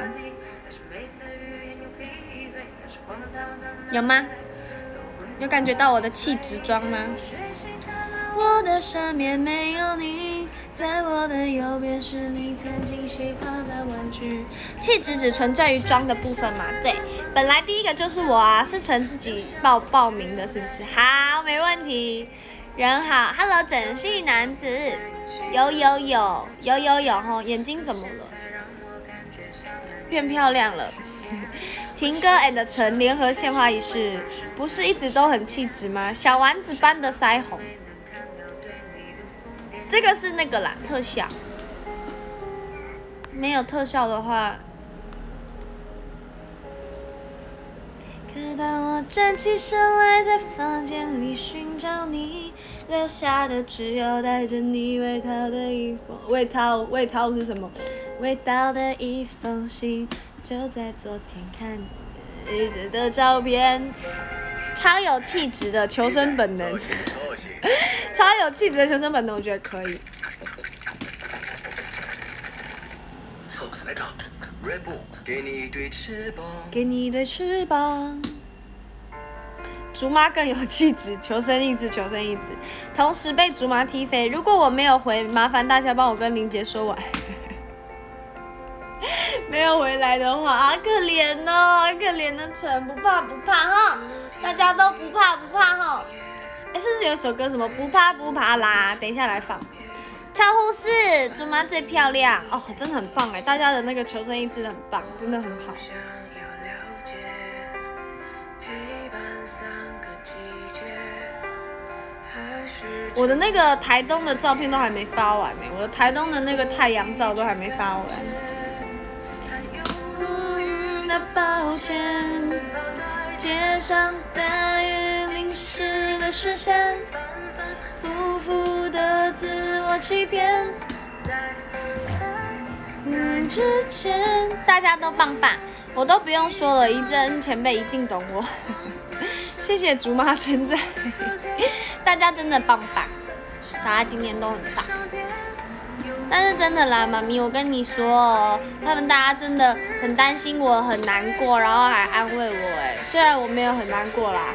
有吗？有感觉到我的气质妆吗？我的身边没有你，在我的右边是你曾经喜欢的玩具。气质只存在于妆的部分嘛？对，本来第一个就是我啊，是陈自己报报名的，是不是？好，没问题。人好 ，Hello， 整系男子，有有有有有有吼，眼睛怎么了？变漂亮了。婷哥 and 陈联合献花仪式，不是一直都很气质吗？小丸子般的腮红，这个是那个啦，特效。没有特效的话，可当我站起身来，在房间里寻找你，留下的只有带着你味道的一封味道味道是什么？味道的一封信。就在昨天看你的照片，超有气质的求生本能，超有气质的求生本能，我觉得可以。来到 Red Bull， 给你一对翅膀，给你一对翅膀。竹妈更有气质，求生意志，求生意志。同时被竹妈踢飞，如果我没有回，麻烦大家帮我跟林杰说晚。没有回来的话，好可怜哦，好可怜的陈，不怕不怕哈，大家都不怕不怕哈。哎，是不是有首歌什么不怕不怕啦？等一下来放。超护士，竹妈最漂亮哦，真的很棒哎，大家的那个求生意志很棒，真的很好。我的那个台东的照片都还没发完呢，我的台东的那个太阳照都还没发完。抱歉，街上大雨淋湿了视线，浮浮的自我欺骗。嗯，之前大家都棒棒，我都不用说了，一真前辈一定懂我。谢谢竹妈称赞，大家真的棒棒，大家今天都很棒。但是真的啦，妈咪，我跟你说哦，他们大家真的很担心我很难过，然后还安慰我哎，虽然我没有很难过啦。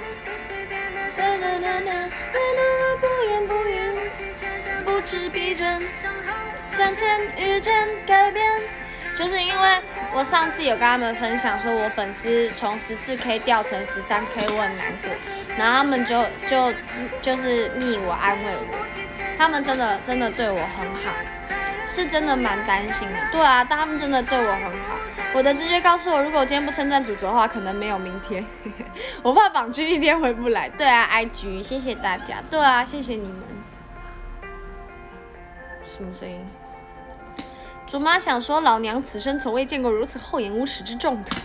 不言不语，不知疲倦，向前遇见改变，就是因为我上次有跟他们分享说，我粉丝从十四 K 掉成十三 K， 我很难过，然后他们就就就是密我安慰我，他们真的真的对我很好。是真的蛮担心的，对啊，但他们真的对我很好。我的直觉告诉我，如果我今天不称赞主角的话，可能没有明天。我怕绑区一天回不来。对啊 ，I G， 谢谢大家。对啊，谢谢你们。什么声音？竹妈想说，老娘此生从未见过如此厚颜无耻之重土。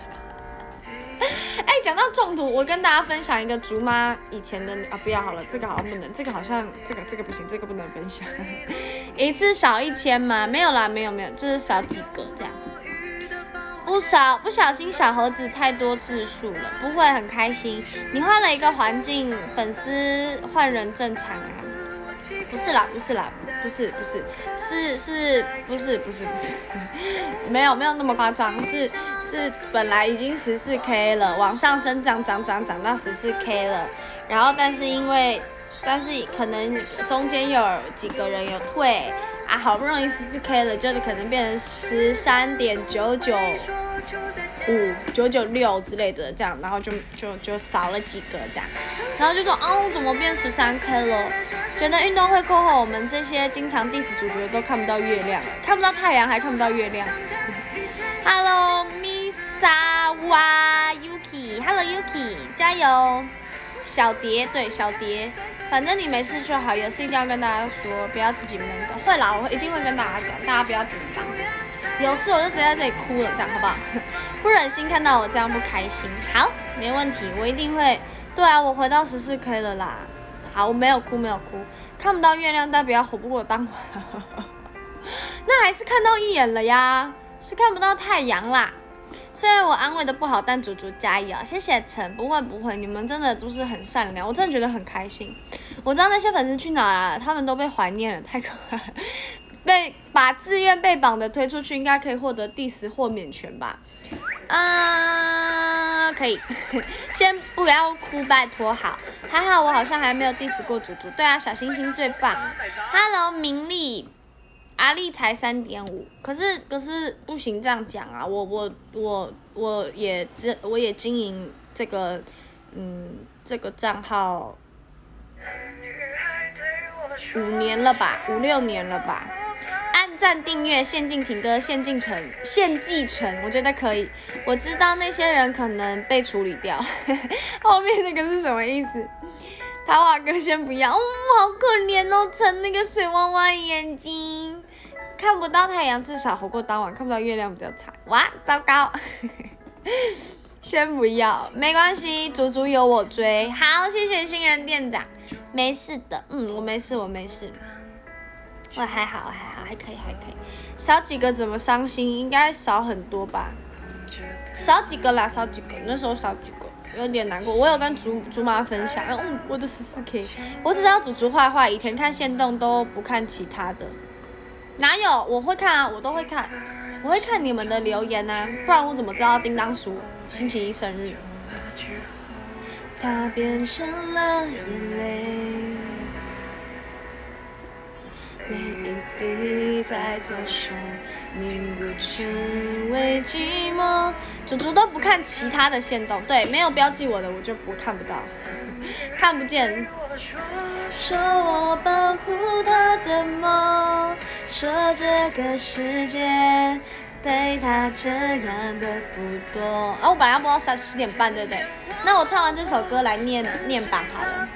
哎，讲到中途，我跟大家分享一个竹妈以前的啊，不要好了，这个好像不能，这个好像这个这个不行，这个不能分享。一次少一千吗？没有啦，没有没有，就是少几个这样。不少，不小心小盒子太多字数了，不会很开心。你换了一个环境，粉丝换人正常啊。不是啦，不是啦，不是不是，是是，不是不是不是，没有没有那么夸张，是是本来已经十四 K 了，往上升涨涨涨涨到十四 K 了，然后但是因为但是可能中间有几个人有退啊，好不容易十四 K 了，就可能变成十三点九九五九九六之类的这样，然后就就就少了几个这样，然后就说哦怎么变十三 K 了？觉得运动会过后，我们这些经常 diss 主角都看不到月亮，看不到太阳，还看不到月亮。Hello Misawa Yuki，Hello Yuki， 加油！小蝶对小蝶，反正你没事就好，有事一定要跟大家说，不要自己闷着。会啦，我一定会跟大家讲，大家不要紧张。 有事我就直接在这里哭了，这样好不好？不忍心看到我这样不开心。好，没问题，我一定会。对啊，我回到十四 K 了啦。好，我没有哭，没有哭。看不到月亮代表活不过当晚。那还是看到一眼了呀，是看不到太阳啦。虽然我安慰的不好，但猪猪加油，谢谢陈，不会不会，你们真的都是很善良，我真的觉得很开心。我知道那些粉丝去哪了，他们都被怀念了，太可爱了。被把自愿被绑的推出去，应该可以获得第十或免权吧？啊、呃，可以，先不要哭，拜托好。还好我好像还没有 diss 过猪猪，对啊，小星星最棒。Hello， 明丽。阿丽才三点五，可是可是不行这样讲啊！我我我我也经我也经营这个嗯这个账号五年了吧，五六年了吧。按赞订阅，限进停歌，限进城，限继承，我觉得可以。我知道那些人可能被处理掉，后面那个是什么意思？桃花哥先不要，哦，好可怜哦，成那个水汪汪眼睛。看不到太阳，至少活过当晚；看不到月亮比较惨。哇，糟糕！先不要，没关系，足足有我追。好，谢谢新人店长。没事的，嗯，我没事，我没事。我还好，还好，还可以，还可以。少几个怎么伤心？应该少很多吧？少几个啦，少几个。那时候少几个，有点难过。我有跟竹竹妈分享，嗯，我的十四 K， 我只知道竹竹坏坏，以前看限动都不看其他的。哪有？我会看啊，我都会看，我会看你们的留言啊，不然我怎么知道叮当叔星期一生日？它变成了眼泪，泪一滴在左手凝固成为寂寞。猪猪都不看其他的限动，对，没有标记我的我就不看不到，看不见。说我保护他的梦，说这个世界对他这样的不多。啊，我本来要播到三十点半，对不对？那我唱完这首歌来念念榜好了。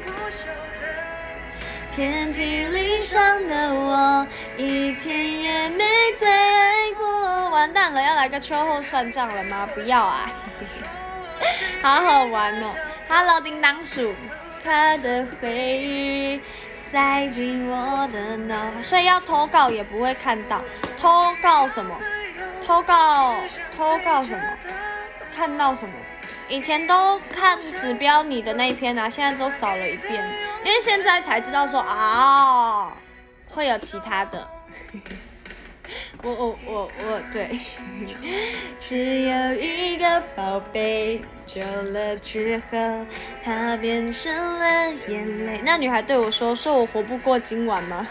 遍体鳞伤的我，一天也没再爱过。完蛋了，要来个秋后算账了吗？不要啊，好好玩哦。Hello， 叮当鼠。他的回忆塞进我的脑海，所以要投稿也不会看到。投稿什么？投稿投稿什么？看到什么？以前都看指标你的那一篇啊，现在都扫了一遍，因为现在才知道说啊，会有其他的。我我我我对，只有一个宝贝，久了之后，它变成了眼泪。那女孩对我说：“说我活不过今晚吗？”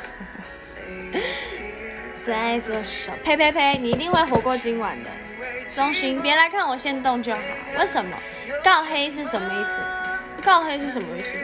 在左手，呸呸呸，你一定会活过今晚的。中勋，别来看我现动就好。为什么？告黑是什么意思？告黑是什么意思？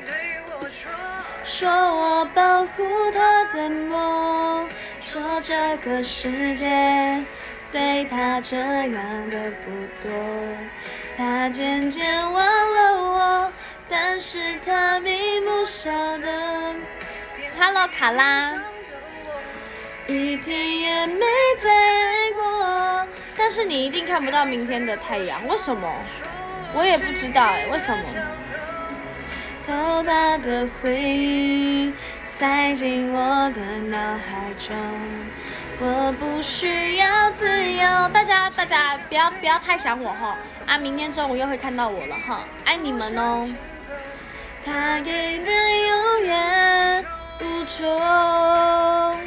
说我保护他的梦。说这个世界对他这样的不多，他渐渐忘了我，但是他并不晓得。Hello， 卡拉，一天也没再爱过，但是你一定看不到明天的太阳，为什么？我也不知道哎，为什么？偷大的回忆塞进我的脑海中，我不需要自由。大家大家不要不要太想我哈啊！明天中午又会看到我了哈，爱你们哦。他给的永远不重，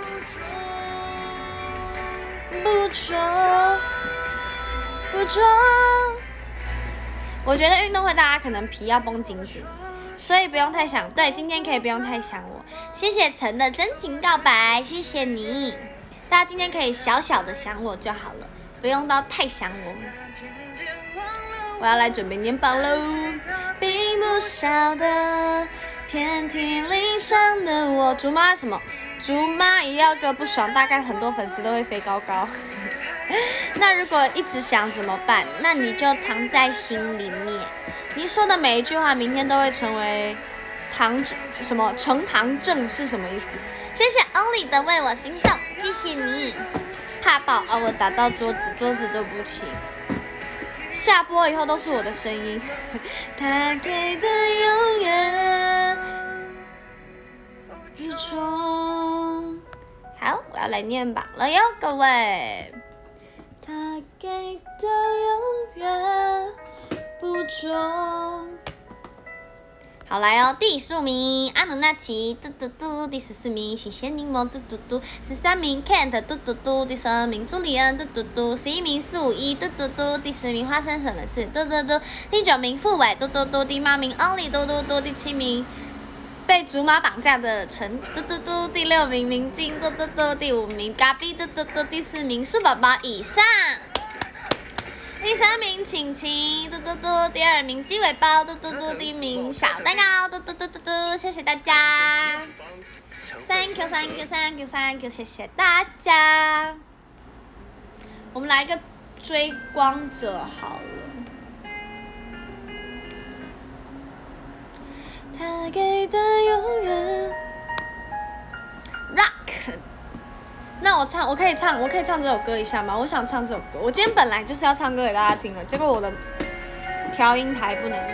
不重，不重。我觉得运动会大家可能皮要绷紧紧。所以不用太想，对，今天可以不用太想我。谢谢陈的真情告白，谢谢你。大家今天可以小小的想我就好了，不用到太想我。我要来准备年榜喽。并不晓得，遍体鳞伤的我，竹妈什么？竹妈一料个不爽，大概很多粉丝都会飞高高。那如果一直想怎么办？那你就藏在心里面。你说的每一句话，明天都会成为堂什么呈堂证是什么意思？谢谢 Only 的为我心动，谢谢你。 怕爆啊！我打到桌子，桌子对不起。下播以后都是我的声音。他给的永远一种。好，我要来念榜了哟，各位。他给的永远不重。好来哦，第十五名阿努纳奇，嘟嘟嘟；第十四名新鲜柠檬，嘟嘟嘟；十三名 Kent， 嘟嘟嘟；第十二名朱利恩，嘟嘟嘟；十一名四五一，嘟嘟嘟；第十名发生什么事，嘟嘟嘟；第九名傅伟，嘟嘟嘟；第八名 Only， 嘟嘟嘟；第七名被竹马绑架的陈，嘟嘟嘟；第六名明镜，嘟嘟嘟；第五名嘎比，嘟嘟嘟；第四名树宝宝以上。第三名晴晴，嘟嘟嘟；第二名鸡尾包，嘟嘟嘟；第一名小蛋糕，嘟嘟嘟嘟嘟。谢谢大家 ，Thank you Thank you Thank you Thank you， 谢谢大家。我们来一个追光者好了。他给的永远 ，Rock。那我唱，我可以唱，我可以唱这首歌一下吗？我想唱这首歌。我今天本来就是要唱歌给大家听的，结果我的调音台不能用。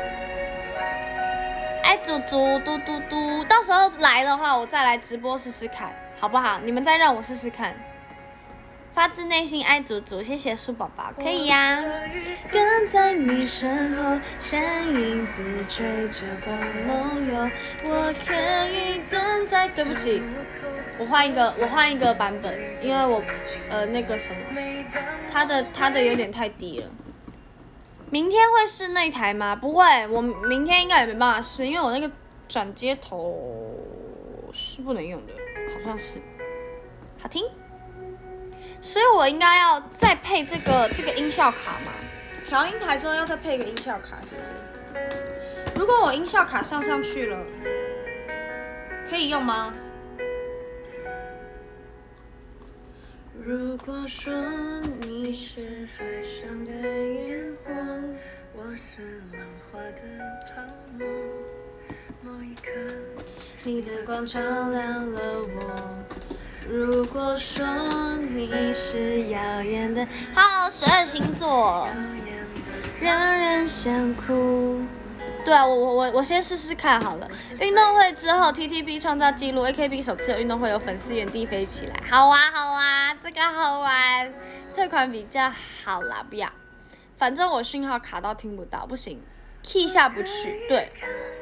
爱猪猪嘟嘟嘟，到时候来的话，我再来直播试试看，好不好？你们再让我试试看。发自内心爱猪猪，谢谢树宝宝，可以呀、啊。跟在你身后，像影子追着光梦游，我可以等在。对不起。我换一个，我换一个版本，因为我，呃，那个什么，它的它的有点太低了。明天会试那一台吗？不会，我明天应该也没办法试，因为我那个转接头是不能用的，好像是。好听，所以我应该要再配这个这个音效卡嘛？调音台之后要再配一个音效卡，是不是？如果我音效卡上上去了，可以用吗？如果说你是海上的烟火，我是浪花的泡沫，某一刻你的光照亮了我。如果说你是耀眼的，好，十二星座，让人想哭。对啊，我我我我先试试看好了。运动会之后 ，T T P 创造纪录 ，A K B 首次有运动会有粉丝原地飞起来，好啊好啊，这个好玩。退款比较好啦，不要，反正我讯号卡到听不到，不行 ，key 下不去，对。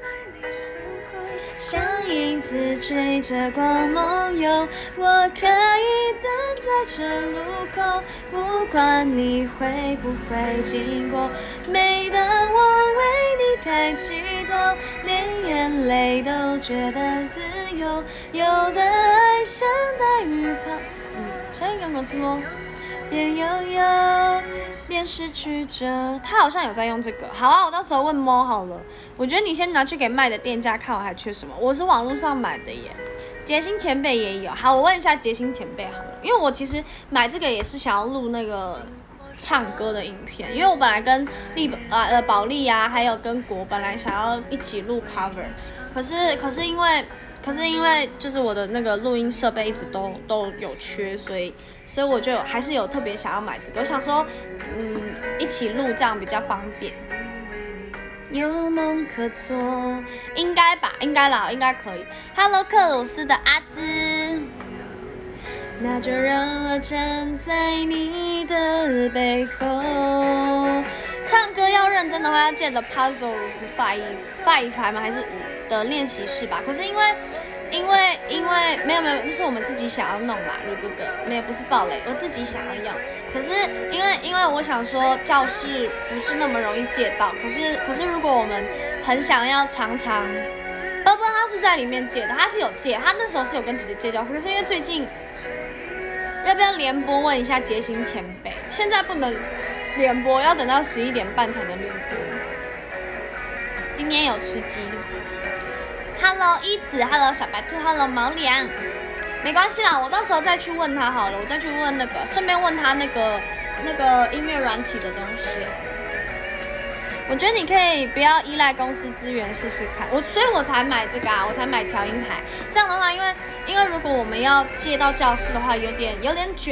像影子追着光梦游，我可以等在这路口，不管你会不会经过。每当我为你抬起头，连眼泪都觉得自由。有的爱像大雨泡，嗯，像一个梦情梦，边拥有边失去着。他好像有在用这个，好啊，我到时候问猫好了。我觉得你先拿去给卖的店家看，我还缺什么？我是网络上买的耶。杰星前辈也有，好，我问一下杰星前辈好了，因为我其实买这个也是想要录那个唱歌的影片，因为我本来跟丽呃呃宝莉啊，还有跟国本来想要一起录 cover， 可是可是因为可是因为就是我的那个录音设备一直都都有缺，所以所以我就还是有特别想要买这个，我想说嗯一起录这样比较方便。有梦可做，应该吧，应该啦，应该可以。Hello， 克鲁斯的阿兹，那就让我站在你的背后。唱歌要认真的话，要记得 Puzzles five five 还吗？还是五的练习室吧？可是因为因为因为没有没有，那是我们自己想要弄啦，如哥哥，没有不是暴雷，我自己想要用。可是因为因为我想说教室不是那么容易借到，可是可是如果我们很想要常常，波波他是在里面借的，他是有借，他那时候是有跟姐姐借教室，可是因为最近要不要联播问一下杰星前辈，现在不能联播，要等到十一点半才能联播。今天有吃鸡。Hello 一子 ，Hello 小白兔 ，Hello 毛良，没关系啦，我到时候再去问他好了，我再去问那个，顺便问他那个那个音乐软体的东西。我觉得你可以不要依赖公司资源试试看，我所以我才买这个啊，我才买调音台。这样的话，因为因为如果我们要借到教室的话，有点有点久，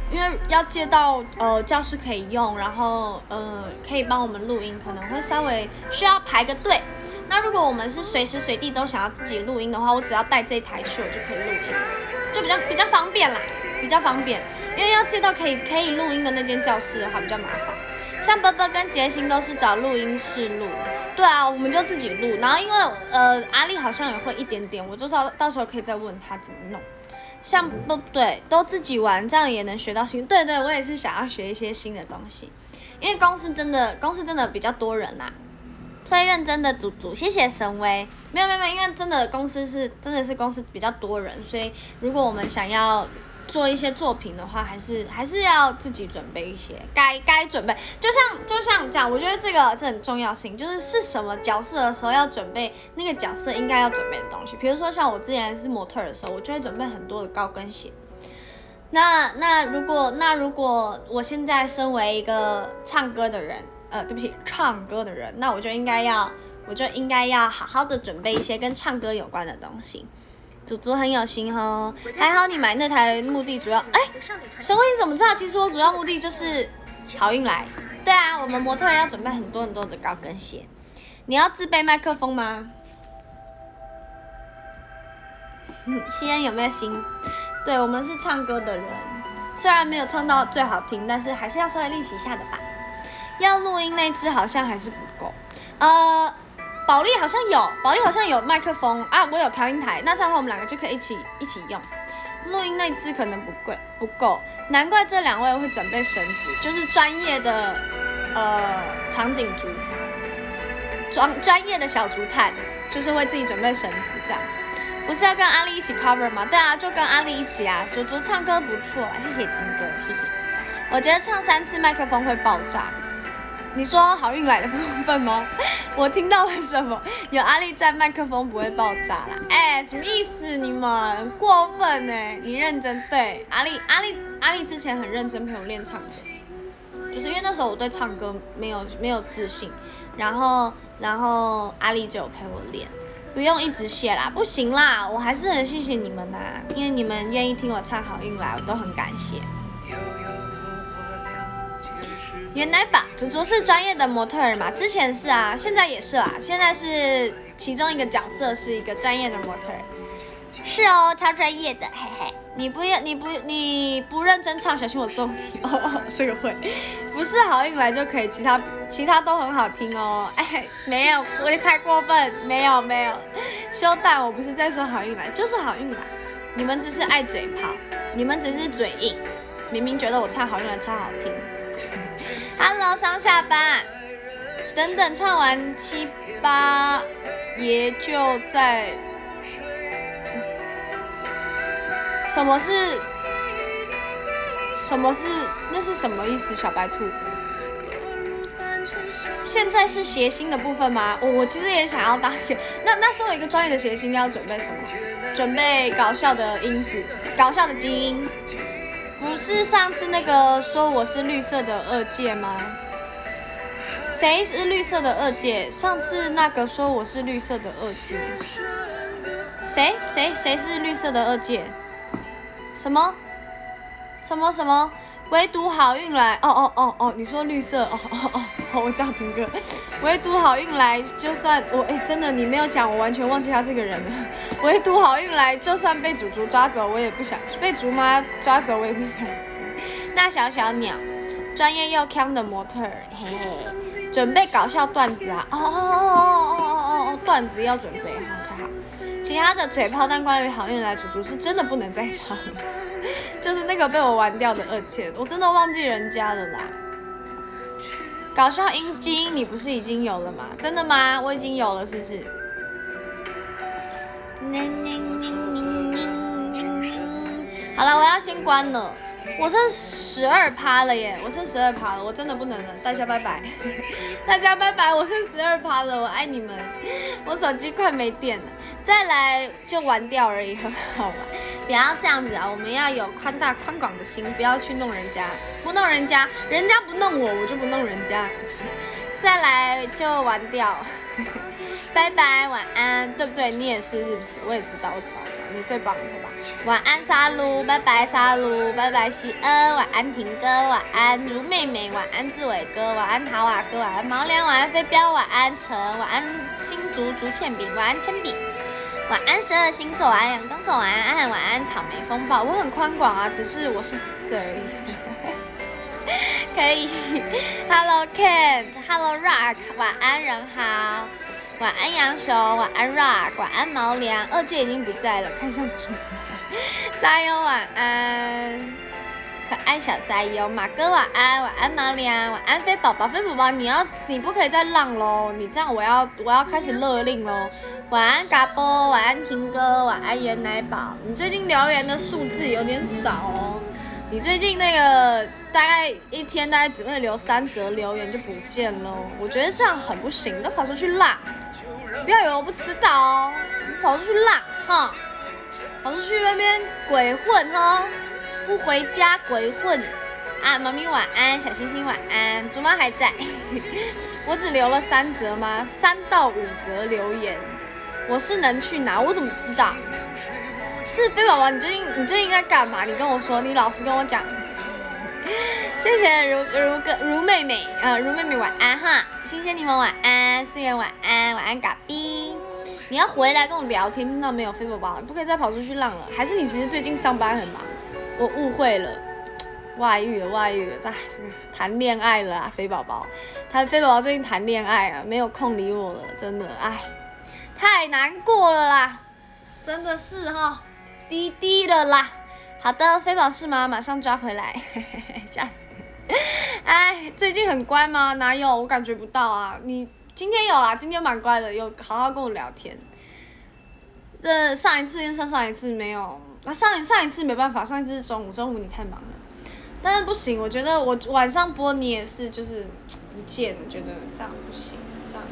因为要借到呃教室可以用，然后呃可以帮我们录音，可能会稍微需要排个队。那如果我们是随时随地都想要自己录音的话，我只要带这一台去，我就可以录音，就比较比较方便啦，比较方便。因为要借到可以可以录音的那间教室的话，比较麻烦。像波波跟杰星都是找录音室录，对啊，我们就自己录。然后因为呃阿丽好像也会一点点，我就到到时候可以再问他怎么弄。像不对，都自己玩，这样也能学到新。对对，我也是想要学一些新的东西，因为公司真的公司真的比较多人啦、啊。推认真的祖祖，谢谢神威。没有没有没有，因为真的公司是真的是公司比较多人，所以如果我们想要做一些作品的话，还是还是要自己准备一些该该准备。就像就像这样，我觉得这个这很重要性，就是是什么角色的时候要准备那个角色应该要准备的东西。比如说像我之前是模特的时候，我就会准备很多的高跟鞋。那那如果那如果我现在身为一个唱歌的人。呃，对不起，唱歌的人，那我就应该要，我就应该要好好的准备一些跟唱歌有关的东西。祖祖很有心哦，还好你买那台目的主要，哎，神威你怎么知道？其实我主要目的就是好运来。对啊，我们模特人要准备很多很多的高跟鞋。你要自备麦克风吗？西恩有没有心？对，我们是唱歌的人，虽然没有唱到最好听，但是还是要稍微练习一下的吧。要录音那支好像还是不够，呃，保利好像有，保利好像有麦克风啊，我有调音台，那这样的话我们两个就可以一起一起用。录音那支可能不贵不够，难怪这两位会准备绳子，就是专业的呃长颈族，专专业的小竹炭，就是会自己准备绳子这样。不是要跟阿丽一起 cover 吗？对啊，就跟阿丽一起啊。竹竹唱歌不错啊，谢谢听哥，谢谢。我觉得唱三次麦克风会爆炸。你说好运来的部分吗？我听到了什么？有阿丽在，麦克风不会爆炸啦。哎、欸，什么意思？你们很过分哎！你认真对阿丽，阿丽，阿丽之前很认真陪我练唱歌，就是因为那时候我对唱歌没有没有自信，然后然后阿丽就有陪我练。不用一直谢啦，不行啦，我还是很谢谢你们呐、啊，因为你们愿意听我唱好运来，我都很感谢。原来吧，祖祖是专业的模特儿嘛，之前是啊，现在也是啦，现在是其中一个角色是一个专业的模特儿，是哦，超专业的，嘿嘿。你不要，你不，你不认真唱，小心我揍你哦哦，这个会，不是好运来就可以，其他其他都很好听哦，哎，没有，我太过分，没有没有，修蛋，我不是在说好运来，就是好运来，你们只是爱嘴炮，你们只是嘴硬，明明觉得我唱好运来超好听。Hello， 上下班，等等唱完七八爷就在。什么是？什么是？那是什么意思？小白兔。现在是谐星的部分吗？我、哦、我其实也想要当一个。那那身为一个专业的谐星，要准备什么？准备搞笑的音子，搞笑的基因。不是上次那个说我是绿色的二界吗？谁是绿色的二界？上次那个说我是绿色的二界，谁谁谁是绿色的二界？什么？什么什么？唯独好运来！哦哦哦哦，你说绿色？哦哦哦哦，我叫听歌。唯独好运来，就算我哎，真的你没有讲，我完全忘记他这个人了。唯独好运来，就算被祖祖抓走，我也不想被竹妈抓走，我也不想。那小小鸟，专业又强的模特儿，嘿嘿，准备搞笑段子啊！哦哦哦哦哦哦哦，段子要准备，好看好。其他的嘴炮，但关于好运来，祖祖是真的不能再唱了。就是那个被我玩掉的二切，我真的忘记人家了啦。搞笑音基因你不是已经有了吗？真的吗？我已经有了，是不是？好了，我要先关了。我剩十二趴了耶，我剩十二趴了，我真的不能了，大家拜拜，大家拜拜，我剩十二趴了，我爱你们，我手机快没电了，再来就玩掉而已，很好吧？不要这样子啊，我们要有宽大宽广的心，不要去弄人家，不弄人家，人家不弄我，我就不弄人家，再来就玩掉，拜拜，晚安，对不对？你也是是不是？我也知道，我知道，我知道。 你最棒，你最棒。晚安，沙鲁，拜拜，沙鲁，拜拜，西恩，晚安，婷哥，晚安，如妹妹，晚安，志伟哥，晚安，陶瓦哥，晚安，毛良，晚安，飞镖，晚安，陈，晚安，新竹竹茜饼，晚安，铅笔，晚安，十二星座，晚安，阳公公，晚安，晚安，草莓风暴。我很宽广啊，只是我是紫色而已。可以 ，Hello Kent，Hello Rock， 晚安人好，晚安杨雄，晚安 Rock， 晚安毛良，二姐已经不在了，看向主。沙优晚安，可爱小沙优，马哥晚安，晚安毛良，晚安飞宝宝，飞宝宝你要你不可以再浪喽，你这样我要我要开始勒令喽。晚安嘎波，晚安婷哥，晚安原奶宝，你最近留言的数字有点少哦。你最近那个大概一天大概只会留三则留言就不见了，我觉得这样很不行，都跑出去辣，不要以为我不知道哦，你跑出去辣哈，跑出去那边鬼混哈，不回家鬼混啊！妈咪晚安，小星星晚安，竹妈还在，我只留了三则吗？三到五则留言，我是能去哪？我怎么知道？是飞宝宝，你最近你最近在干嘛？你跟我说，你老实跟我讲。谢谢如如哥如妹妹，呃，如妹妹晚安哈，新鲜柠檬晚安，思源晚安，晚安嘎逼。你要回来跟我聊天，听到没有，飞宝宝？你不可以再跑出去浪了，还是你其实最近上班很忙？我误会了，外遇了，外遇了，在谈恋爱了啊，飞宝宝，他飞宝宝最近谈恋爱啊，没有空理我了，真的，哎，太难过了啦，真的是哈。滴滴了啦，好的，飞宝是吗？马上抓回来，吓死！哎，最近很乖吗？哪有？我感觉不到啊。你今天有啦，今天蛮乖的，有好好跟我聊天。这上一次跟上上一次没有，那、啊、上上一次没办法，上一次是中午，中午你太忙了。但是不行，我觉得我晚上播你也是就是不见，我觉得这样不行，这样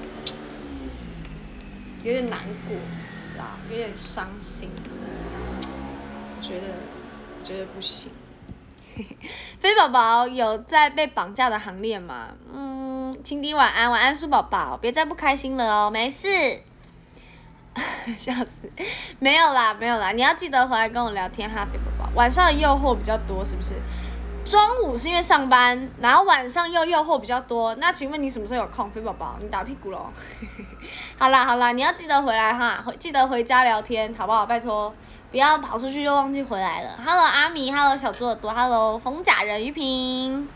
有点难过，知道？有点伤心。觉得觉得不行。飞宝宝有在被绑架的行列吗？嗯，情敌晚安，晚安树宝宝，别再不开心了哦，没事。笑死，没有啦，没有啦，你要记得回来跟我聊天哈，飞宝宝。晚上的诱惑比较多，是不是？中午是因为上班，然后晚上又诱惑比较多。那请问你什么时候有空，飞宝宝？你打屁股咯。好啦好啦，你要记得回来哈，记得回家聊天，好不好？拜托。不要跑出去就忘记回来了。Hello 阿米 ，Hello 小猪耳朵 ，Hello 冯甲人于平。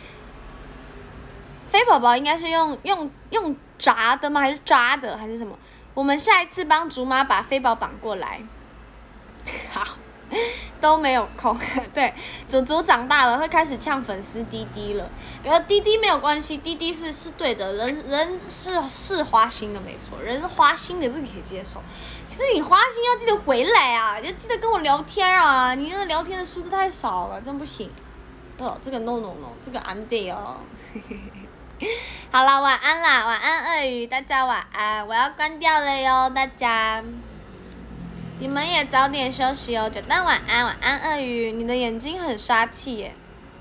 飞宝宝应该是用用用炸的吗？还是扎的？还是什么？我们下一次帮竹妈把飞宝绑过来。好，都没有空。对，竹竹长大了会开始呛粉丝滴滴了。然后滴滴没有关系，滴滴是是对的，人人是是花心的没错，人是花心的这个可以接受。可是你花心要记得回来啊，要记得跟我聊天啊！你那个聊天的数字太少了，真不行。哦，这个 no no no， 这个 I'm day 哦。好啦，晚安啦，晚安鳄鱼，大家晚安，我要关掉了哟，大家。你们也早点休息哦，九蛋晚安，晚安鳄鱼，你的眼睛很杀气耶。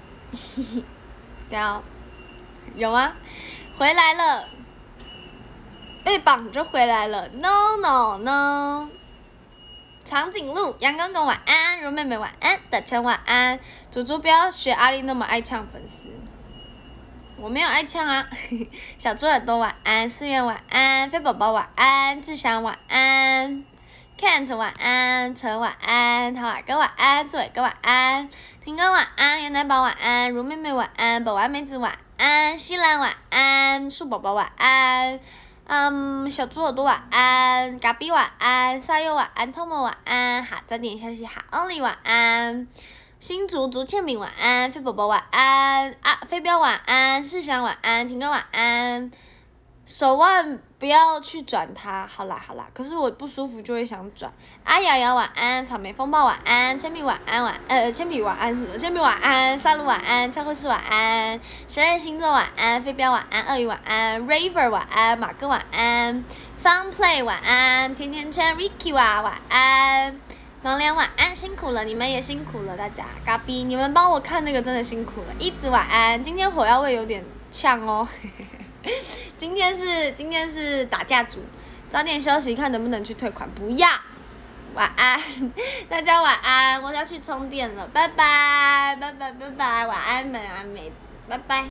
对啊，有吗？回来了。被绑着回来了 ，no no no。长颈鹿，杨公公晚安，如妹妹晚安，德成晚安。祖祖不要学阿丽那么爱呛粉丝，我没有爱呛啊。小猪耳朵晚安，思源晚安，飞宝宝晚安，志祥晚安 ，Kent 晚安，陈晚安，陶瓦哥晚安，志伟哥晚安，婷哥晚安，原奶宝晚安，如妹妹晚安，宝丸梅子晚安，西兰晚安，树宝宝晚安。嗯，小猪耳朵晚安，嘎比晚安，沙优晚安，汤姆晚安，好，早点休息，好，欧丽晚安，新竹竹茜饼晚安，飞宝宝晚安，啊，飞镖晚安，世祥晚安，婷哥晚安，手腕不要去转它，好啦好啦，可是我不舒服就会想转。阿瑶瑶晚安，草莓风暴晚安，铅笔晚安晚呃铅笔晚安是什么？铅笔晚安，沙鲁晚安，超会是晚安，十二星座晚安，飞镖晚安，鳄鱼晚安 ，Raver 晚安，马哥晚安 ，Fun Play 晚安，甜甜圈 Ricky 哇晚安，毛良晚安，辛苦了，你们也辛苦了，大家，嘎比，你们帮我看那个真的辛苦了，一子晚安，今天火药味有点呛哦。今天是今天是打架组，早点休息，看能不能去退款。不要， 晚安，大家晚安，我要去充电了，拜拜，拜拜拜拜，晚安，晚安梅子，拜拜。